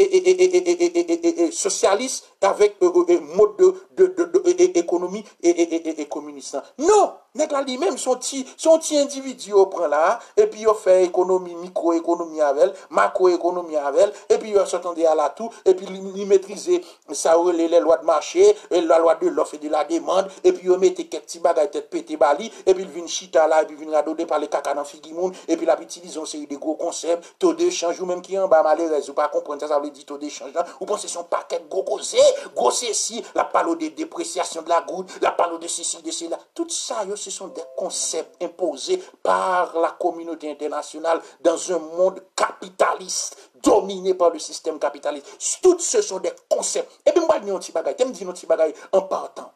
socialiste avec mode de économie et communiste. Non, nèg la li même son petit individu au prend là et puis il fait économie microéconomie avec macroéconomie avec et puis il s'attendait à la tout et puis il maîtriser ça les lois de marché la loi de l'offre et de la demande et puis il mettait quelques petits bagages tête pété bali et puis il vient chita là et puis il vient radoter par les caca dans figimoun et puis la utilise on série de gros concepts taux d'échange ou même qui en bas malheureusement ou pas comprendre ça veut dire taux d'échange là ou pensez son paquet gros ceci la parole de dépréciation de la goutte la parole de ceci de cela tout ça yo ce sont des concepts imposés par la communauté internationale dans un monde capitaliste, dominé par le système capitaliste. Tout ce sont des concepts. Et puis, moi, je dis un petit bagay. Je dis un petit bagay en partant.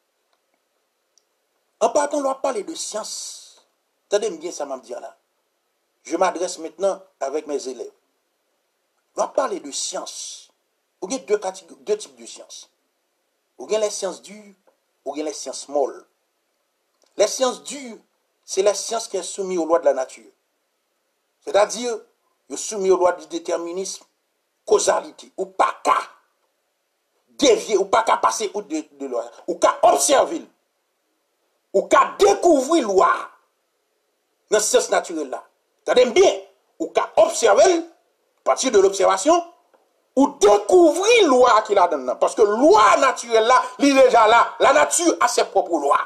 En partant, on va parler de science. Attendez bien ça m'a dit là. Je m'adresse maintenant avec mes élèves. On va parler de science. Il y a deux types de sciences. Il y a les sciences dures, il y a les sciences molles. Les sciences dures, c'est les sciences qui sont soumises aux lois de la nature. C'est-à-dire, ils sont soumis aux lois du déterminisme, causalité, ou pas qu'à dévier, ou pas qu'à passer outre de loi, ou qu'à observer, ou qu'à découvrir loi dans ce sens naturel là. C'est-à-dire bien, ou qu'à observer, à partir de l'observation, ou découvrir loi qu'il a dedans. Parce que loi naturelle là, il est déjà là. La nature a ses propres lois.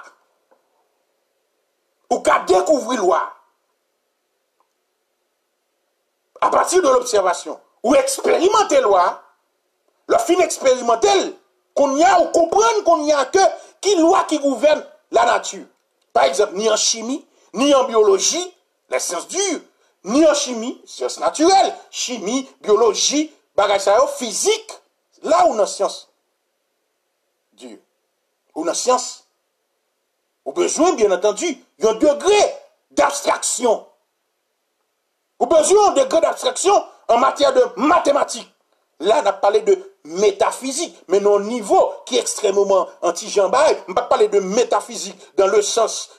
Ou qu'à découvrir loi. À partir de l'observation. Ou expérimenter loi. Le fin expérimentel, qu'on y a, ou comprendre qu'on y a que, qui loi qui gouverne la nature. Par exemple, ni en chimie, ni en biologie, les sciences dures, ni en chimie, sciences naturelles, chimie, biologie, bagage physique, là où on a science dure, où on a science, au besoin, bien entendu, il y a un degré d'abstraction. Au besoin d'un degré d'abstraction en matière de mathématiques. Là, on a parlé de métaphysique, mais non au niveau qui est extrêmement anti-jambaille. On va parler de métaphysique dans le sens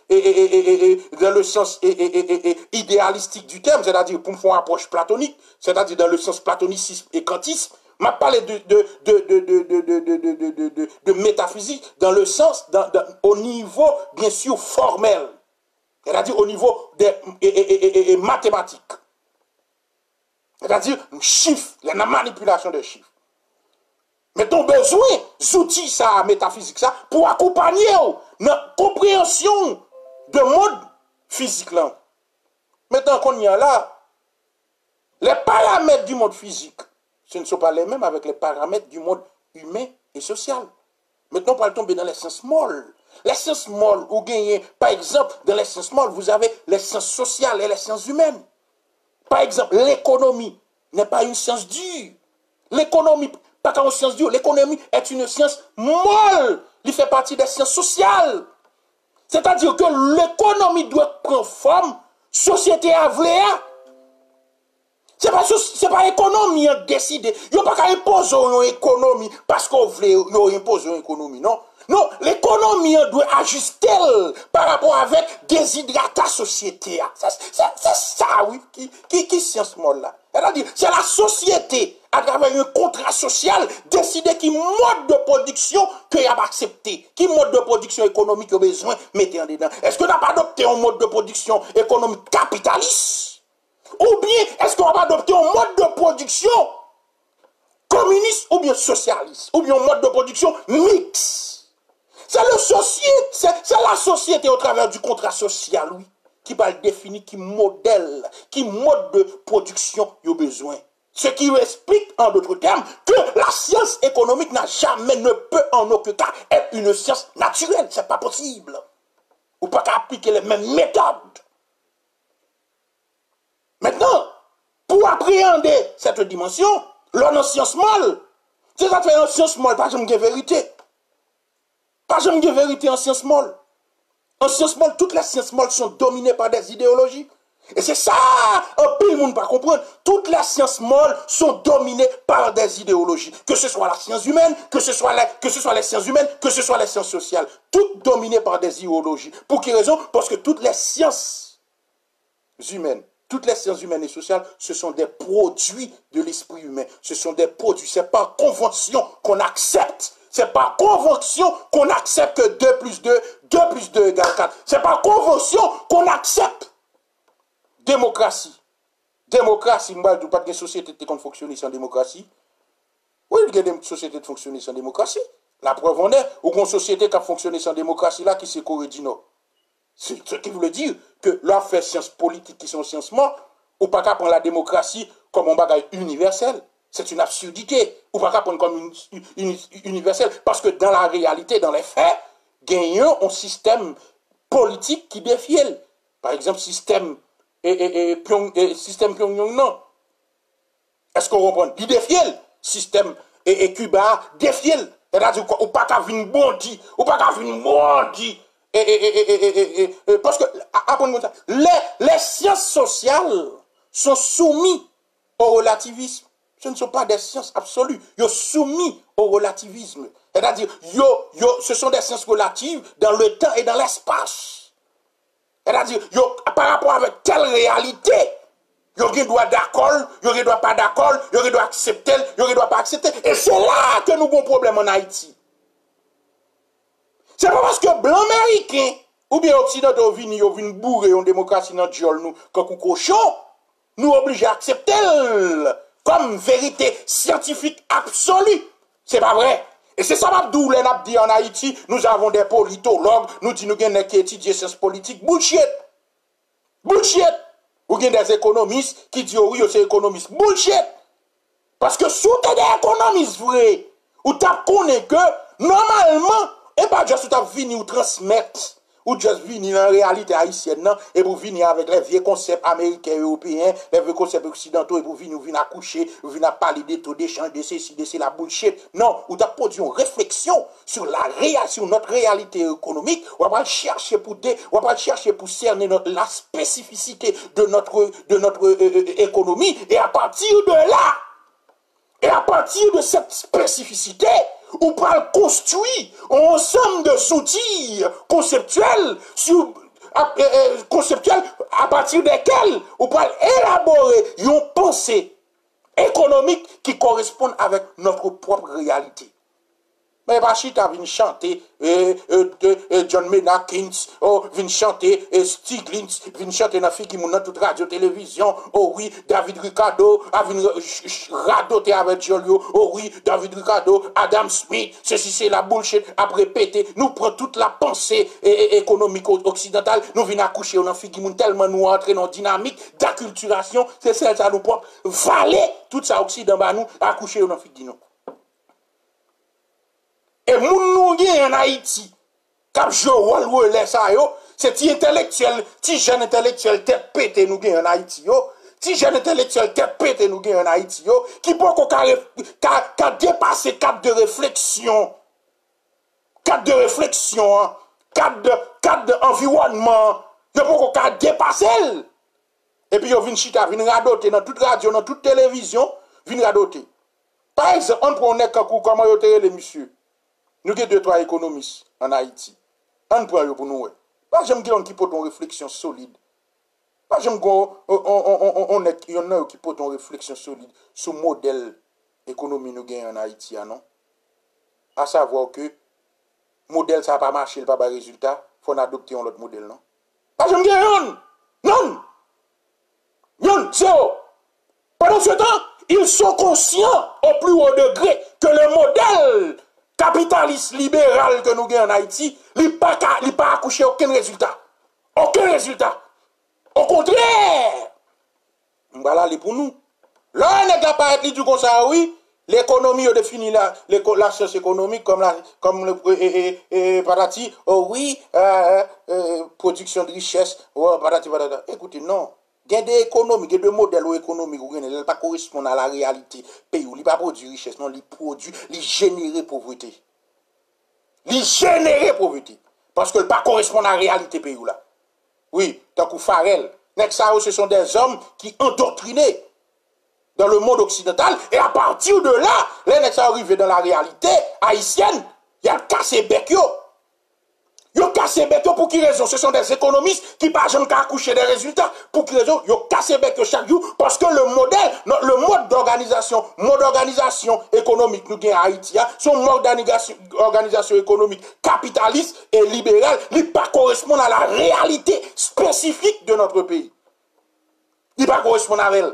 idéalistique du terme, c'est-à-dire pour faire une approche platonique, c'est-à-dire dans le sens platonicisme et kantisme. On va parler de métaphysique dans le sens, au niveau, bien sûr, formel, c'est-à-dire au niveau des mathématiques. C'est-à-dire, chiffres, la manipulation des chiffres. Mais ton besoin d'outils, ça, métaphysique, ça, pour accompagner notre compréhension de mode physique, là. Maintenant qu'on y a là, les paramètres du mode physique, ce ne sont pas les mêmes avec les paramètres du mode humain et social. Maintenant, on va tomber dans les sciences molles. Les sciences molles, ou gagnez, par exemple, dans les sciences molles, vous avez les sciences sociales et les sciences humaines. Par exemple, l'économie n'est pas une science dure. L'économie, pas qu'une science dure, l'économie est une science molle. Il fait partie des sciences sociales. C'est-à-dire que l'économie doit prendre forme, société à vléa. C'est pas l'économie qui a décidé. Il n'y a pas qu'à imposer une économie parce qu'on veut imposer une économie, non. Non, l'économie doit ajuster par rapport avec déshydrater la société. C'est ça, oui, qui science molle là. C'est-à-dire, c'est la société, à travers un contrat social, décider qui mode de production qu'il a accepté, qui mode de production économique a besoin, mettez en dedans. Est-ce qu'on n'a pas adopté un mode de production économique capitaliste? Ou bien, est-ce qu'on va adopter un mode de production communiste ou bien socialiste? Ou bien un mode de production mixte? C'est la société au travers du contrat social, oui, qui va le définir, qui modèle, qui mode de production il a besoin. Ce qui explique, en d'autres termes, que la science économique n'a jamais, ne peut en aucun cas être une science naturelle. C'est pas possible. Ou pas qu'à appliquer les mêmes méthodes. Maintenant, pour appréhender cette dimension, l'on a science molle. C'est ça fait en science molle, pas jamais de vérité. Pas jamais de vérité en science molle. En science molle, toutes les sciences molles sont dominées par des idéologies. Et c'est ça, un peu le monde pas comprendre. Toutes les sciences molles sont dominées par des idéologies. Que ce soit la science humaine, que ce soit les sciences humaines, que ce soit les sciences sociales. Toutes dominées par des idéologies. Pour quelle raison? Parce que toutes les sciences humaines et sociales, ce sont des produits de l'esprit humain. Ce sont des produits. C'est pas convention qu'on accepte. C'est par convention qu'on accepte que 2 plus 2 égale 4. C'est par convention qu'on accepte démocratie. Démocratie, moi, je ne pas de société qui fonctionne sans démocratie. Oui, il y a des sociétés qui fonctionnent sans démocratie. La preuve en est, ou une société qui a fonctionné sans démocratie, là, qui c'est Corée du Nord. C'est ce qui veut dire que là, fait sciences politiques qui sont sciences mortes, ou pas qu'à prendre la démocratie comme un bagage universel. C'est une absurdité. Ou pas qu'à prendre comme une universelle. Parce que dans la réalité, dans les faits, gagnons un système politique qui défie. Par exemple, système Pyongyang, non. Est-ce qu'on comprend? Il défie. Système Cuba défie. C'est-à-dire qu'on pas qu'à venir bondi, ou pas qu'à venir bondi. Parce que, les sciences sociales sont soumises au relativisme. Ce ne sont pas des sciences absolues. Ils sont soumis au relativisme. C'est-à-dire, ce sont des sciences relatives dans le temps et dans l'espace. C'est-à-dire, par rapport avec telle réalité, il y a un droit d'accord, il y a un droit pas d'accord, il y a un droit accepter, il y a un droit pas accepter. Et c'est là que nous avons un problème en Haïti. C'est pas parce que blancs américains ou bien occidentaux viennent bourrer en démocratie dans le nous, comme cochon, nous obligés à accepter comme vérité scientifique absolue. C'est pas vrai. Et c'est ça d'où les n'a dit en Haïti, nous avons des politologues, nous disons nous avons qui étudient sciences politiques. Bullshit. Bullshit. Ou bien des économistes qui disent oui, c'est économiste. Bullshit. Parce que sous des économistes vrais, ou t'as connaît que normalement, et pas juste tu as fini ou transmettre, ou juste venir dans la réalité haïtienne, non, et pour venir avec les vieux concepts américains, européens, les vieux concepts occidentaux, et pour venir accoucher, vous venir parler des taux d'échange, de ceci, de la bullshit. Non, ou tu as produit une réflexion sur sur notre réalité économique, on va chercher pour cerner la spécificité de notre économie, et à partir de là, et à partir de cette spécificité, on peut construire un ensemble de outils conceptuels à partir desquels on peut élaborer une pensée économique qui correspond avec notre propre réalité. Mais Bachita vient chanter John Maynard Keynes, vient chanter Stiglitz, vient chanter dans qui dans toute radio télévision. Oh oui, David Ricardo a venu radoter avec Jolio. Oh oui, David Ricardo, Adam Smith, ceci c'est la bullshit après péter. Nous prenons toute la pensée économique occidentale, nous venons accoucher dans qui tellement nous entrer dans dynamique d'acculturation, c'est celle ça nous propre valer tout ça occident bah nous accoucher dans qui nous. Et moun nou en Haïti, kap jo wal relais ça yo, c'est ti intellectuel, ti jeune intellectuel tête pété nous en Haïti yo, ti jeune intellectuel tête pété nous en Haïti yo, qui peut ka dépasser cadre de réflexion, cadre d'environnement, yo peut ka dépasser. Et puis yo vinn chita, vinn radoter dans toute radio, dans toute télévision, vinn radoter. Par exemple, on prend un coup comment yo tere les monsieur. Nous avons 2-3 économistes en Haïti. On prend pour nous. Pas j'aime qu'on qui porte une réflexion solide. Pas j'aime qu'on y en a qui porte une réflexion solide sur le modèle économique nous gagnons en Haïti, non? À savoir que le modèle ça n'a pas marché, il n'a pas de résultat, il faut adopter un autre modèle, non? Pas j'aime qu'on non, zéro. Pendant ce temps, ils sont conscients au plus haut degré que le modèle capitaliste libéral que nous avons en Haïti, il n'a pas accouché aucun résultat. Aucun résultat. Au contraire, voilà les pour nous. Là, on n'est pas être du comme ça, oui. L'économie, on définit la science économique comme patati, oh oui, production de richesse, oh, patati, patata. Écoutez, non. Il y a des économies, il y a des modèles économiques qui ne correspondent pas à la réalité. Pays où il ne pas produit richesse, non, il produit, il génère pauvreté. Il génère pauvreté. Parce que il ne pas correspond à la réalité pays où là. Oui, tant que Farel. Ce sont des hommes qui endoctrinés dans le monde occidental. Et à partir de là, les Nexa arrivent dans la réalité haïtienne, il y a cassé bec yo. Ils ont cassé bec pour qui raison? Ce sont des économistes qui pas jamais accoucher des résultats. Pour qui raison? Ils ont cassé bec chaque jour parce que le modèle, le mode d'organisation économique nous gagne à Haïti, son mode d'organisation économique capitaliste et libérale, il ne pas correspond à la réalité spécifique de notre pays. Il ne pas correspond à elle.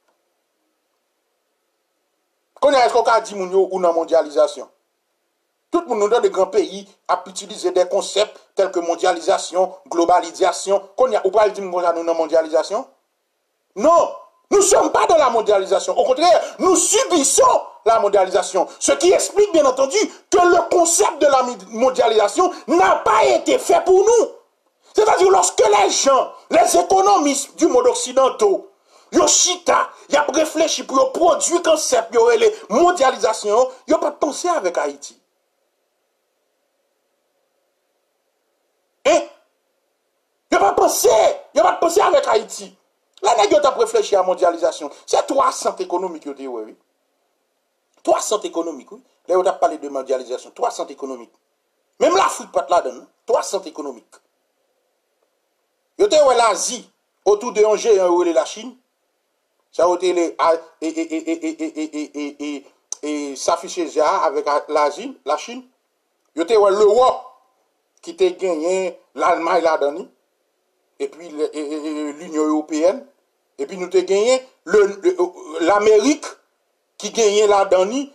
Est-ce qu'on a dit ou dans la mondialisation? Tout le monde dans des grands pays a utilisé des concepts tels que mondialisation, globalisation. Qu'on y a ou pas dire nous dans la mondialisation? Non, nous ne sommes pas dans la mondialisation. Au contraire, nous subissons la mondialisation. Ce qui explique bien entendu que le concept de la mondialisation n'a pas été fait pour nous. C'est-à-dire, lorsque les gens, les économistes du monde occidental, yo chita, y a réfléchi pour produire concept, yo les mondialisation, yo pas pensé avec Haïti. Hein? Yo pas pensé avec Haïti. Là, nèg yo t'a réfléchi à mondialisation. C'est 300 économiques yo te oui. 300 économiques, oui. Là, on a parlé de mondialisation, 300 économiques. Même l'Afrique pas là-dedans, 300 économiques. Yo te ouais l'Asie, autour de Angers, et la Chine. Ça a été les s'afficher avec l'Asie, la Chine. Yo te ouais l'Europe qui te gagné l'Allemagne là-dedans. Et puis l'Union européenne. Et puis nous te gagné l'Amérique qui gagnait là-dedans.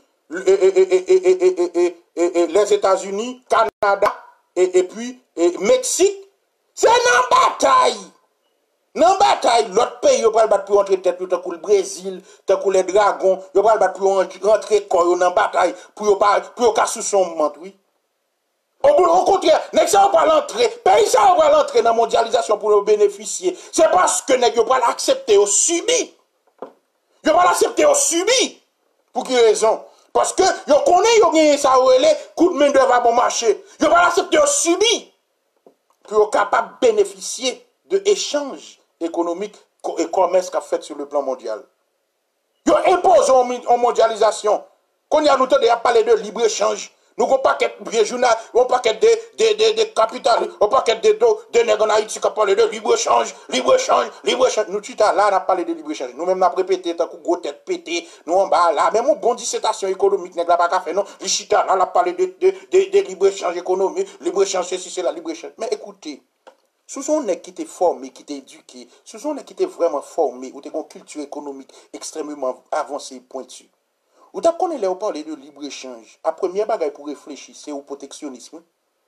Les États-Unis, Canada et puis Mexique. C'est une bataille. Dans bataille, l'autre pays, il va le battre pour entrer tête, tant que le Brésil, tant que les dragons, il va le battre pour rentrer corps dans bataille, pour casser son monde, oui. Au contraire, nèg ça va l'entrer, pays ça va l'entrer dans la mondialisation pour le bénéficier. C'est parce que nèg pas l'accepter au subi. Yo pas l'accepter au subi. Pour quelle raison? Parce que yo connaît yo gagné ça relé, coup de main d'œuvre à bon marché. Yo pas l'accepter au subi. Pour être capable de bénéficier de échanges économiques et commerce qu'a fait sur le plan mondial. Ils imposent en mondialisation. Quand on a parlé de libre-échange, nous avons un paquet de régionaux, un paquet de capitales, un paquet de nègres en Haïti qui ont parlé de libre-échange, libre-échange, libre-échange. Nous, tout à l'heure, on a parlé de libre-échange. Nous-mêmes, on a répété, tant que gros tête pété, nous en bas là, même une bonne dissertation économique, n'est pas fait, non. Les chita, là, on a parlé de libre-échange économique, libre-échange, c'est la libre-échange. Mais écoutez, ce sont les qui étaient formés, qui étaient éduqués, ce sont les qui étaient vraiment formés, ou une culture économique extrêmement avancée et pointue. Ou t'as qu'on est parler de libre-échange. La première bagaille pour réfléchir, c'est au protectionnisme.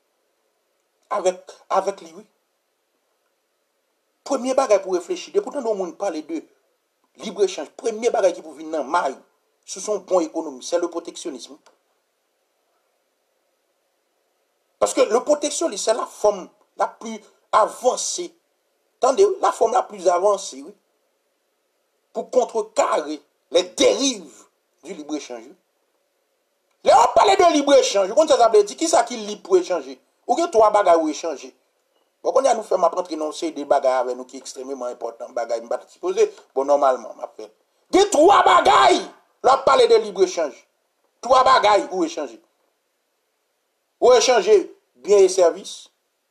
Avec lui, oui. Premier bagaille pour réfléchir. Depuis que nous parle de libre-échange, premier bagaille qui pour venir dans maille, ce sont bons économies, c'est le protectionnisme. Parce que le protectionnisme, c'est la forme la plus avancée. Attendez, la forme la plus avancée, oui. Pour contrecarrer les dérives du libre-échange. Là, on parle de libre-échange. Quand ça veut dire, qui ça qui libre pour échanger? Ou que trois bagages pour échanger? Bon, quand on a nous fait ma rentrer dans des bagages avec nous qui est extrêmement important, bagages m'bat supposé, bon, normalement, m'a fait. Des trois bagages, là, on parle de libre-échange. Trois bagages pour échanger. Ou échanger biens et services.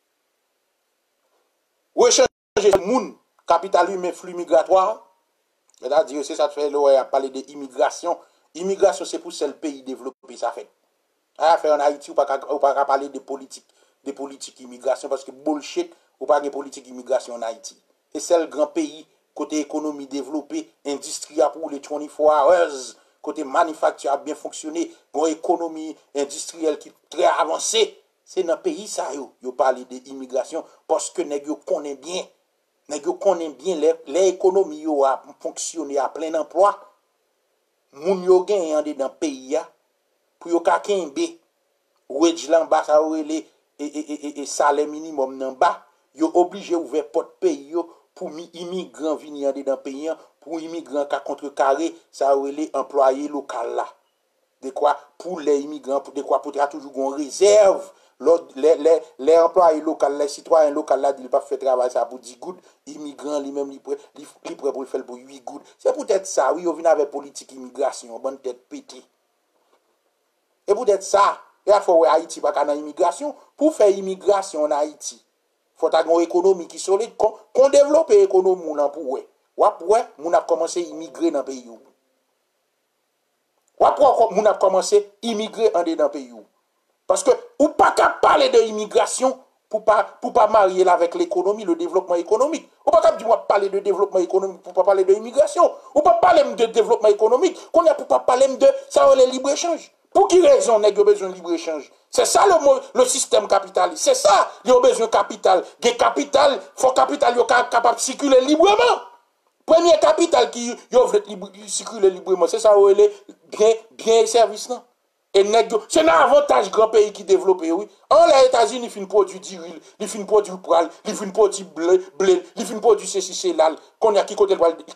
Ou échanger moun, capital humain, flux migratoire. C'est-à-dire, c'est ça que fait, là, on parle d'immigration. Immigration, c'est pour le pays développé, ça fait. À faire en Haïti, on ne peut pas parler de politique immigration, parce que bullshit, on ne peut pas de politique immigration en Haïti. Et c'est le grand pays, côté économie développée, industrie pour les 24 hours, côté manufacture a bien fonctionné, bon économie industrielle qui est très avancée. C'est dans le pays, ça, on parle d'immigration, parce que nous connaissons bien. Nous connaissons bien l'économie a fonctionné à plein emploi. Moun yo gen dans le pays pour yo ka kenbe wage lan bas ça et salaire minimum nan bas yo obligé ouvrir porte pays yo pour immigrants venir dans le pays pour immigrants ka contrecarrer ça les employés local là de quoi pour les immigrants pour de quoi pour toujours une réserve les employés locaux, les citoyens locaux là, ils ne pas faire travail ça pour 10 gouttes, immigrants lui-même, ils prêt pour le faire pour 8 gouttes. C'est peut-être ça, oui, on vient avec politique immigration, bonne tête pété. Et peut-être ça, il faut que Haïti pas dans immigration, pour faire immigration en Haïti, il faut avoir une économie qui est solide, qu'on développe l'économie pour ouais. Ou après, on a commencé à immigrer dans le pays. Ou après, on a commencé à immigrer dans le pays. Parce que, ou pas qu'à parler de l'immigration pour pas marier avec l'économie, le développement économique. Ou pas qu'à parler de développement économique pour pas parler de l'immigration. Ou pas parler de développement économique qu'on a pour pas parler de ça le libre-échange. Pour qui raison on a besoin de libre-échange? C'est ça le système capitaliste. C'est ça, il y a besoin de capital. Des capital, faut capital capable de circuler librement. Premier capital qui veut circuler librement, c'est ça bien et service non. Et c'est un avantage grand pays qui développe, oui. En les États-Unis, ils font produit d'huile, ils font produit poil, ils font produit blé, ils font produit ceci, c'est là, qu'on y a qui côté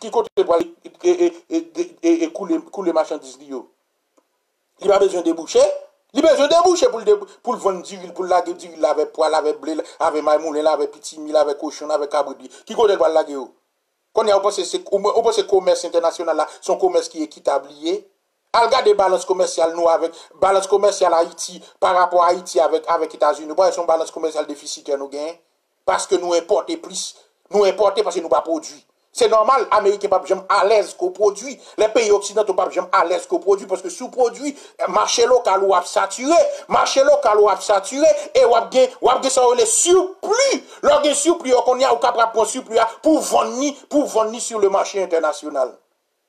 et couler marchandises. Il n'y a pas besoin de déboucher. Il a besoin de déboucher pour le vendre d'huile, pour la d'huile avec poil, avec blé, avec maïmoulin, avec petit mil, avec cochon, avec cabri. Qui côté le la gueule? Qu'on y a, on pense que le commerce international là, son commerce qui est équitable lié. Regardez balance commerciale nous avec balance commerciale Haïti par rapport à Haïti avec États-Unis. Pourquoi son balance commerciale déficitaire nous gagne? Parce que nous importons plus. Nous importons parce que nous pas produit. C'est normal, Américains pas jamais à l'aise qu'au produit. Les pays occidentaux pas jamais à l'aise qu'au produit parce que sous produit, marché local ou a saturé, marché local ou a saturé et ou a ça les surplus. Lorsque surplus qu'on y a ou capable prendre surplus pour vendre sur le marché international.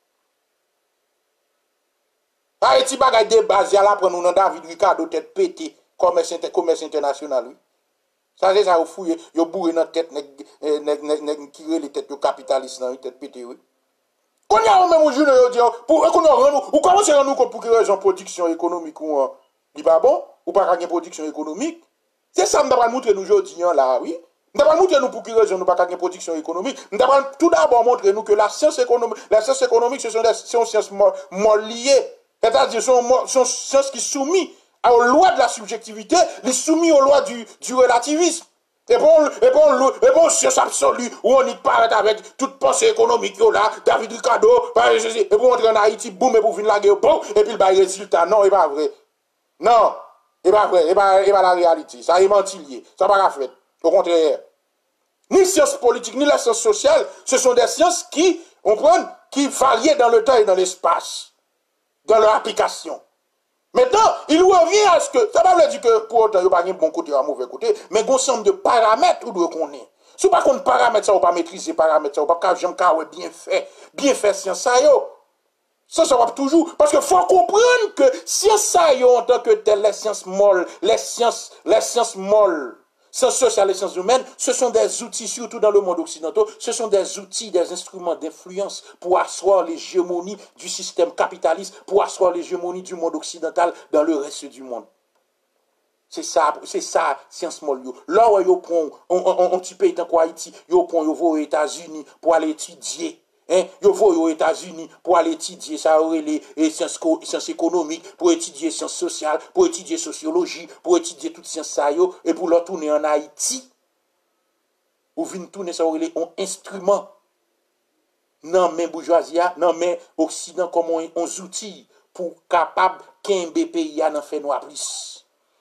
Haïti bagay de base là pour nous dans David Ricardo tête pété commerce international oui. Ça c'est ça au fouiller, yo bourré dans tête qui les têtes yo capitaliste dans tête pété oui. Qu'on y a même au jour yo dit pour qu'on rend ou comment c'est rendre compte pour que raison production économique ou il pas bon ou pas gagner production économique. C'est ça me va montrer nous aujourd'hui là oui. Nous allons montrer nous pour quelle raison nous pas gagner production économique. Nous allons tout d'abord montrer nous que la science économique ce sont des sciences liées. C'est-à-dire, sont sciences qui sont soumises aux lois de la subjectivité, les soumis aux lois du relativisme. Et bon, science absolue, où on y parle avec toute pensée économique, là, David Ricardo, et pour entrer en Haïti, boum, et pour finir la guerre, boum, et puis le résultat. Non, il n'est pas vrai. Non, il n'est pas vrai, il n'est pas la réalité. Ça est menti, ça n'est pas fait. Au contraire. Ni sciences politiques, ni la science sociale, ce sont des sciences qui varient dans le temps et dans l'espace. Dans leur application. Maintenant, il revient à ce que, ça ne veut pas dire que pour autant, il n'y a pas un bon côté ou un mauvais côté, mais il y a un ensemble de paramètres où doit qu'on est. Si pas qu'on paramètre ça, ou pas maîtriser paramètres ça, ou pas bien fait science ça yo. Ça va toujours, parce qu'il faut comprendre que science ça yo en tant que telle, les sciences molles, les sciences molles, sciences sociales et sciences humaines, ce sont des outils, surtout dans le monde occidental, ce sont des outils, des instruments d'influence pour asseoir l'hégémonie du système capitaliste, pour asseoir l'hégémonie du monde occidental dans le reste du monde. C'est ça, science molle. Là où yo prend, on petit pays tant qu'Haïti, yo prend, yo va aux États-Unis pour aller étudier. Yo va aux États-Unis pour aller étudier ça les sciences économiques, pour étudier sciences sociales, pour étudier sociologie, pour étudier toutes sciences ça yo, et pour leur tourner en Haïti. Ou vinn tourner ça les un instrument. Non mais bourgeoisie, non mais occident comme on outils pour capable qu'un pays a n'en fait noir plus.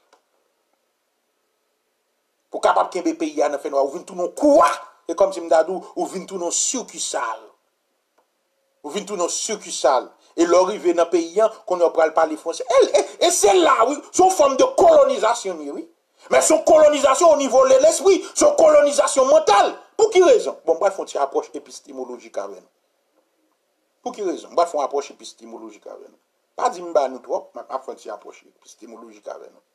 Pour capable qu'un pays a n'en fait noir, ou vinn tourner quoi? Et comme si m'dadou, ou vinn tourner succursale. Ou vinn tourner succursale. Et l'arrivée dans le pays, qu'on ne parle pas les français. Et c'est là, oui, son forme de colonisation, oui. Mais son colonisation au niveau de l'esprit, son colonisation mentale. Pour qui raison? Bon, bref, on une approche épistémologique avec nous. Pour qui raison? Bref, on approche épistémologique avec nous. Pas dire que nous trop, mais on une approche épistémologique avec nous.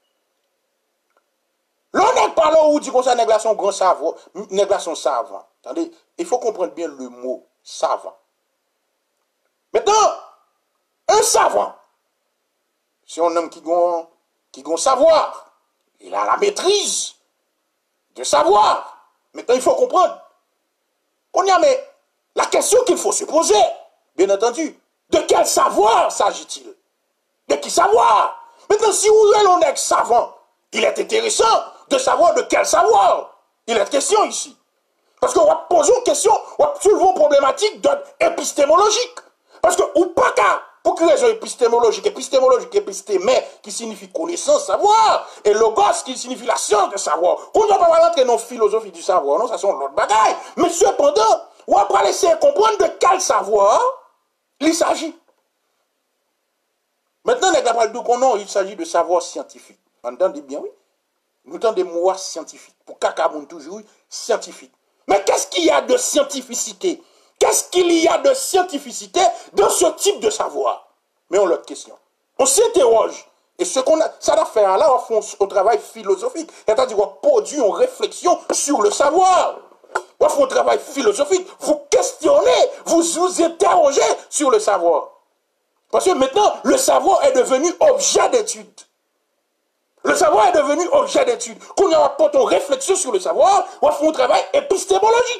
L'on n'est pas là où dit qu'on ça négation grand savant, négation savant. Attendez, il faut comprendre bien le mot savant. Maintenant, un savant, c'est un homme qui gon savoir. Il a la maîtrise de savoir. Maintenant, il faut comprendre. On y a, mais la question qu'il faut se poser, bien entendu, de quel savoir s'agit-il? De qui savoir? Maintenant, si on est savant, il est intéressant de savoir de quel savoir il est question ici. Parce qu'on va poser une question, on va soulever une problématique d'ordre épistémologique. Parce que, ou pas qu'à, pour quelle raison épistémologique, épistémé, qui signifie connaissance, savoir, et logos, qui signifie la science de savoir. On ne va pas rentrer dans la philosophie du savoir, non, ça sont l'autre bagaille. Mais cependant, on va pas laisser comprendre de quel savoir il s'agit. Maintenant, il s'agit de savoir scientifique. On entendez bien, oui? Nous entendons des mots scientifiques. Pour Kakamoun, toujours, scientifique. Mais qu'est-ce qu'il y a de scientificité? Qu'est-ce qu'il y a de scientificité dans ce type de savoir? Mais on a l'autre question. On s'interroge. Et ce qu'on a, ça doit faire là, on fait un travail philosophique. C'est-à-dire qu'on produit une réflexion sur le savoir. On fait un travail philosophique. Vous questionnez, vous interrogez sur le savoir. Parce que maintenant, le savoir est devenu objet d'étude. Le savoir est devenu objet d'étude. Quand on apporte une réflexion sur le savoir, on fait un travail épistémologique.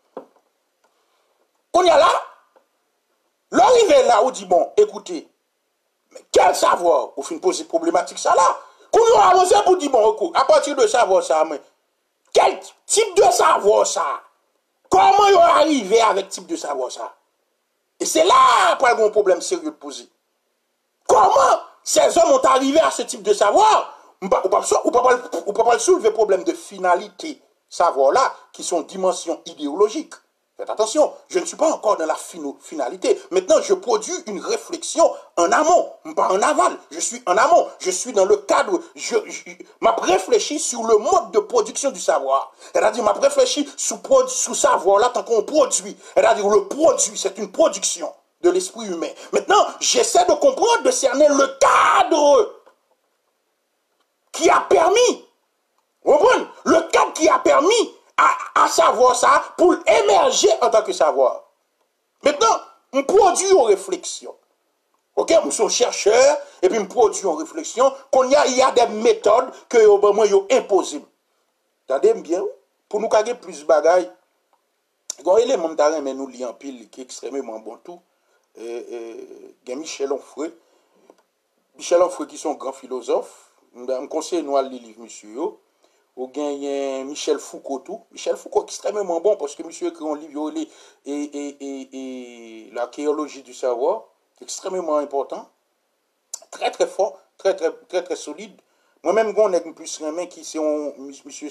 On y a là, l'arrivée là, on dit, bon, écoutez, mais quel savoir? On fait une pose problématique ça là. Quand on avance pour dire, bon, à partir de savoir ça, mais quel type de savoir ça? Comment on arrivé avec type de savoir ça? Et c'est là pour un problème sérieux de poser. Comment ces hommes ont arrivé à ce type de savoir? On ne peut pas soulever problème de finalité, savoir là, qui sont dimensions idéologiques. Faites attention, je ne suis pas encore dans la finalité. Maintenant, je produis une réflexion en amont, pas en aval. Je suis en amont. Je suis dans le cadre. Je réfléchis sur le mode de production du savoir. C'est-à-dire, je réfléchis sous savoir là tant qu'on produit. C'est-à-dire, le produit, c'est une production de l'esprit humain. Maintenant, j'essaie de comprendre, de cerner le cadre qui a permis. Vous comprenez? Le cadre qui a permis à savoir ça pour émerger en tant que savoir. Maintenant, on produit une réflexion. Ok, nous sommes chercheurs et puis on produit une réflexion qu'il y a des méthodes que vous imposées. Attendez bien, pour nous garder plus de bagailles, il y a un élément mais nous lisons en pile qui est extrêmement bon tout. Il y a Michel Onfray. Michel Onfray qui sont grands philosophes. Je conseille nous à lire le livre, monsieur. Ou gagne Michel Foucault tout. Michel Foucault extrêmement bon parce que monsieur écrit un livre et l'archéologie du savoir, extrêmement important, très très fort, très solide. Moi-même on est plus main qui c'est monsieur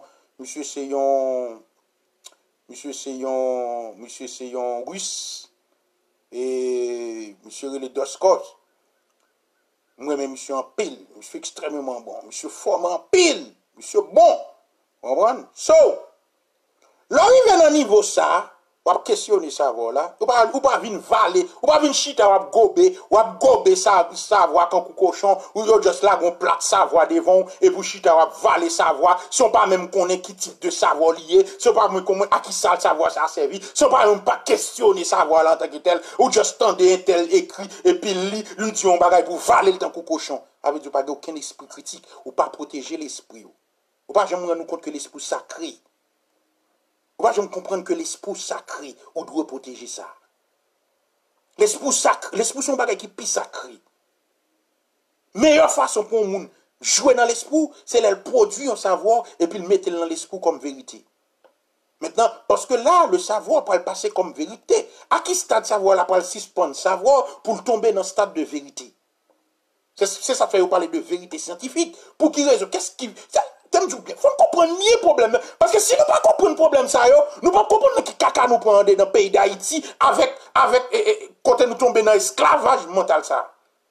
Seyon russe et monsieur René Doskos. Moi-même monsieur en pile, monsieur extrêmement bon, monsieur fort en pile. Monsieur bon, comprenez? So, l'arrivée dans niveau ça, ou à questionner savoir là, ou pas venir valer, ou pas venir chita, ou gober savoir quand cochon, ou yo juste là gon plat savoir devant, et pour chita ou valer savoir, si on pas même connaît qui type de savoir lié, si on pas même comment à qui ça le savoir ça servi, si on pas même pas questionner savoir là en tant que tel, ou juste tendre un tel écrit, et puis lui dit on bagaille pour valer le temps cochon, avec du pas aucun esprit critique, ou pas protéger l'esprit. Ou pas jamais rendre compte que l'esprit sacré. Ou pas jamais comprendre que l'esprit sacré, on doit protéger ça. L'esprit sacré, l'esprit son bagage qui est plus sacré. Meilleure façon pour un monde jouer dans l'esprit, c'est le produire un savoir et puis le mettre dans l'esprit comme vérité. Maintenant, parce que là, le savoir peut le passer comme vérité. À qui stade savoir là pour le suspendre savoir pour tomber dans le stade de vérité? C'est ça fait vous parler de vérité scientifique. Pour qui raison? Qu'est-ce qui... Il faut comprendre mieux le problème. Parce que si nous ne comprenons pas le problème, nous ne pouvons pas comprendre qui caca nous prend dans le pays d'Haïti avec quand nous tombons dans l'esclavage mental. Ça.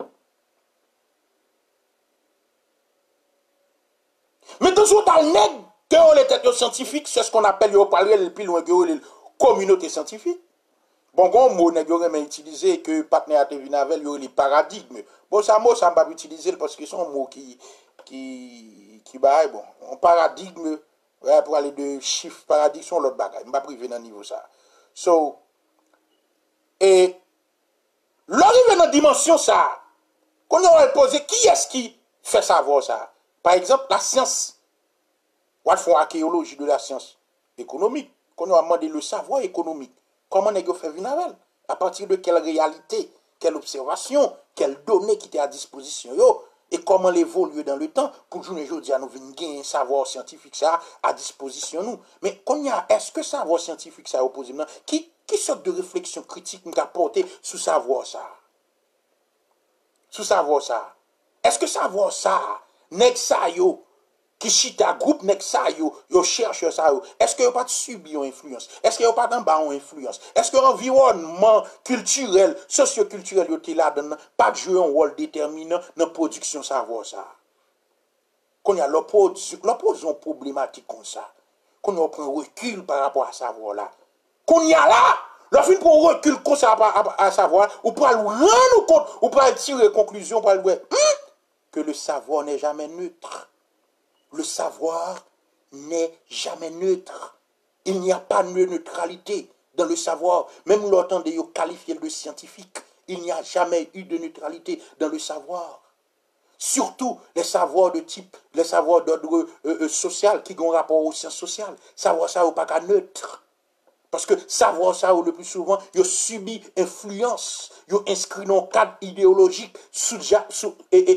Maintenant, si on a le nègre, que les têtes scientifiques, c'est ce qu'on appelle, le plus loin que la communauté scientifique. Bon, quand mot nègre mais utilisé que partenaire à Tevinavel, il y a les paradigmes. Bon, ça mot, ça m'a utilisé parce que c'est un mot qui bon, un paradigme, ouais, pour aller de chiffres, paradigme sont l'autre bagage. Je ne vais pas priver dans le niveau ça. So, et l'arrivée dans la dimension ça, qu'on a posé, qui est-ce qui fait savoir ça? Par exemple, la science. On va faire archéologie de la science économique. Qu'on a demandé le savoir économique. Comment on a fait Vinavel? À partir de quelle réalité, quelle observation, quelles données qui étaient à disposition, et comment l'évoluer dans le temps pour journée aujourd'hui nous venir gagner un savoir scientifique ça à disposition nous. Mais est-ce que savoir scientifique ça opposé maintenant qui sorte de réflexion critique nous a porté sous savoir ça? Sous savoir ça. Est-ce que savoir ça nèg ça yo qui chita groupe nèg ça yo cherche ça yo, est-ce que yo pas subi une influence? Est-ce que yo pas en bas une influence? Est-ce que l'environnement culturel, socio-culturel yo là dedans pas jouer un rôle déterminant dans production savoir ça? Qu'on y a l'opposition problématique comme ça. Qu'on y prend recul par rapport à savoir là. Qu'on y a là le fin pour recul comme ça à savoir ou pour rendre compte ou pour tirer conclusion pour que le savoir n'est jamais neutre. Le savoir n'est jamais neutre. Il n'y a pas de neutralité dans le savoir. Même l'entendez qualifier de scientifique. Il n'y a jamais eu de neutralité dans le savoir. Surtout les savoirs de type, les savoirs d'ordre social qui ont rapport aux sciences sociales. Savoir ça ou pas qu'à neutre. Parce que savoir ça ou le plus souvent, il subit influence, il inscrit dans un cadre idéologique sous-adjacent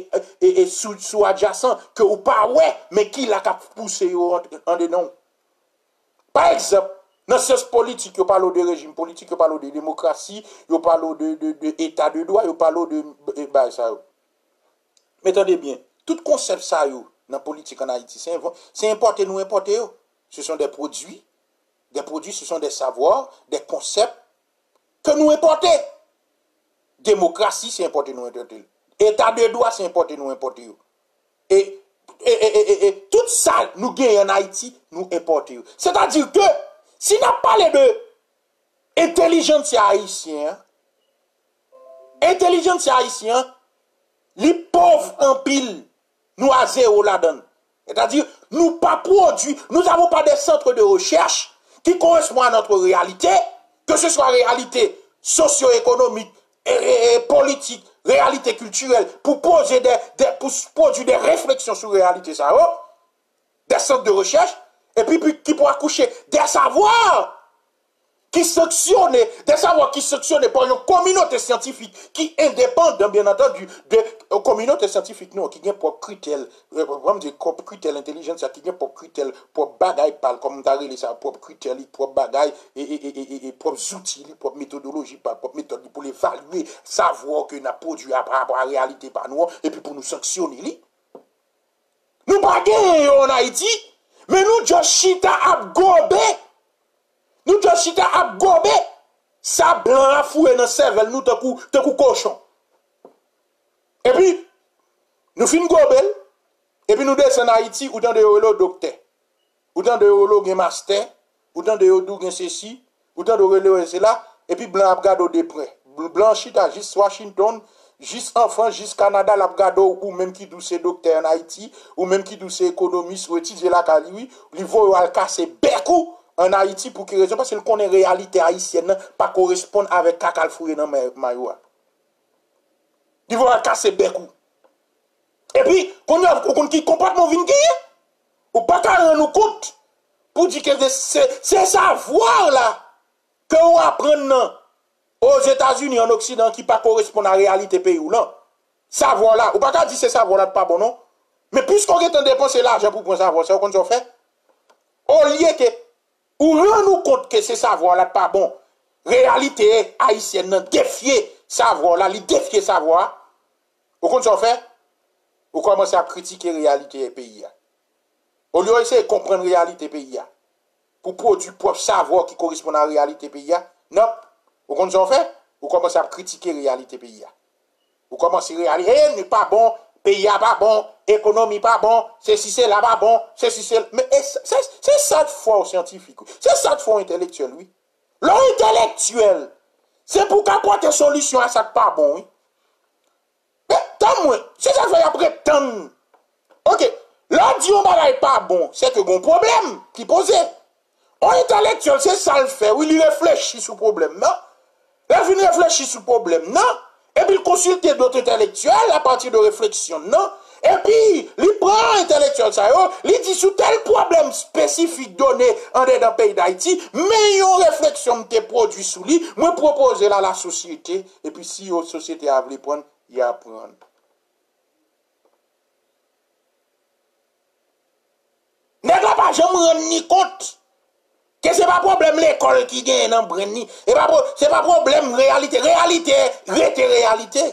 que ou pas ouais, mais qui l'a poussé en dedans. Par exemple, dans la science politique, il parle de régime politique, il parle de démocratie, il parle de état de droit, il parle de ça. Mais attendez bien, tout concept ça dans la politique en Haïti, c'est importer nous importer. Ce sont des produits, ce sont des savoirs, des concepts que nous importons. Démocratie, c'est importer nous importer. État de droit, c'est importer nous importer. Et tout ça, nous gagnons en Haïti, nous importons. C'est-à-dire que, si nous parlons de intelligence haïtienne, les pauvres en pile, nous à zéro là-dedans. C'est-à-dire, nous pas produit, nous n'avons pas des centres de recherche qui correspondent à notre réalité, que ce soit réalité socio-économique, politique, réalité culturelle, pour poser pour produire des réflexions sur la réalité, ça, des centres de recherche, et puis qui pourra coucher des savoirs qui sanctionnent, par une communauté scientifique qui indépendante, bien entendu, de communauté scientifique, non, qui a pour critère, propre critère intelligence, qui a pour critère, pour bagaille, comme t'arrêtes ça, pour critère, pour bagaille, et propres outils, propre méthodologie, propre méthode pour l'évaluer, savoir que n'a produit par rapport à la réalité par nous, et puis pour nous sanctionner. Nous pas gagner en Haïti, mais nous, just chita abgobé. Nous te chita ap gobe, ça blanc a foué dans cervelle nous te coup cochon. Et puis nous fin gobel et puis nous descend en Haïti ou dans de le docteur. Ou dans de le master, ou dans de le ceci, ou dans de le cela et puis blanc a gado de près. Blanc chita juste Washington, juste en France, juste Canada l'a gado ou même qui douce docteur en Haïti ou même qui douce économiste ou étudier la cali, li vo al casser bekou en Haïti pour quelle raison? Parce qu'il connaît la réalité haïtienne, pas correspondre avec Kakal Fouye dans Mayoua. Il va casser bekou. Et puis, qu'on a qui complètement vingé, ou pas qu'à nous compte, pour dire que c'est savoir là, que on apprend aux États-Unis, en Occident, qui pas correspond à la réalité pays ou là. Savoir là, ou pas qu'à dire c'est savoir là, pas bon non. Mais puisqu'on est en dépenser l'argent pour prendre savoir, c'est qu'on s'en fait. Au lieu que, ou rend-nous compte que ce savoir-là pas bon. Réalité haïtienne, défier savoir-là, li défier savoir. Ou qu'on s'en fait? Ou commencer à critiquer la réalité pays. Au lieu d'essayer de comprendre la réalité pays. Pour produire propre savoir qui correspond à la réalité pays. Non. Ou qu'on s'en fait? Ou commencer à critiquer la réalité pays. Ou commencer à réaliser, n'est pas bon, pays pas bon, économie pas bon, ceci c'est là pas bon, ceci c'est... Mais c'est ça de foi scientifique, c'est ça de foi intellectuel, oui. L'intellectuel, c'est pour qu'apporter solution à ça de pas bon, oui. Mais tant moins, c'est ça que je vais prétendre. Ok, l'audio n'est pas bon, c'est que bon problème qui posé. Un intellectuel, c'est ça le fait, oui, il réfléchit sur le problème, non? Il réfléchit sur le problème, non? Et puis il consulte d'autres intellectuels à partir de réflexion, non? Et puis, il prend intellectuel, ça, il dit sous tel problème spécifique donné en dedans pays d'Haïti, mais une réflexion te produit sous lui, moi proposer là à la société, et puis si la société a voulu prendre, il a prendre. N'est-ce pas, je me rends ni compte que ce n'est pas problème l'école qui gagne dans Brenni, ce n'est pas problème réalité, réalité.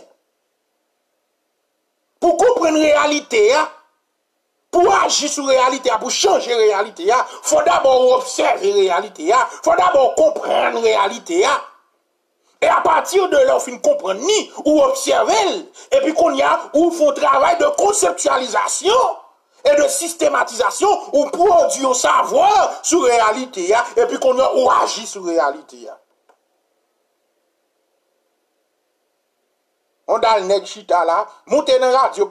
Pour comprendre la réalité, pour agir sur la réalité, pour changer la réalité, il faut d'abord observer la réalité, il faut d'abord comprendre la réalité. Et à partir de là, on finit comprendre ni ou observer, et puis qu'on y a ou font travail de conceptualisation et de systématisation ou produit un savoir sur la réalité, et puis qu'on y a ou agit sur la réalité. On a le nèg chita là, monter dans radio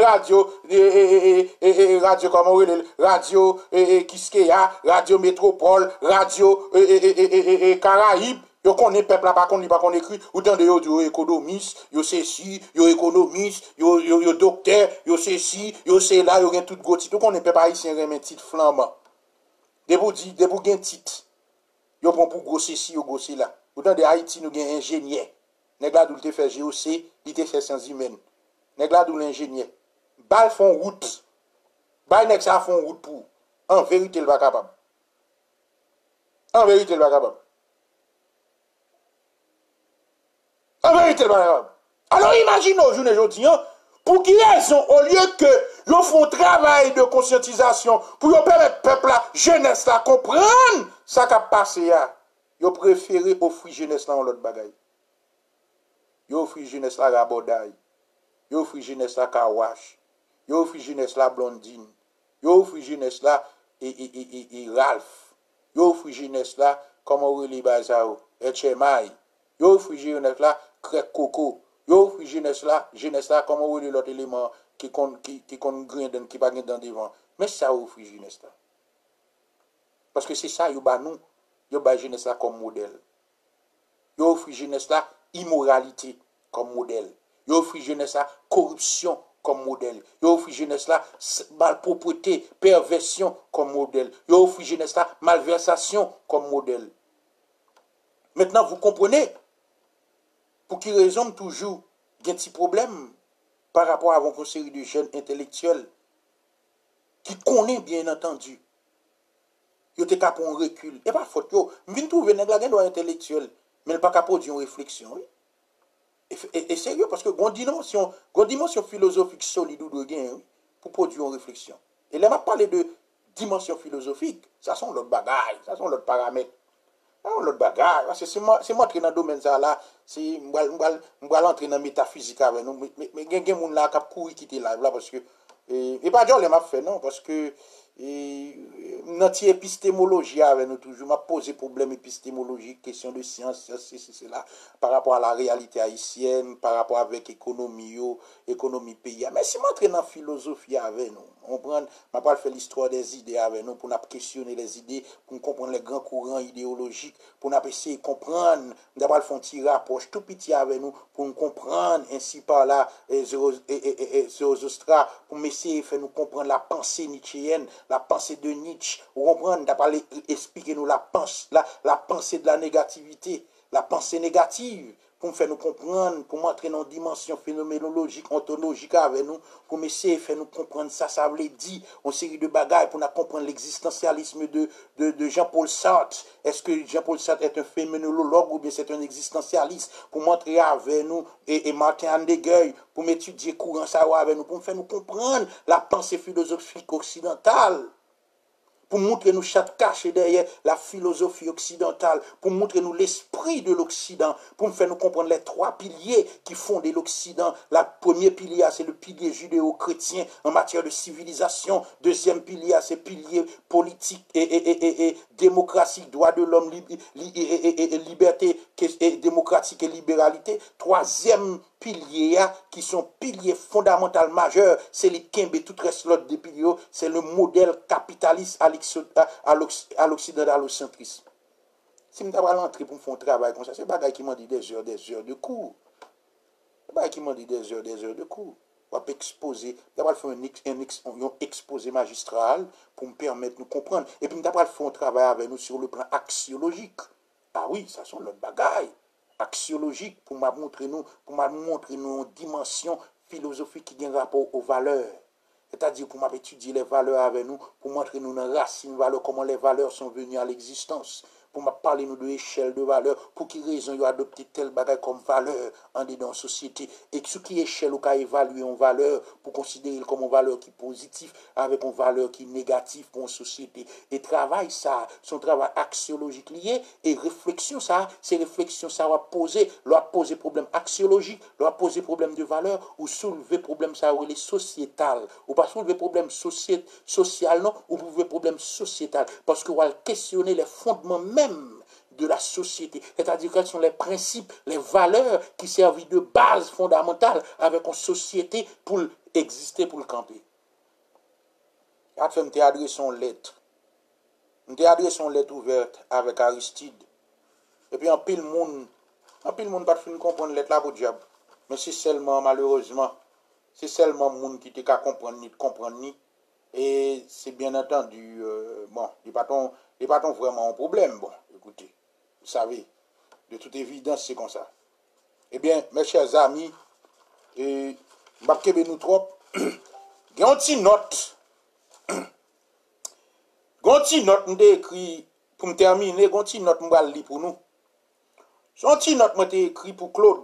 comment radio Kiskeya, radio Métropole, radio Caraïbes, Yo connaît peuple là pas qu'on écrit ou tant de yo économiste, yo ceci, yo économiste, yo docteur, yo ceci, yo c'est là, yo gen tout gros titre. Qu'on peuple haïtien remet titre flamand. Debout gen titre. Yo prend pour gros ceci, yo gros là. Autant de Haïti nous gen ingénieur. Nèg la dou te fait GOC, il te fait sciences humaines. Nèg la dou l'ingénieur. Bal font route. Bay nèg ça font route pour. En vérité, il va capable. En vérité, il va capable. En vérité, il va capable. Alors imaginez aujourd'hui, pour qui raison, au lieu que nous font un travail de conscientisation pour permettre peuple la jeunesse la comprendre ça qui a passé, ils préféré offrir jeunesse là en l'autre bagaille. Ils offrir jeunesse la rabodaille. Ils offrir jeunesse la kawash. Ils offrir jeunesse la blondine. Ils offrir jeunesse là et Ralph. Ils offrir jeunesse là comme Aurélie Bazao, Etchemaï. Ils offrir jeunesse là Crec Coco. Yo offrir jeunesse là comme on veut l'autre élément qui grain qui pas dans devant. Mais ça offrir jeunesse là. Parce que c'est ça yo ba nous, yo ba jeunesse là comme modèle. Yo offrir jeunesse là immoralité comme modèle. Yo offrir jeunesse là corruption comme modèle. Yo offrir jeunesse là malpropreté, perversion comme modèle. Yo offrir jeunesse là malversation comme modèle. Maintenant vous comprenez pour qui raison toujours il y a un petit problème par rapport à une série de jeunes intellectuels qui connaissent bien entendu. Ils ont capable un recul. Et pas faute yo, viens trouver nèg la gen intellectuel, mais il pas capable d'une réflexion. Oui? Et sérieux parce que gon dimension philosophique solide ou de gain oui, pour produire une réflexion. Et là m'a parlé de dimension philosophique, ça sont l'autre bagaille, ça sont l'autre paramètres. L'autre bagaille, c'est m'entrer dans le domaine ça là, c'est m'bral entrer dans métaphysique avec nous, mais gen moun là qui courir quitter live là parce que et pas dire les m'a fait non parce que notre épistémologie avec nous toujours m'a posé problème épistémologique, question de science, c'est là par rapport à la réalité haïtienne, par rapport avec économie pays. Mais si m'entrer dans philosophie avec nous, on prend m'a pas faire l'histoire des idées avec nous pour nous questionner les idées, pour comprendre les grands courants idéologiques, pour nous essayer de comprendre, d'abord faire un petit rapproche tout petit avec nous pour nous comprendre ainsi par là Zoroastra pour essayer de faire nous comprendre la pensée nietzschéenne, la pensée de Nietzsche, pour comprendre d'abord expliquer nous la pensée de la négativité, la pensée négative pour faire nous comprendre, pour montrer nos dimensions phénoménologiques, ontologiques avec nous, pour essayer de faire nous comprendre ça veut dire une série de bagages pour nous comprendre l'existentialisme de Jean-Paul Sartre. Est-ce que Jean-Paul Sartre est un phénoménologue ou bien c'est un existentialiste? Pour montrer avec nous, et Martin Heidegger, pour m'étudier courant ça avec nous, pour faire nous comprendre la pensée philosophique occidentale. Pour montrer nous chaque caché derrière la philosophie occidentale, pour montrer nous l'esprit de l'Occident, pour faire nous comprendre les trois piliers qui fondent l'Occident. Le premier pilier, c'est le pilier judéo-chrétien en matière de civilisation. Deuxième pilier, c'est le pilier politique et démocratique, droit de l'homme, liberté démocratique et libéralité. Troisième piliers qui sont piliers fondamentaux majeurs, c'est les Kembe, tout reste l'autre des piliers, c'est le modèle capitaliste à l'occidentalisme. Si je vais rentrer pour faire un travail comme ça, c'est pas qui m'ont dit des heures de cours. C'est pas qui m'ont dit des heures de cours. On va exposer, d'abord faire un exposé magistral pour me permettre de nous comprendre. Et puis d'abord faire un travail avec nous sur le plan axiologique. Ah oui, ça sont l'autre bagaille. Axiologique pour montrer nous une dimension philosophique qui a un rapport aux valeurs. C'est-à-dire pour étudier les valeurs avec nous, pour montrer nous une racine valeur, comment les valeurs sont venues à l'existence. Pour parler nous de l'échelle de valeur, pour qui raison ils ont adopté tel bagage comme valeur en dedans société, et sous qui échelle ou qu'a évalué une valeur pour considérer comme une valeur qui est positive avec une valeur qui est négative pour une société. Et travail ça, son travail axiologique lié, et réflexion ça, ces réflexions ça va poser problème axiologique, va poser problème de valeur, ou soulever problème ça ou les sociétal, ou pas soulever problème social non, ou soulever problème sociétal, parce que on va questionner les fondements même de la société, c'est-à-dire quels sont les principes, les valeurs qui servent de base fondamentale avec une société pour exister, pour le camper. Je t'ai adressé une lettre. Je t'ai adressé une lettre ouverte avec Aristide. Et puis en pile monde pas fin comprendre lettre là pour diable. Mais c'est seulement malheureusement, c'est seulement monde qui te ka comprendre ni et c'est bien entendu bon, il pas ton vraiment un problème. Bon, écoutez, vous savez, de toute évidence c'est comme ça. Eh bien, mes chers amis, et m'abkebe nous trop, gonti note m'te écrit pour me terminer, gonti note m'bal li pour nous. Son petit note m'te écrit pour Claude.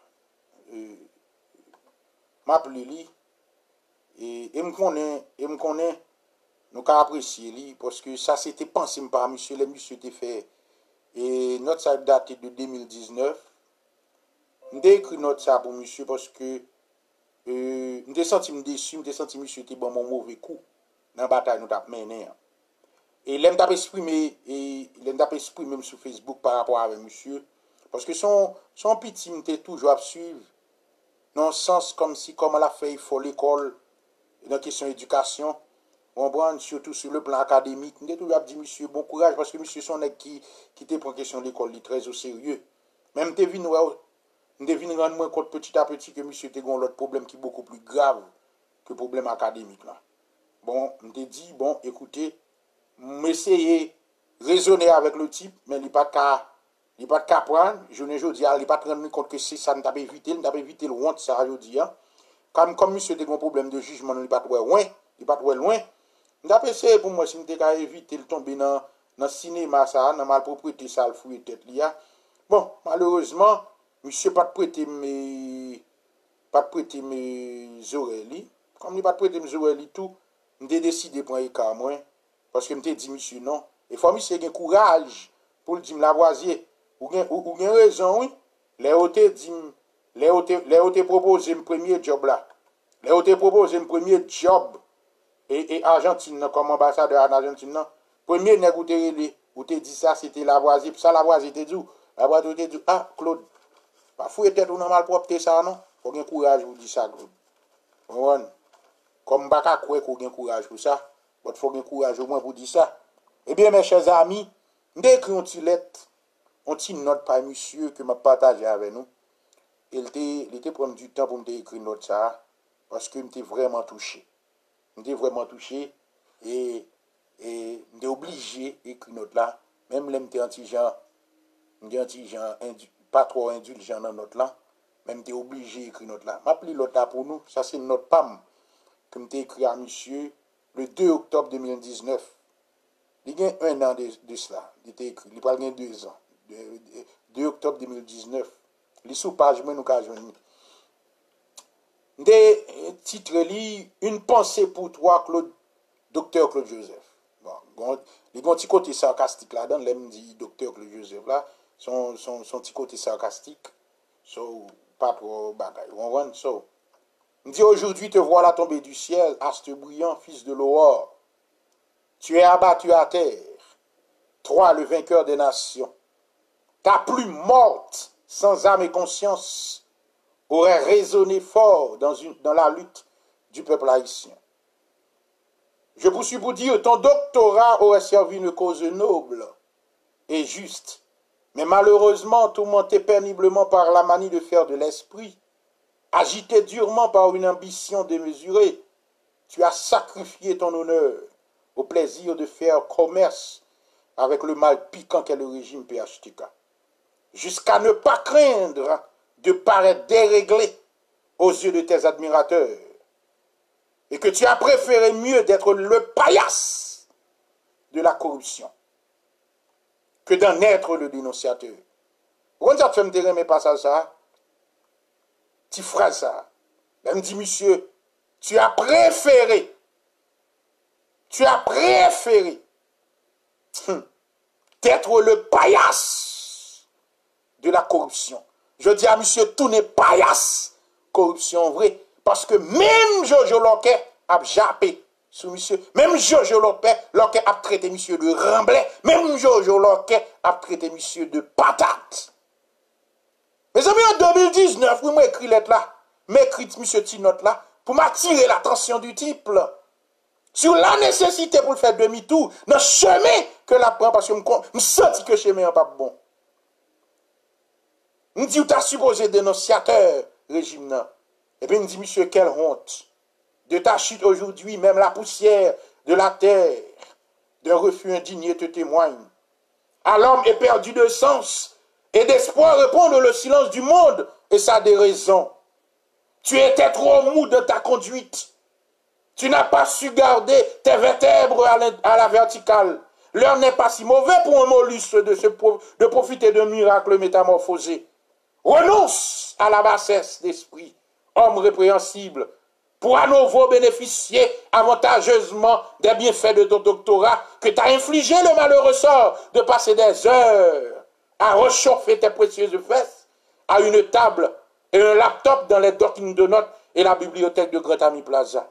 M'appelle li et me connaît nous ka apprécier li parce que ça c'était pensé par monsieur le monsieur te fait et note ça date de 2019. M'te écrit note ça pour monsieur parce que m'te senti déçu, m'te senti monsieur te bon mon mauvais coup dans bataille nous t'a mené. Et l'aime t'a exprimé même sur Facebook par rapport avec monsieur parce que son petit m'était toujours à suivre dans le sens comme si comme elle a fait il faut l'école dans question éducation on prend surtout sur le plan académique m'était toujours à dire monsieur bon courage parce que monsieur son nèg qui te prend question de l'école très au sérieux même te vinn rendre moins compte petit à petit que monsieur te gon l'autre problème qui est beaucoup plus grave que problème académique là bon m'était dit bon écoutez m'essayer raisonner avec le type mais il pas de prendre je ne dis il pas prendre compte que c'est ça n'a pas éviter le honte ça je dis comme monsieur te gon problème de jugement il pas loin n'a pas essayé pour moi si m'était ka éviter le tomber dans cinéma ça dans malpropreté ça le fouiller tête là bon malheureusement monsieur pas prêter mes oreilles comme il pas prêter mes oreilles tout m'ai décidé prendre écart moi parce que m'te dit monsieur non il faut monsieur gen courage pour le dire Lavoisier ou gen raison oui les te proposé un premier job là les te proposé un premier job et Argentine comme ambassadeur en Argentine non premier nèg ou te dit ça c'était Lavoisier ça Lavoisier te dit Lavoisier te dit ah Claude pas fouiller tête ou non mal propre ça non faut gen courage pour dire ça Claude comme baka croire qu'on gen courage pour ça il faut gen courage au moins pour dire ça eh bien mes chers amis m'écrit une petite lettre on petit note par monsieur que m'a partagé avec nous il était prendre du temps pour me écrire note ça parce que m'était vraiment touché et m'était obligé écrire note là même m'était anti-gens pas trop indulgent dans note là même m'était obligé écrire note là m'appelle l'autre là pour nous ça c'est une note PAM que m'était écrit à monsieur le 2 octobre 2019 il y a un an de cela il était écrit il parle bien 2 ans 2 octobre 2019 les sous page moi nous ka joindre des titres li une pensée pour toi Claude docteur Claude Joseph bon les petit côté sarcastique là dedans l'aime dit docteur Claude Joseph là son petit côté sarcastique so pas trop bagaille on so dit aujourd'hui te voilà tomber du ciel astre brillant fils de l'aurore tu es abattu à terre toi le vainqueur des nations ta plume morte sans âme et conscience aurait résonné fort dans la lutte du peuple haïtien. Je poursuis pour dire, ton doctorat aurait servi une cause noble et juste, mais malheureusement tourmenté péniblement par la manie de faire de l'esprit, agité durement par une ambition démesurée, tu as sacrifié ton honneur au plaisir de faire commerce avec le mal piquant qu'est le régime PHTK, jusqu'à ne pas craindre de paraître déréglé aux yeux de tes admirateurs, et que tu as préféré mieux d'être le paillasse de la corruption que d'en être le dénonciateur. Quand ça te fait me dire, mais pas ça, tu feras ça. Elle me dit, monsieur, tu as préféré d'être le paillasse de la corruption. Je dis à monsieur, tout n'est paillasse, corruption vrai. Parce que même Jojo Loquet a jappé sur monsieur. Même Jojo Loquet a traité monsieur de remblai. Même Jojo Loquet a traité monsieur de patate. Mes amis, en 2019, oui, moi écrit lettre là. M'écrit monsieur Tinote là. Pour m'attirer l'attention du type là. Sur la nécessité pour le faire demi-tour. Dans le chemin que la prend. Parce que je me sens que le chemin n'est pas bon. On dit, ou t'as supposé dénonciateur, régime là. Et puis, on dit, monsieur, quelle honte. De ta chute aujourd'hui, même la poussière de la terre, d'un refus indigné te témoigne. À l'homme éperdu de sens et d'espoir répondre le silence du monde et sa déraison. Tu étais trop mou de ta conduite. Tu n'as pas su garder tes vertèbres à la verticale. L'heure n'est pas si mauvais pour un mollusque de profiter d'un miracle métamorphosé. Renonce à la bassesse d'esprit, homme répréhensible, pour à nouveau bénéficier avantageusement des bienfaits de ton doctorat que t'as infligé le malheureux sort de passer des heures à réchauffer tes précieuses fesses à une table et un laptop dans les doctrines de notes et la bibliothèque de Grand Ami Plaza.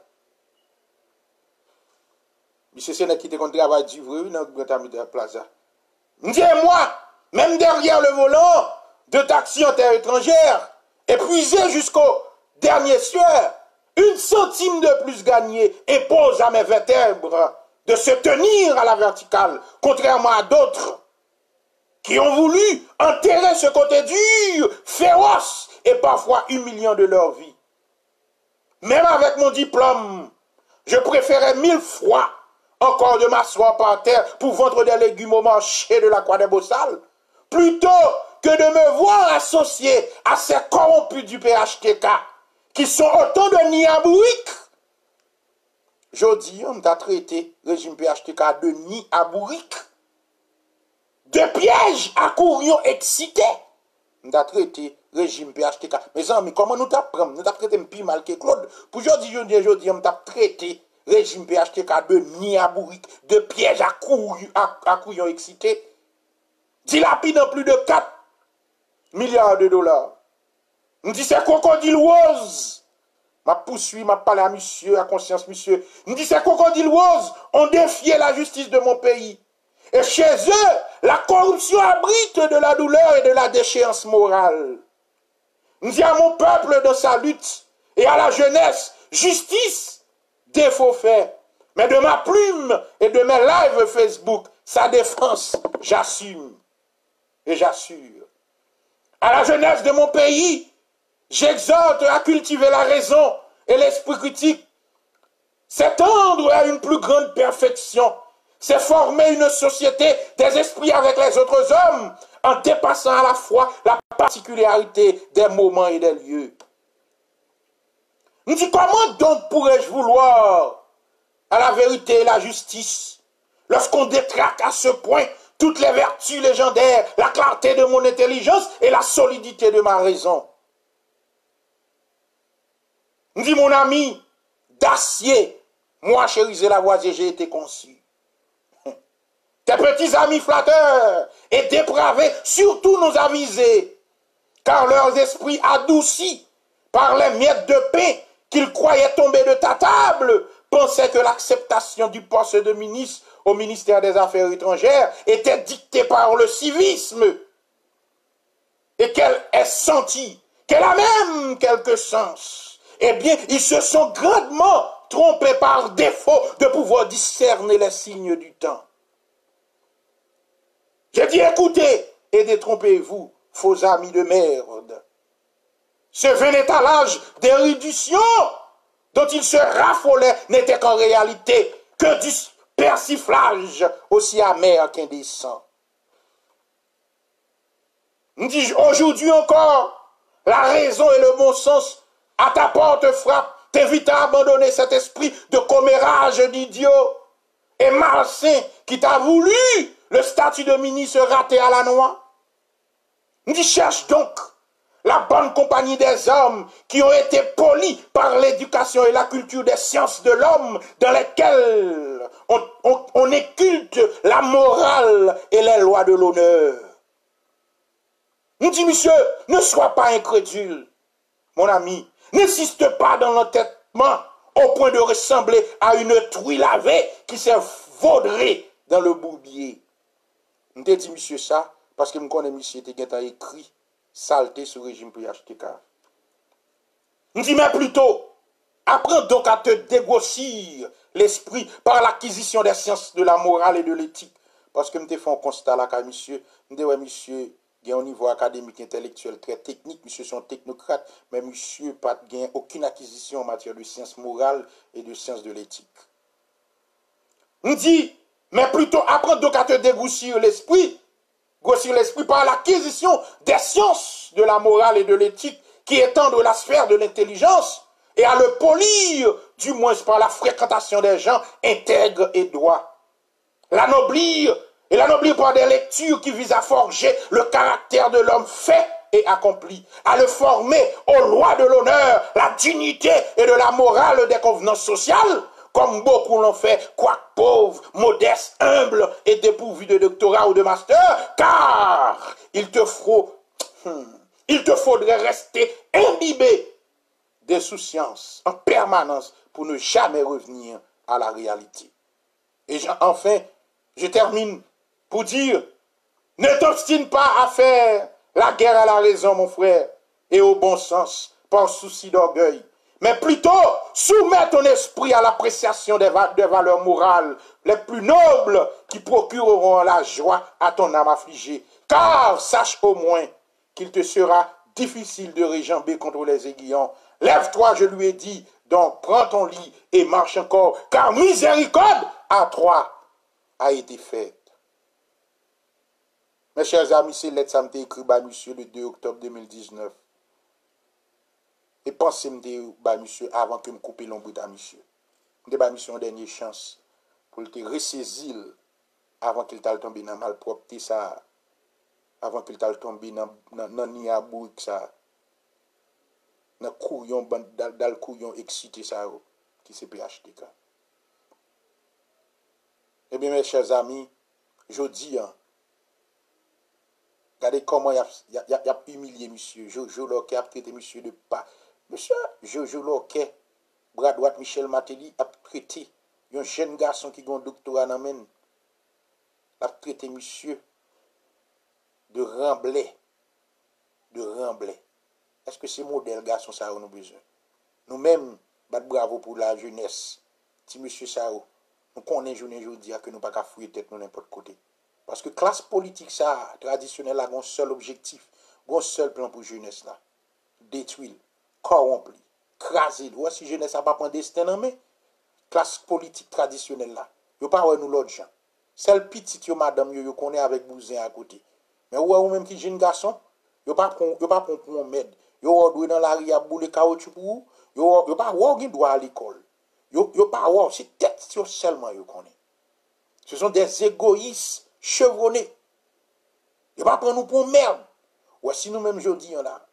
Monsieur Sénèque qui était contre travail du vrai dans Grand Ami Plaza. Dis-moi, même derrière le volant de taxi en terre étrangère, épuisé jusqu'au dernier sueur, une centime de plus gagnée impose à mes vertèbres de se tenir à la verticale, contrairement à d'autres qui ont voulu enterrer ce côté dur, féroce et parfois humiliant de leur vie. Même avec mon diplôme, je préférais 1000 fois encore de m'asseoir par terre pour vendre des légumes au marché de la Croix des Bossales, plutôt que de me voir associé à ces corrompus du PHTK, qui sont autant de niabouiques. Jodi, on t'a traité régime PHTK de niabouiques, de pièges à courions excités. On t'a traité régime PHTK. Mes amis, comment nous t'apprends? Nous t'a traité plus mal que Claude. Pour jodi, on t'a traité régime PHTK de niabouiques, de pièges à courions excités. Dilapidant plus de 4 milliards de dollars. On dit c'est crocodile rose. Ma poursuit, m'a parlé à monsieur, à conscience monsieur. On dit c'est crocodile rose. On défiait la justice de mon pays. Et chez eux, la corruption abrite de la douleur et de la déchéance morale. On dit à mon peuple dans sa lutte et à la jeunesse, justice, défaut fait. Mais de ma plume et de mes lives Facebook, sa défense, j'assume et j'assure. À la jeunesse de mon pays, j'exhorte à cultiver la raison et l'esprit critique. C'est tendre à une plus grande perfection. C'est former une société des esprits avec les autres hommes en dépassant à la fois la particularité des moments et des lieux. On dit comment donc pourrais-je vouloir à la vérité et la justice lorsqu'on détraque à ce point toutes les vertus légendaires, la clarté de mon intelligence et la solidité de ma raison? On dit mon ami, d'acier, moi chérisé Lavoisier, j'ai été conçu. Tes petits amis flatteurs et dépravés, surtout nous aviser, car leurs esprits adoucis par les miettes de pain qu'ils croyaient tomber de ta table, pensaient que l'acceptation du poste de ministre au ministère des Affaires étrangères était dictée par le civisme et qu'elle est sentie, qu'elle a même quelque sens. Eh bien, ils se sont grandement trompés par défaut de pouvoir discerner les signes du temps. J'ai dit écoutez et détrompez-vous, faux amis de merde. Ce vénétalage d'érudition dont ils se raffolaient n'était qu'en réalité que du persiflage aussi amer qu'indécent. Aujourd'hui encore, la raison et le bon sens à ta porte frappe, t'invite à abandonner cet esprit de commérage d'idiot et malsain qui t'a voulu le statut de ministre raté à la noix. Cherche donc la bonne compagnie des hommes qui ont été polis par l'éducation et la culture des sciences de l'homme dans lesquelles on occulte la morale et les lois de l'honneur. Nous dit, monsieur, ne sois pas incrédule, mon ami, n'insiste pas dans l'entêtement au point de ressembler à une truie lavée qui s'est vaudrée dans le bourbier. Je te dis, monsieur, ça, parce que je connais monsieur qui a écrit saleté sur le régime PHTK. Je dis, mais plutôt, apprends donc à te dégrossir l'esprit par l'acquisition des sciences de la morale et de l'éthique. Parce que je te fais un constat là, car monsieur, je dis, ouais, monsieur, Il y a un niveau académique, intellectuel très technique. Monsieur sont technocrate, mais monsieur pas gain aucune acquisition en matière de sciences morales et de sciences de l'éthique. On dit, mais plutôt apprendre donc à te dégrossir l'esprit, grossir l'esprit par l'acquisition des sciences de la morale et de l'éthique qui étendent la sphère de l'intelligence et à le polir, du moins par la fréquentation des gens intègres et droits. L'anoblir par des lectures qui visent à forger le caractère de l'homme fait et accompli, à le former aux lois de l'honneur, la dignité et de la morale des convenances sociales, comme beaucoup l'ont fait, quoique pauvres, modestes, humbles et dépourvus de doctorat ou de master, car il te faudrait rester imbibé des souciances en permanence pour ne jamais revenir à la réalité. Et enfin, je termine pour dire, ne t'obstine pas à faire la guerre à la raison, mon frère, et au bon sens, par souci d'orgueil, mais plutôt soumets ton esprit à l'appréciation des valeurs morales les plus nobles qui procureront la joie à ton âme affligée. Car sache au moins qu'il te sera difficile de réjamber contre les aiguillons. Lève-toi, je lui ai dit, donc prends ton lit et marche encore, car miséricorde à toi a été faite. Mes chers amis, c'est lettre ça m'a été écrit par monsieur le 2 octobre 2019. Et pensez-moi par monsieur avant que me coupe l'ombre à monsieur. Je vais monsieur une dernière chance pour te ressaisir avant qu'il t'aille tomber dans malpropreté ça, avant qu'il t'aille tomber dans niabou ça, dans le couillon excité ça, qui c'est PHTK. Eh bien, mes chers amis, je dis, regardez comment il a humilié monsieur. Jojo Loquet a traité monsieur de pas. Monsieur, Jojo Loquet, bras droit Michel Matéli, a traité un jeune garçon qui a un doctorat dans men. A traité monsieur de remblai. Est-ce que c'est modèle garçon ça nous besoin? Nous-mêmes, bravo pour la jeunesse. Si monsieur Sao, nous connaissons journée aujourd'hui que nous ne pouvons pas fouiller tête nous n'importe côté. Parce que classe politique ça, traditionnelle, a un seul objectif, un seul plan pour jeunesse là. Détruire, corrompre, craser. Si jeunesse n'a pas prendre destin en main, classe politique traditionnelle là, yo pas nous l'autre gens. Celle petite yo madame yo connaît avec bousin à côté. Mais ou même qui jeune garçon, yo pas pour un med. Yo doit dans la rue à boule caoutchouc pour yo pas ou droit à l'école. Yo pas ou c'est tête seulement yo connaît. Ce sont des égoïstes chevronnés. Yo pas prendre nous pour merde. Ou si nous même jodi là.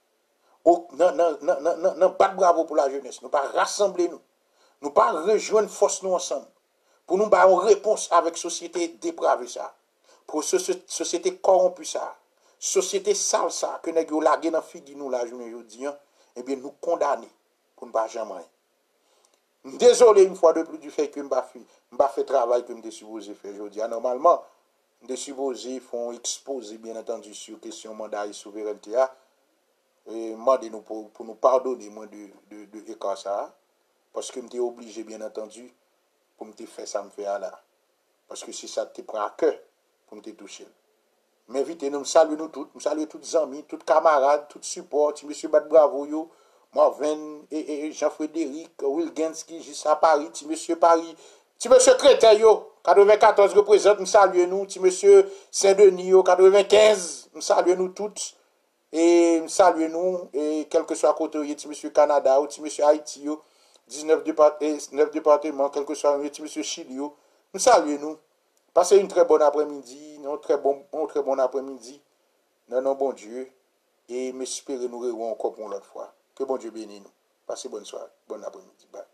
Non pas bravo pour la jeunesse, nous pas rassembler nous pas rejoindre force nous ensemble pour nous avoir une réponse avec société dépravée ça, pour société corrompue ça, société sale ça que nèg yo lagué dans figi nous la journée jodi et bien nous condamner pour ne pas jamais. Désolé une fois de plus du fait que m'pa fait travail que m'était supposé faire jodi. Normalement, m'était supposé font exposer bien entendu sur question mandat et souveraineté et demander nous pour nous pardonner moi de écart ça parce que m'était obligé bien entendu pour me faire ça me faire là parce que c'est ça qui prend à cœur pour me toucher. Mais vite nous saluer nous tous, nous saluer tous amis, tous camarades, tous support, monsieur Bat Bravo yo, Marvin et Jean-Frédéric Wilgenski juste à Paris, monsieur Paris, monsieur Crétin yo 94 représente, nous saluer nous, monsieur Saint-Denis yo 95, nous saluer nous tous. Et saluez nous et quel que soit côté monsieur Canada ou monsieur Haïti 19 départements quel que soit monsieur Chili nous saluez nous passez une très bonne après-midi un très bon après-midi non bon Dieu et m'espérez nous revoir encore pour l'autre fois que bon Dieu bénisse nous passez bonne soirée bon après-midi bye.